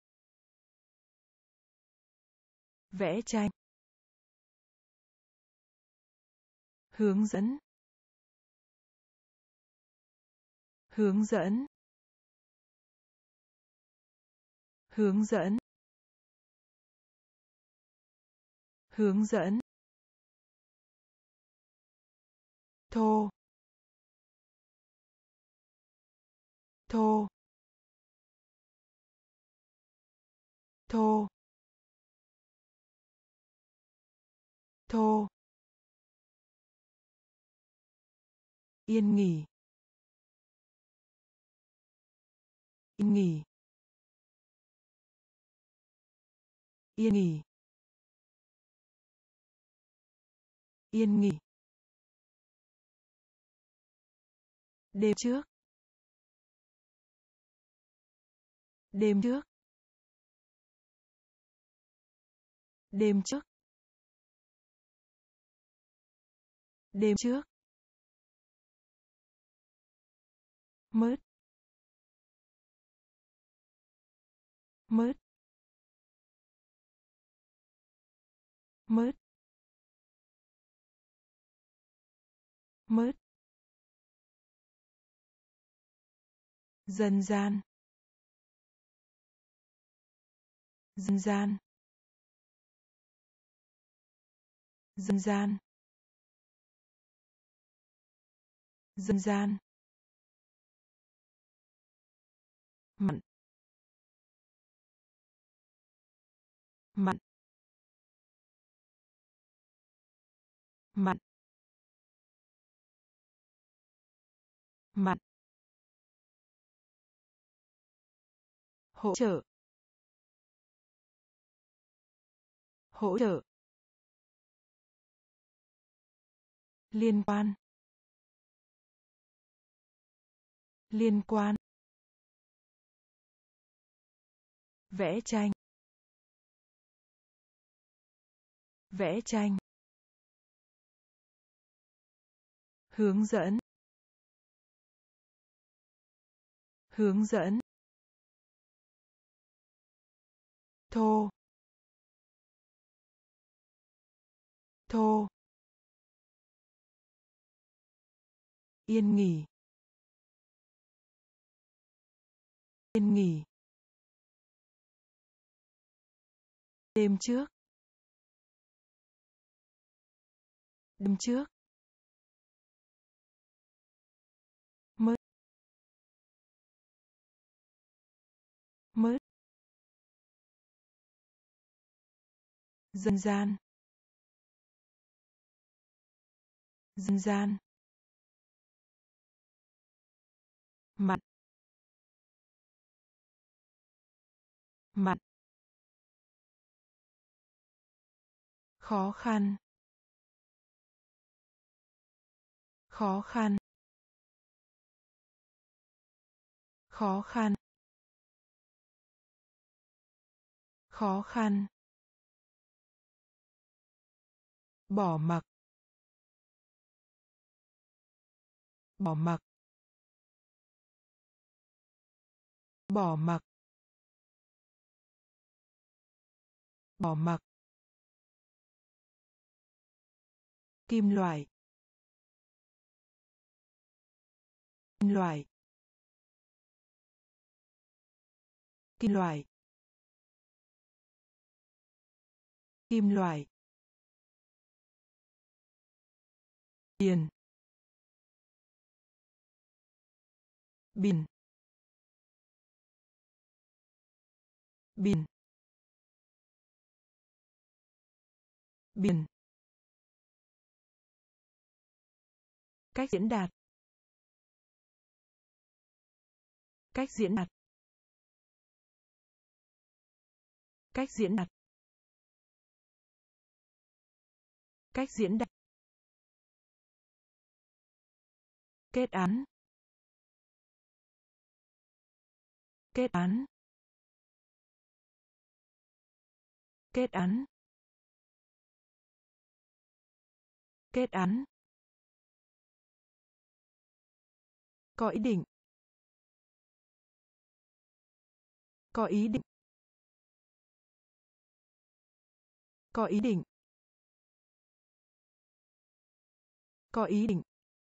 Speaker 1: vẽ tranh, hướng dẫn, hướng dẫn, hướng dẫn, hướng dẫn, thô, thô, thô, thô, yên nghỉ, yên nghỉ, yên nghỉ, yên nghỉ, đêm trước, đêm trước, đêm trước, đêm trước, mớt, mớt, mớt, Mớt. Dân gian. Dân gian. Dân gian. Dân gian. Mặn. Mặn. Mặn. Mặn. Hỗ trợ. Hỗ trợ. Liên quan. Liên quan. Vẽ tranh. Vẽ tranh. Hướng dẫn. Hướng dẫn. Thô. Thô. Yên nghỉ. Yên nghỉ. Đêm trước. Đêm trước. Mớt. Mớt. Dân gian. Dân gian. Mặn. Mặn. Khó khăn. Khó khăn. Khó khăn. Khó khăn. Bỏ mặc. Bỏ mặc. Bỏ mặc. Bỏ mặc. Kim loại. Kim loại. Kim loại. Kim loại. Biển. Biển. Biển. Biển. Cách diễn đạt. Cách diễn đạt. Cách diễn đạt. Cách diễn đạt. Kết án. Kết án. Kết án. Kết án. Có ý định. Có ý định. Có ý định. Có ý định.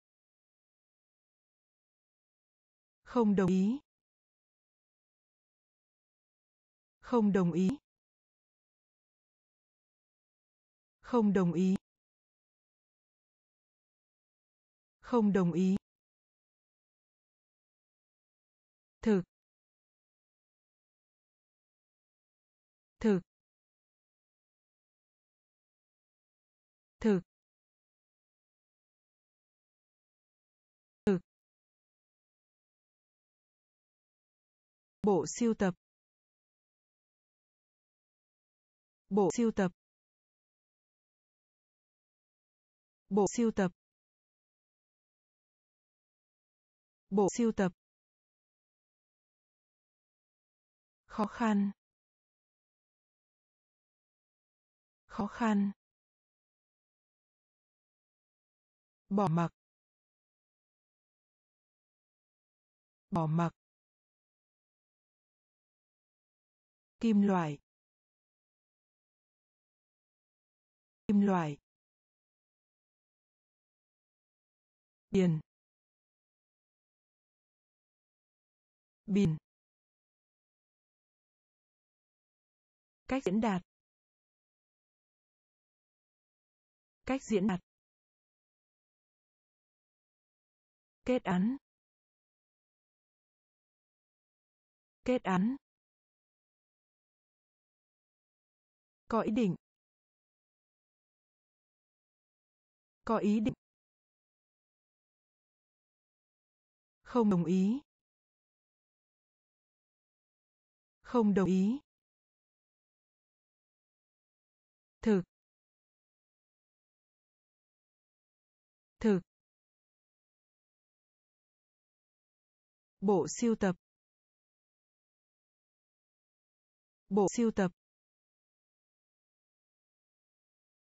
Speaker 1: Không đồng ý. Không đồng ý. Không đồng ý. Không đồng ý. Thực. Thực. Thực. Thực. Bộ sưu tập. Bộ sưu tập. Bộ sưu tập. Bộ sưu tập. Khó khăn. Khó khăn. Bỏ mặc. Bỏ mặc. Kim loại. Kim loại. Biển. Biển. Cách diễn đạt. Cách diễn đạt. Kết án. Kết án. Có ý định. Có ý định. Không đồng ý. Không đồng ý. Thực. Thực. Bộ sưu tập. Bộ sưu tập.